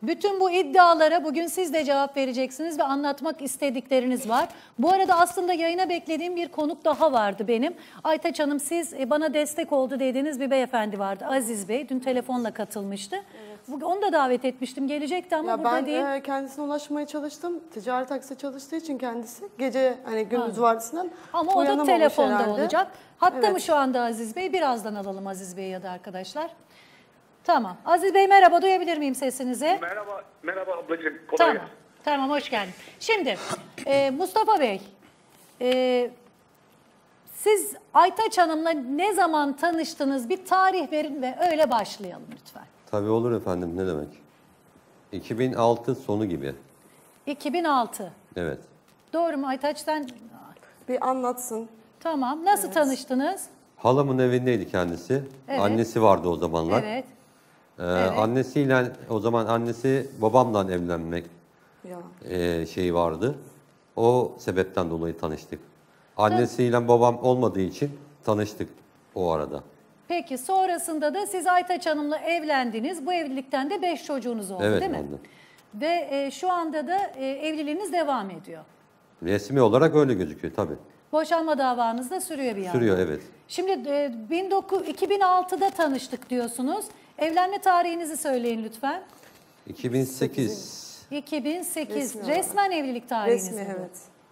Bütün bu iddialara bugün siz de cevap vereceksiniz ve anlatmak istedikleriniz var. Bu arada aslında yayına beklediğim bir konuk daha vardı benim. Aytaç Hanım, siz bana destek oldu dediğiniz bir beyefendi vardı. Aziz Bey dün telefonla katılmıştı. Evet. Onu da davet etmiştim, gelecekti ama ya burada ben, değil. Ben kendisine ulaşmaya çalıştım. Ticaret taksi çalıştığı için kendisi gece hani gündüz vardısından ama o da telefonda herhalde. olacak. Hatta evet. mı şu anda Aziz Bey? Birazdan alalım Aziz Bey ya da arkadaşlar. Tamam. Aziz Bey merhaba, duyabilir miyim sesinizi? Merhaba, merhaba ablacığım. Kolay Tamam, gelsin. tamam hoş geldin. Şimdi e, Mustafa Bey, e, siz Aytaç Hanım'la ne zaman tanıştınız? Bir tarih verin ve öyle başlayalım lütfen. Tabii olur efendim, ne demek. iki bin altı sonu gibi. iki bin altı. Evet. Doğru mu Aytaç'tan? Bir anlatsın. Tamam, nasıl evet. tanıştınız? Halamın evindeydi kendisi. Evet. Annesi vardı o zamanlar. Evet. Ee, evet. Annesiyle, o zaman annesi babamla evlenmek ya. e, şeyi vardı. O sebepten dolayı tanıştık. Annesiyle babam olmadığı için tanıştık o arada. Peki sonrasında da siz Aytaç Hanım'la evlendiniz. Bu evlilikten de beş çocuğunuz oldu evet, değil mi? Oldu. Ve e, şu anda da e, evliliğiniz devam ediyor. Resmi olarak öyle gözüküyor tabii. Boşanma davanız da sürüyor bir yandan. Sürüyor evet. Şimdi e, iki bin altıda tanıştık diyorsunuz. Evlenme tarihinizi söyleyin lütfen. iki bin sekiz. iki bin sekiz. Resmi Resmen evlilik tarihiniz. Resmi evet.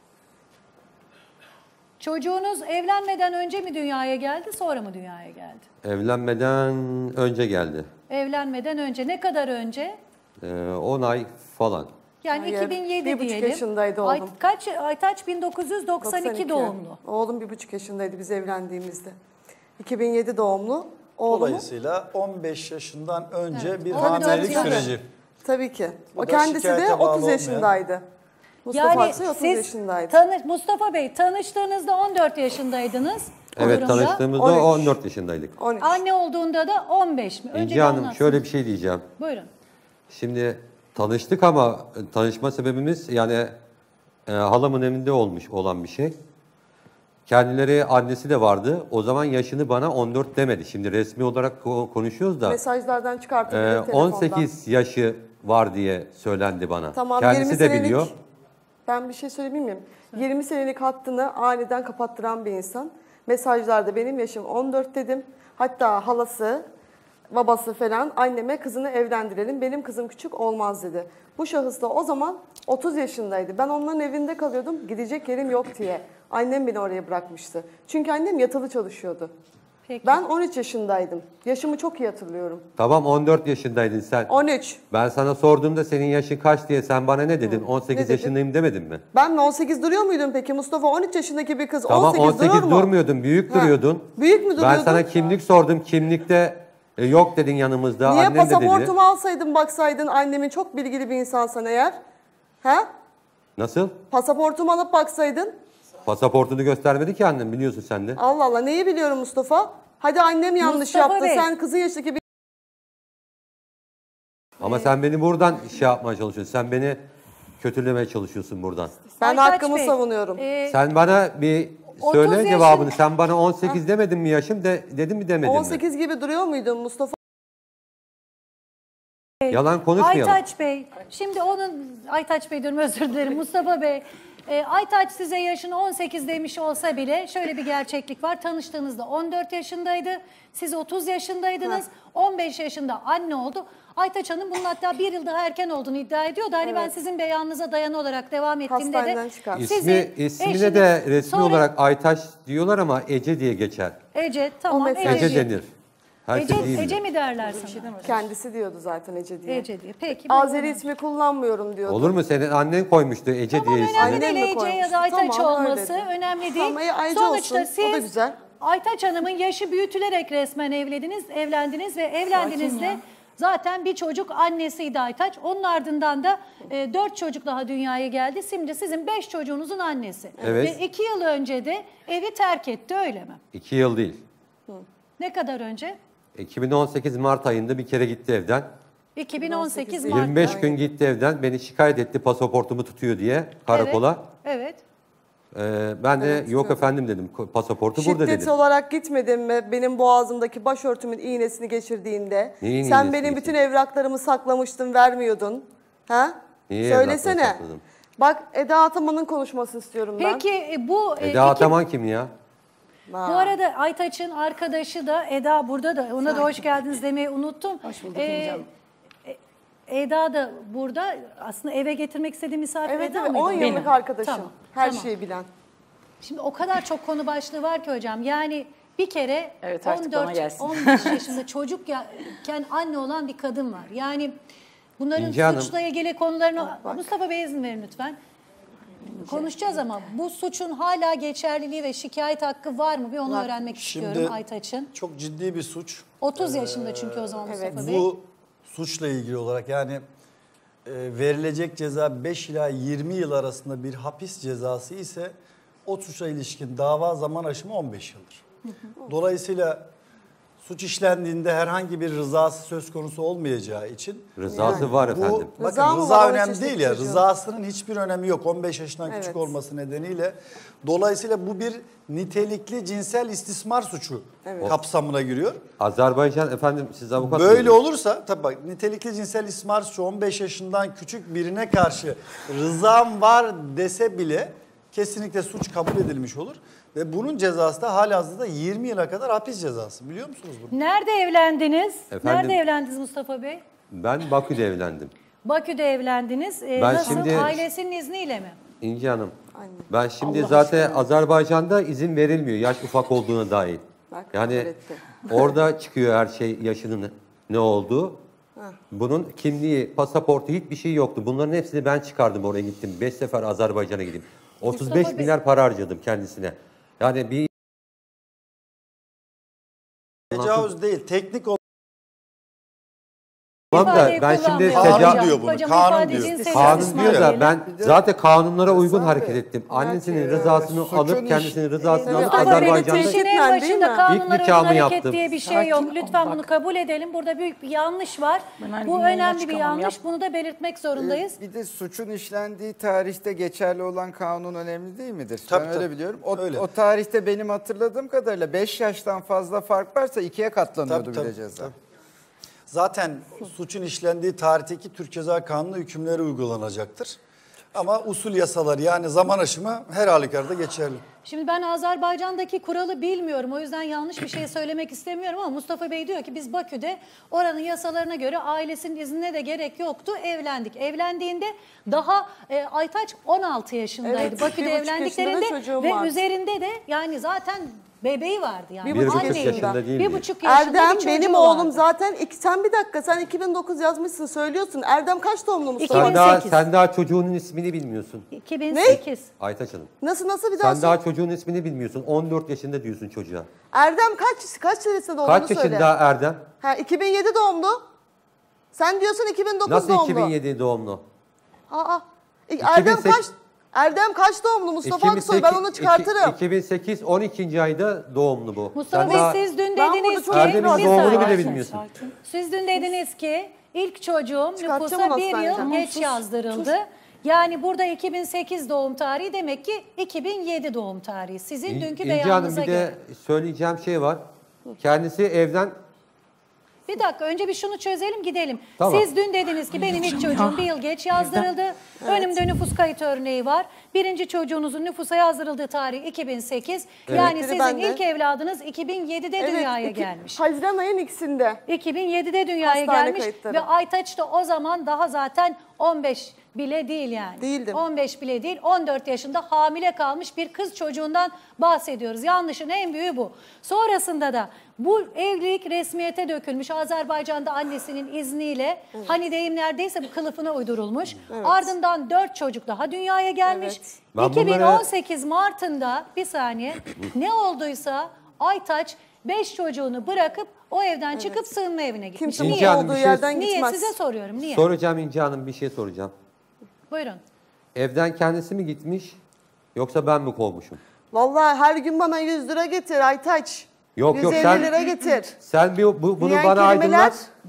Çocuğunuz evlenmeden önce mi dünyaya geldi, sonra mı dünyaya geldi? Evlenmeden önce geldi. Evlenmeden önce. Ne kadar önce? on ay falan. Yani Hayır, iki bin yedi bir buçuk diyelim. yaşındaydı oğlum. Ay, kaç, Aytaç bin dokuz yüz doksan iki, doksan iki doğumlu. Oğlum bir buçuk yaşındaydı biz evlendiğimizde. iki bin yedi doğumlu. Oğlumu... Dolayısıyla on beş yaşından önce evet. bir hamilelik süreci. Tabii ki. Bu o kendisi de otuz yaşındaydı. Mustafa yani otuz siz yaşındaydı. Tanı, Mustafa Bey tanıştığınızda on dört yaşındaydınız. Evet tanıştığımızda on üç. on dört yaşındaydık. on üç. Anne olduğunda da on beş mi? Önce İnci Hanım şöyle bir şey diyeceğim. Buyurun. Şimdi tanıştık ama tanışma sebebimiz yani e, halamın evinde olmuş olan bir şey. Kendileri annesi de vardı. O zaman yaşını bana on dört demedi. Şimdi resmi olarak konuşuyoruz da. Mesajlardan çıkarttık. E, on sekiz yaşı var diye söylendi bana. Tamam, kendisi de senelik, biliyor. Ben bir şey söyleyebilir miyim? yirmi senelik hattını aniden kapattıran bir insan. Mesajlarda benim yaşım on dört dedim. Hatta halası, babası falan anneme kızını evlendirelim. Benim kızım küçük olmaz dedi. Bu şahıs da o zaman otuz yaşındaydı. Ben onların evinde kalıyordum. Gidecek yerim yok diye. Annem beni oraya bırakmıştı. Çünkü annem yatılı çalışıyordu. Peki. Ben on üç yaşındaydım. Yaşımı çok iyi hatırlıyorum. Tamam on dört yaşındaydın sen. on üç. Ben sana sorduğumda senin yaşın kaç diye sen bana ne dedin? on sekiz ne yaşındayım demedin mi? Ben mi on sekiz duruyor muydum peki? Mustafa on üç yaşındaki bir kız tamam, on sekiz, on sekiz durur mu? durmuyordun, büyük Ha. duruyordun. Büyük mü duruyordun? Ben sana kimlik sordum, kimlikte e, yok dedin yanımızda. Niye Annem de dedi. pasaportumu alsaydın baksaydın annemin çok bilgili bir insansan eğer? Ha? Nasıl? Pasaportumu alıp baksaydın? Pasaportunu göstermedi ki annem, biliyorsun sen de. Allah Allah, neyi biliyorum Mustafa? Hadi annem yanlış Mustafa yaptı. Bey. Sen kızı yaştaki bir... Ama sen beni buradan şey yapmaya çalışıyorsun. Sen beni kötülemeye çalışıyorsun buradan. Ben Aytaç hakkımı Bey, savunuyorum. e, Sen bana bir söyle otuz cevabını. yaşın- Sen bana on sekiz demedin mi yaşım? De, dedim mi demedin on mi? sekiz gibi duruyor muydun Mustafa? Yalan konuşmayalım. Aytaç Bey, şimdi onun, Aytaç Bey diyorum özür dilerim, Mustafa Bey. E, Aytaç size yaşını on sekiz demiş olsa bile şöyle bir gerçeklik var. Tanıştığınızda on dört yaşındaydı, siz otuz yaşındaydınız, on beş yaşında anne oldu. Aytaç Hanım bunun hatta bir yıl daha erken olduğunu iddia ediyordu. Hani ben Evet. sizin beyanınıza dayanı olarak devam ettiğimde Hastaneden de çıkarttı. İsmi, sizi, ismine eşiniz- de resmi sonra- olarak Aytaç diyorlar ama Ece diye geçer. Ece, tamam mesaj- Ece. Ece denir. Herkes Ece, iyi bilir. Ece mi derler sana? Kendisi diyordu zaten Ece diye. Ece diye. Peki. Azeri ismi kullanmıyorum diyordu. Olur mu? Senin annen koymuştu Ece Tamam, diye ismini. önemli Annem değil mi Ece ya koymuştu? da Aytaç Tamam, olması öyle de. önemli değil. Tamam, Aytaç Sonuçta olsun, siz o da güzel. Aytaç Hanım'ın yaşı büyütülerek resmen evlendiniz, evlendiniz ve evlendiğinizde zaten bir çocuk annesiydi Aytaç. Onun ardından da e, dört çocuk daha dünyaya geldi. Şimdi sizin beş çocuğunuzun annesi. Evet. Ve iki yıl önce de evi terk etti, öyle mi? İki yıl değil. Ne kadar önce? iki bin on sekiz Mart ayında bir kere gitti evden. iki bin on sekiz Mart. yirmi beş gün gitti evden. Beni şikayet etti pasaportumu tutuyor diye karakola. Evet. evet. Ee, ben de Evet, yok evet. efendim dedim. Pasaportu burada Şiddet dedim. olarak gitmedin mi benim boğazımdaki başörtümün iğnesini geçirdiğinde? Neyin Sen iğnesini benim bütün evraklarımı saklamıştın, vermiyordun. Ha? Niye Söylesene. evrakları sakladın? Bak Eda Ataman'ın konuşmasını istiyorum ben. Peki e, bu... e, Eda iki- Ataman kim ya? Bu arada Aytaç'ın arkadaşı da Eda burada da ona da hoş geldiniz demeyi unuttum. Hoş bulduk Eda da burada aslında eve getirmek istediği misafir Evet, Eda evet, mıydı? on yıllık Benim. arkadaşım. Tamam, Her tamam. şeyi bilen. Şimdi o kadar çok konu başlığı var ki hocam. Yani bir kere Evet, artık bana on dört gelsin. on beş yaşında çocukken anne olan bir kadın var. Yani bunların İnce Hanım. suçla ilgili konularını Mustafa Bey izin verin lütfen. Konuşacağız ama bu suçun hala geçerliliği ve şikayet hakkı var mı? Bir onu Bak, öğrenmek şimdi istiyorum Aytaç'ın. Çok ciddi bir suç. otuz yaşında çünkü o zaman Mustafa Bey. Bu suçla ilgili olarak yani e, verilecek ceza beş ila yirmi yıl arasında bir hapis cezası ise o suça ilişkin dava zaman aşımı on beş yıldır. Dolayısıyla suç işlendiğinde herhangi bir rızası söz konusu olmayacağı için Rızası var bu, efendim. Bakın Rıza mı rıza var onun önemli içindeki değil ya. çocuğun? Rızasının hiçbir önemi yok on beş yaşından küçük Evet. olması nedeniyle. Dolayısıyla bu bir nitelikli cinsel istismar suçu Evet. kapsamına giriyor. Azerbaycan efendim siz avukat Böyle mısınız? olursa tabii bak nitelikli cinsel istismar suçu on beş yaşından küçük birine karşı rızam var dese bile kesinlikle suç kabul edilmiş olur. Ve bunun cezası da halihazırda yirmi yıla kadar hapis cezası. Biliyor musunuz bunu? Nerede evlendiniz? Efendim? Nerede evlendiniz Mustafa Bey? Ben Bakü'de evlendim. Bakü'de evlendiniz. Ee, Ben nasıl? şimdi- Ailesinin izniyle mi? İnci Hanım. Ben şimdi Allah zaten aşkına. Azerbaycan'da izin verilmiyor yaş ufak olduğuna dair. Bak, Yani kabul etti. orada çıkıyor her şey yaşının ne olduğu. Heh. Bunun kimliği, pasaportu hiçbir şey yoktu. Bunların hepsini ben çıkardım oraya gittim. Beş sefer Azerbaycan'a gidip. otuz beş Mustafa Bey- milyar para harcadım kendisine. Yani bir Tecavüz değil, teknik olarak. Tamam da İfadeyi ben şimdi kullanmıyor. Kanun teca- diyor bunu, Hocam kanun ifade diyor. cinsel Kanun istismar diyor da diyelim. ben zaten kanunlara uygun hareket ettim. Belki, Annesinin e, rızasını suçun alıp iş- kendisinin rızasını alıp Mustafa Bey'in Azerbaycan'da işin en Değil mi? başında kanunlara uygun nikahımı hareket yaptım. diye bir şey Sakin yok. ol, Lütfen bak. bunu kabul edelim. Burada büyük bir yanlış var. Ben hani Bu yayına önemli bir çıkamam, yanlış. yap. Bunu da belirtmek zorundayız. Ee, Bir de suçun işlendiği tarihte geçerli olan kanun önemli değil midir? Tabii, ben öyle tabii. biliyorum. O, Öyle. o tarihte benim hatırladığım kadarıyla beş yaştan fazla fark varsa ikiye katlanıyordu Tabii, bile tabii, ceza. tabii. Zaten suçun işlendiği tarihteki Türk Ceza Kanunu hükümleri uygulanacaktır. Ama usul yasaları yani zaman aşımı her halükarda geçerli. Şimdi ben Azerbaycan'daki kuralı bilmiyorum. O yüzden yanlış bir şey söylemek istemiyorum ama Mustafa Bey diyor ki biz Bakü'de oranın yasalarına göre ailesinin iznine de gerek yoktu. Evlendik. Evlendiğinde daha e, Aytaç on altı yaşındaydı. Evet, Bakü'de bir buçuk evlendiklerinde yaşında da çocuğum ve var. üzerinde de yani zaten bebeği vardı yani. Bir buçuk Anneydi. yaşında değil Bir mi? buçuk yaşında Erdem bir benim çocuğu oğlum vardı. zaten iki, sen bir dakika sen iki bin dokuz yazmışsın söylüyorsun. Erdem kaç doğumlu Mustafa? sen iki bin daha, sekiz. sen daha çocuğunun ismini bilmiyorsun. iki bin sekiz. Aytaç Hanım. Nasıl nasıl bir daha Sen sor. daha çocuğun ismini bilmiyorsun. on dört yaşında diyorsun çocuğa. Erdem kaç kaç senesinde doğumlu Kaç söyle. yaşında Erdem? Ha iki bin yedi doğumlu. Sen diyorsun iki bin dokuz Nasıl doğumlu. iki bin yedi doğumlu? Aa, e, Erdem iki bin sekiz kaç? Erdem kaç doğumlu Mustafa Aksoy? Ben onu çıkartırım. iki bin sekiz on ikinci ayda doğumlu bu. Mustafa Sen Bey daha siz dün Ben dediniz burada ki çok Erdem'in Bir doğumunu saniye. bile bilmiyorsun. Siz dün dediniz ki ilk çocuğum Çıkartacağım nüfusa onu bir yıl hastaneden. geç Sus, yazdırıldı. Yani burada iki bin sekiz doğum tarihi demek ki iki bin yedi doğum tarihi. Sizin İn- dünkü İnci Hanım beyanınıza bir göre. de söyleyeceğim şey var. Kendisi evden Bir dakika önce bir şunu çözelim gidelim. Tamam. Siz dün dediniz ki benim ilk çocuğum bir yıl geç yazdırıldı. Önümde nüfus kayıt örneği var. Birinci çocuğunuzun nüfusa yazdırıldığı tarih iki bin sekiz. Evet. Yani Biri sizin bende. ilk evladınız iki bin yedide dünyaya iki- gelmiş. Haziran ayın ikisinde. iki bin yedide dünyaya Hastane gelmiş kayıtları. ve Aytaç da o zaman daha zaten on beş bile değil yani. Değildim. on beş bile değil, on dört yaşında hamile kalmış bir kız çocuğundan bahsediyoruz. Yanlışın en büyüğü bu. Sonrasında da bu evlilik resmiyete dökülmüş. Azerbaycan'da annesinin izniyle hani deyim neredeyse bu kılıfına uydurulmuş. Evet. Ardından dört çocuk daha dünyaya gelmiş. Evet. Ben iki bin bunları- on sekiz Mart'ında bir saniye ne olduysa Aytaç beş çocuğunu bırakıp o evden çıkıp sığınma evine gitmiş. Kimse İnci mutlu Hanım, olduğu bir şey- yerden Niye? gitmez. Size soruyorum. Niye? soracağım İnci Hanım bir şey soracağım. Buyurun. Evden kendisi mi gitmiş yoksa ben mi kovmuşum? Vallahi her gün bana yüz lira getir Aytaç. Yok yok yüz elli sen lira getir. sen bir, bu, bunu Diyen bana kelimeler- aydınlat.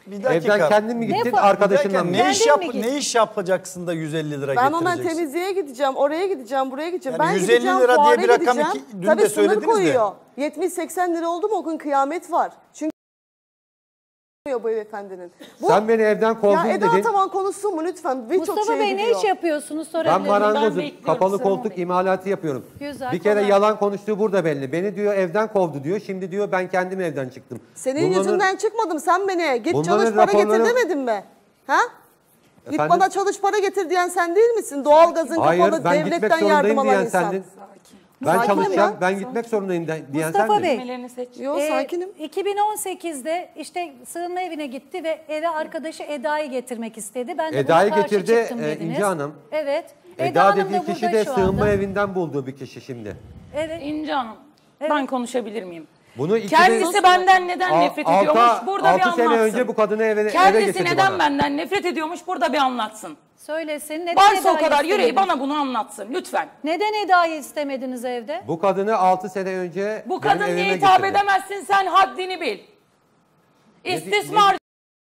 Bir dakika. Evden kendin mi gittin, Ne fa- arkadaşınla Bir mı? dakika, Ne iş, Kendin yap mi gittin? ne iş yapacaksın da yüz elli lira Ben hemen getireceksin? temizliğe gideceğim, oraya gideceğim, buraya gideceğim. Yani ben yüz elli gideceğim, lira diye fuara bir rakam gideceğim. iki- dün Tabii de sınır söylediniz de. koyuyor. yetmiş seksen lira oldu mu o gün kıyamet var. Çünkü bu beyefendinin. Bu, Sen beni evden kovdun ya Eda dedin. Ataman konuşsun mu lütfen? Birçok Mustafa şey Bey ne biliyor. iş yapıyorsunuz Ben sorabilir miyim? marangozum. bekliyorum Kapalı sizi. koltuk imalatı yapıyorum. Güzel, bir kere kolay. yalan konuştuğu burada belli. Beni diyor evden kovdu diyor. Şimdi diyor ben kendim evden çıktım. Senin Bunların- yüzünden çıkmadım, sen beni. Git Bunların çalış para getir raporları- demedin mi? Ha? Git Efendim? bana çalış para getir diyen sen değil misin? Doğalgazın Hayır kapalı, ben gitmek devletten yardım zorundayım alan diyen insan. sendin. Ben Sakin çalışacağım, ya. ben gitmek zorundayım de- diyen Mustafa sendin. Bey, Yo, e, sakinim. iki bin on sekizde işte sığınma evine gitti ve eve arkadaşı Eda'yı getirmek istedi. Ben de Eda'yı buna karşı getirdi, çıktım e, dediniz. İnce Hanım. Evet. Eda, Eda Hanım dediği da kişi burada de şu sığınma anda. evinden bulduğu bir kişi şimdi. Evet. İnce Hanım, ben konuşabilir miyim? Bunu iki Kendisi bin- benden neden Al- nefret altı- ediyormuş? Burada bir altı sene anlatsın. önce bu kadını eve, eve Kendisi getirdi neden bana. benden nefret ediyormuş? Burada bir anlatsın. Söylesin. Neden Varsa o Eda'yı kadar yüreği istemediniz? bana bunu anlatsın lütfen. Neden Eda'yı istemediniz evde? Bu kadını altı sene önce Bu benim kadın evime diye hitap getirdi. edemezsin, sen haddini bil. İstismar.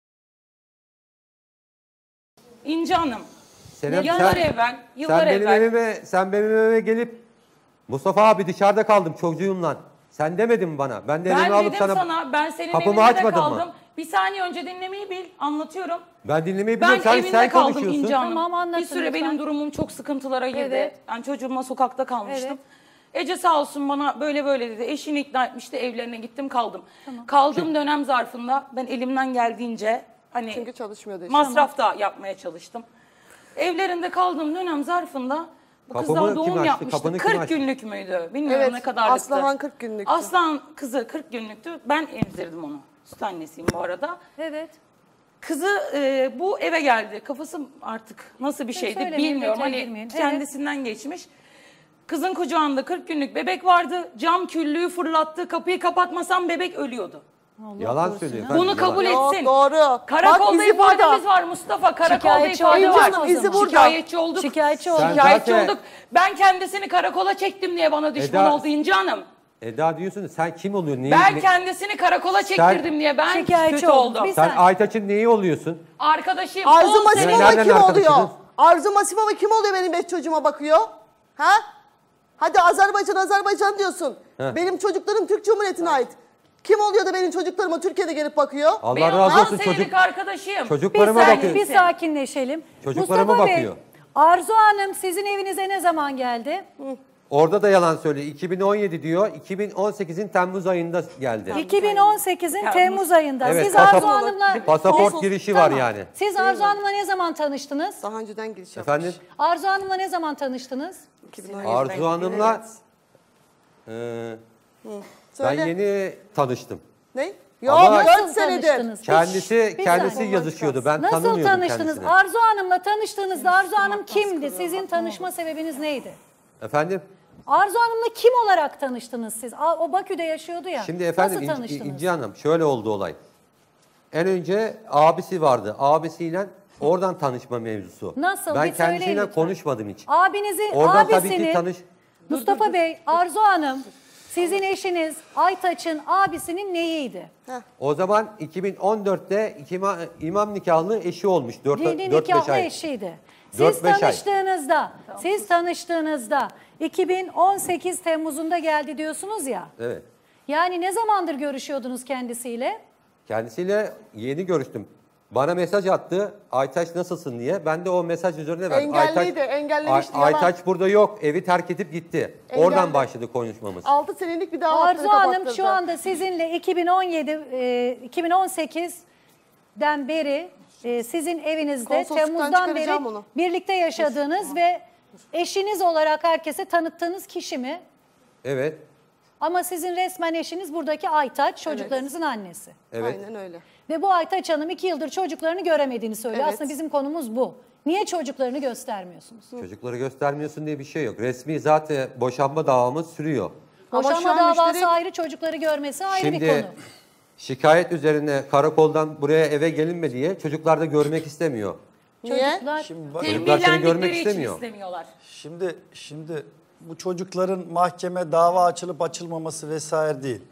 İnce Hanım, Senem, yıllar sen- evvel, yıllar sen benim evvel. evime, sen benim evime gelip Mustafa abi dışarıda kaldım çocuğumla. Sen demedin mi bana? Ben de Ben evimi alıp dedim sana, sana, ben senin kapımı evinde de açmadım kaldım. mı? Bir saniye önce dinlemeyi bil, anlatıyorum. Ben dinlemeyi Ben biliyorum. Sen, evinde sen kaldım konuşuyorsun. İnce Hanım. Tamam, anlatın bir süre lütfen. benim durumum çok sıkıntılara girdi. Evet. Ben çocuğumla sokakta kalmıştım. Evet. Ece sağ olsun bana böyle böyle dedi. Eşini ikna etmişti, evlerine gittim kaldım. Kaldığım dönem zarfında ben elimden geldiğince hani Çünkü çalışmıyordu işte. masraf da yapmaya çalıştım. Evlerinde kaldığım dönem zarfında bu Kapımı kızlar kim doğum açtı? yapmıştı. Kapını kim kırk açtı? günlük müydü? Bilmiyorum Evet, ne kadarlıktı. Aslıhan kırk günlüktü. Aslan kızı kırk günlüktü. Ben emzirdim onu. Süt annesiyim bu arada. Evet. Kızı e, bu eve geldi. Kafası artık nasıl bir şeydi söylemeyin, bilmiyorum. detaya Hani girmeyin. Evet. kendisinden geçmiş. Kızın kucağında kırk günlük bebek vardı. Cam küllüğü fırlattı. Kapıyı kapatmasam bebek ölüyordu. Yalan söylüyor. efendim, Bunu yalan. kabul Yok, etsin. doğru. Bak, Karakolda izi burada. ifademiz var Mustafa. Karakolda Şikayetçi ifade oldunuz var. mu o İzi zaman? burada. Şikayetçi olduk. Şikayetçi olduk. Sen Şikayetçi zaten- olduk. Ben kendisini karakola çektim diye bana düşman Eda- oldu İnci Hanım. Eda diyorsun sen kim oluyorsun? Neyi, Ben ne- kendisini karakola Sen- çektirdim diye ben Şikayetçi kötü olduk. oldum. Biz- Sen Sen- Aytaç'ın neyi oluyorsun? Arkadaşım Arzu on sene- Masifova Nereden kim oluyor? arkadaşınız? Arzu Masifova kim oluyor benim beş çocuğuma bakıyor? Ha? Hadi Azerbaycan Azerbaycan diyorsun. Heh. Benim çocuklarım Türk Cumhuriyeti'ne ait. Kim oluyor da benim çocuklarıma Türkiye'de gelip bakıyor? Allah Benim razı on olsun senelik çocuk. arkadaşım. Çocuklarıma Bir, bakıyor. saniye, bir sakinleşelim. Çocuklarıma Mustafa bakıyor. Bey, Arzu Hanım sizin evinize ne zaman geldi? Orada da yalan söylüyor. iki bin on yedi diyor. iki bin on sekizin Temmuz ayında geldi. iki bin on sekizin Temmuz ayında. Evet, Siz pasaport- Arzu Hanım'la pasaport girişi var yani. Siz Arzu Hanım'la ne zaman tanıştınız? Daha önceden giriş yapmış. Efendim? Arzu Hanım'la ne zaman tanıştınız? Arzu Hanım'la e, ben Söyle. yeni tanıştım. Ne? Yok Ama- dört Nasıl senedir. tanıştınız? Kendisi Bir kendisi saniye. yazışıyordu. Ben Nasıl tanımıyordum tanıştınız? kendisini. Arzu Hanım'la tanıştığınızda Arzu Hanım kimdi? Sizin tanışma sebebiniz neydi? Efendim? Arzu Hanım'la kim olarak tanıştınız siz? A- O Bakü'de yaşıyordu ya. Şimdi efendim Nasıl İnci, tanıştınız? İnci Hanım şöyle oldu olay. En önce abisi vardı. Abisiyle oradan tanışma mevzusu. Nasıl? Ben Bir söyleyin kendisiyle lütfen. konuşmadım hiç. Abinizin, Oradan tabii abisinin, ki tanış... Mustafa Bey, Arzu Hanım, sizin eşiniz Aytaç'ın abisinin neyiydi? O zaman iki bin on dörtte iki ima- imam nikahlı eşi olmuş. Dini dört beş nikahlı ay. eşiydi. Siz Dört beş ay. tanıştığınızda, siz tanıştığınızda iki bin on sekiz Temmuz'unda geldi diyorsunuz ya. Evet. Yani ne zamandır görüşüyordunuz kendisiyle? Kendisiyle yeni görüştüm. Bana mesaj attı. Aytaç nasılsın diye. Ben de o mesaj üzerine verdim. Engelliydi, Aytaç, engellemişti, Ay- yalan. Aytaç burada yok. Evi terk edip gitti. Engelli. Oradan başladı konuşmamız. altı senelik bir daha Arzu hattını Hanım kapattırdı. şu anda sizinle iki bin on yedi, e, iki bin on sekizden beri e, sizin evinizde Konsolosluktan Temmuz'dan beri çıkaracağım onu. birlikte yaşadığınız ve eşiniz olarak herkese tanıttığınız kişi mi? Evet. Ama sizin resmen eşiniz buradaki Aytaç, çocuklarınızın annesi. Evet. Aynen öyle. Ve bu Aytaç Hanım iki yıldır çocuklarını göremediğini söylüyor. Evet. Aslında bizim konumuz bu. Niye çocuklarını göstermiyorsunuz? Çocukları göstermiyorsun diye bir şey yok. Resmi zaten boşanma davamız sürüyor. Ama şu Boşanma an davası müşterek- ayrı, çocukları görmesi ayrı bir Şimdi konu. şikayet üzerine karakoldan buraya eve gelinme diye çocuklar da görmek istemiyor. Niye? Çocuklar Şimdi bak- Çocuklar seni görmek Tembihlendiğleri için istemiyor. istemiyorlar. Şimdi şimdi bu çocukların mahkeme dava açılıp açılmaması vesaire değil.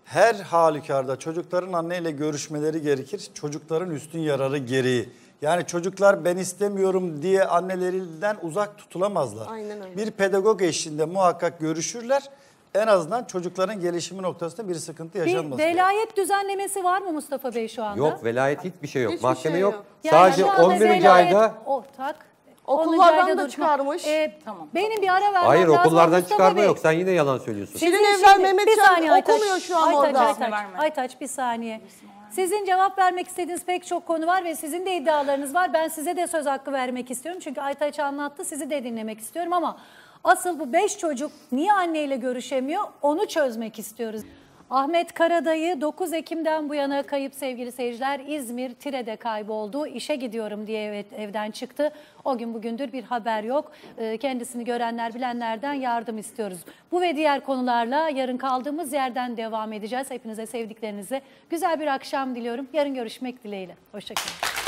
her halükarda çocukların anneyle görüşmeleri gerekir. Çocukların üstün yararı gereği. Yani çocuklar ben istemiyorum diye annelerinden uzak tutulamazlar. Aynen öyle. Bir pedagog eşliğinde muhakkak görüşürler. En azından çocukların gelişimi noktasında bir sıkıntı yaşanmasın. Bir velayet düzenlemesi var mı Mustafa Bey şu anda? Yok, velayet hiçbir şey yok. Hiçbir Mahkeme şey yok. yok. Yani Sadece şu anda on birinci velayet ayda ortak. Okullardan onuncu ayda da durma. çıkarmış. Ee, Benim bir ara vermem hayır lazım okullardan Mustafa çıkarma Bey. yok. Sen yine yalan söylüyorsun. Şirin Sizin Evler şimdi- Mehmet bir Can saniye Aytaç, okumuyor şu an Aytaç, orada. Aytaç, Aytaç bir saniye. Sizin cevap vermek istediğiniz pek çok konu var ve sizin de iddialarınız var. Ben size de söz hakkı vermek istiyorum. Çünkü Aytaç anlattı, sizi de dinlemek istiyorum ama asıl bu beş çocuk niye anneyle görüşemiyor onu çözmek istiyoruz. Ahmet Karadayı dokuz Ekim'den bu yana kayıp sevgili seyirciler. İzmir Tire'de kayboldu. İşe gidiyorum diye ev, evden çıktı. O gün bugündür bir haber yok. Ee, kendisini görenler bilenlerden yardım istiyoruz. Bu ve diğer konularla yarın kaldığımız yerden devam edeceğiz. Hepinize sevdiklerinize güzel bir akşam diliyorum. Yarın görüşmek dileğiyle. Hoşça kalın.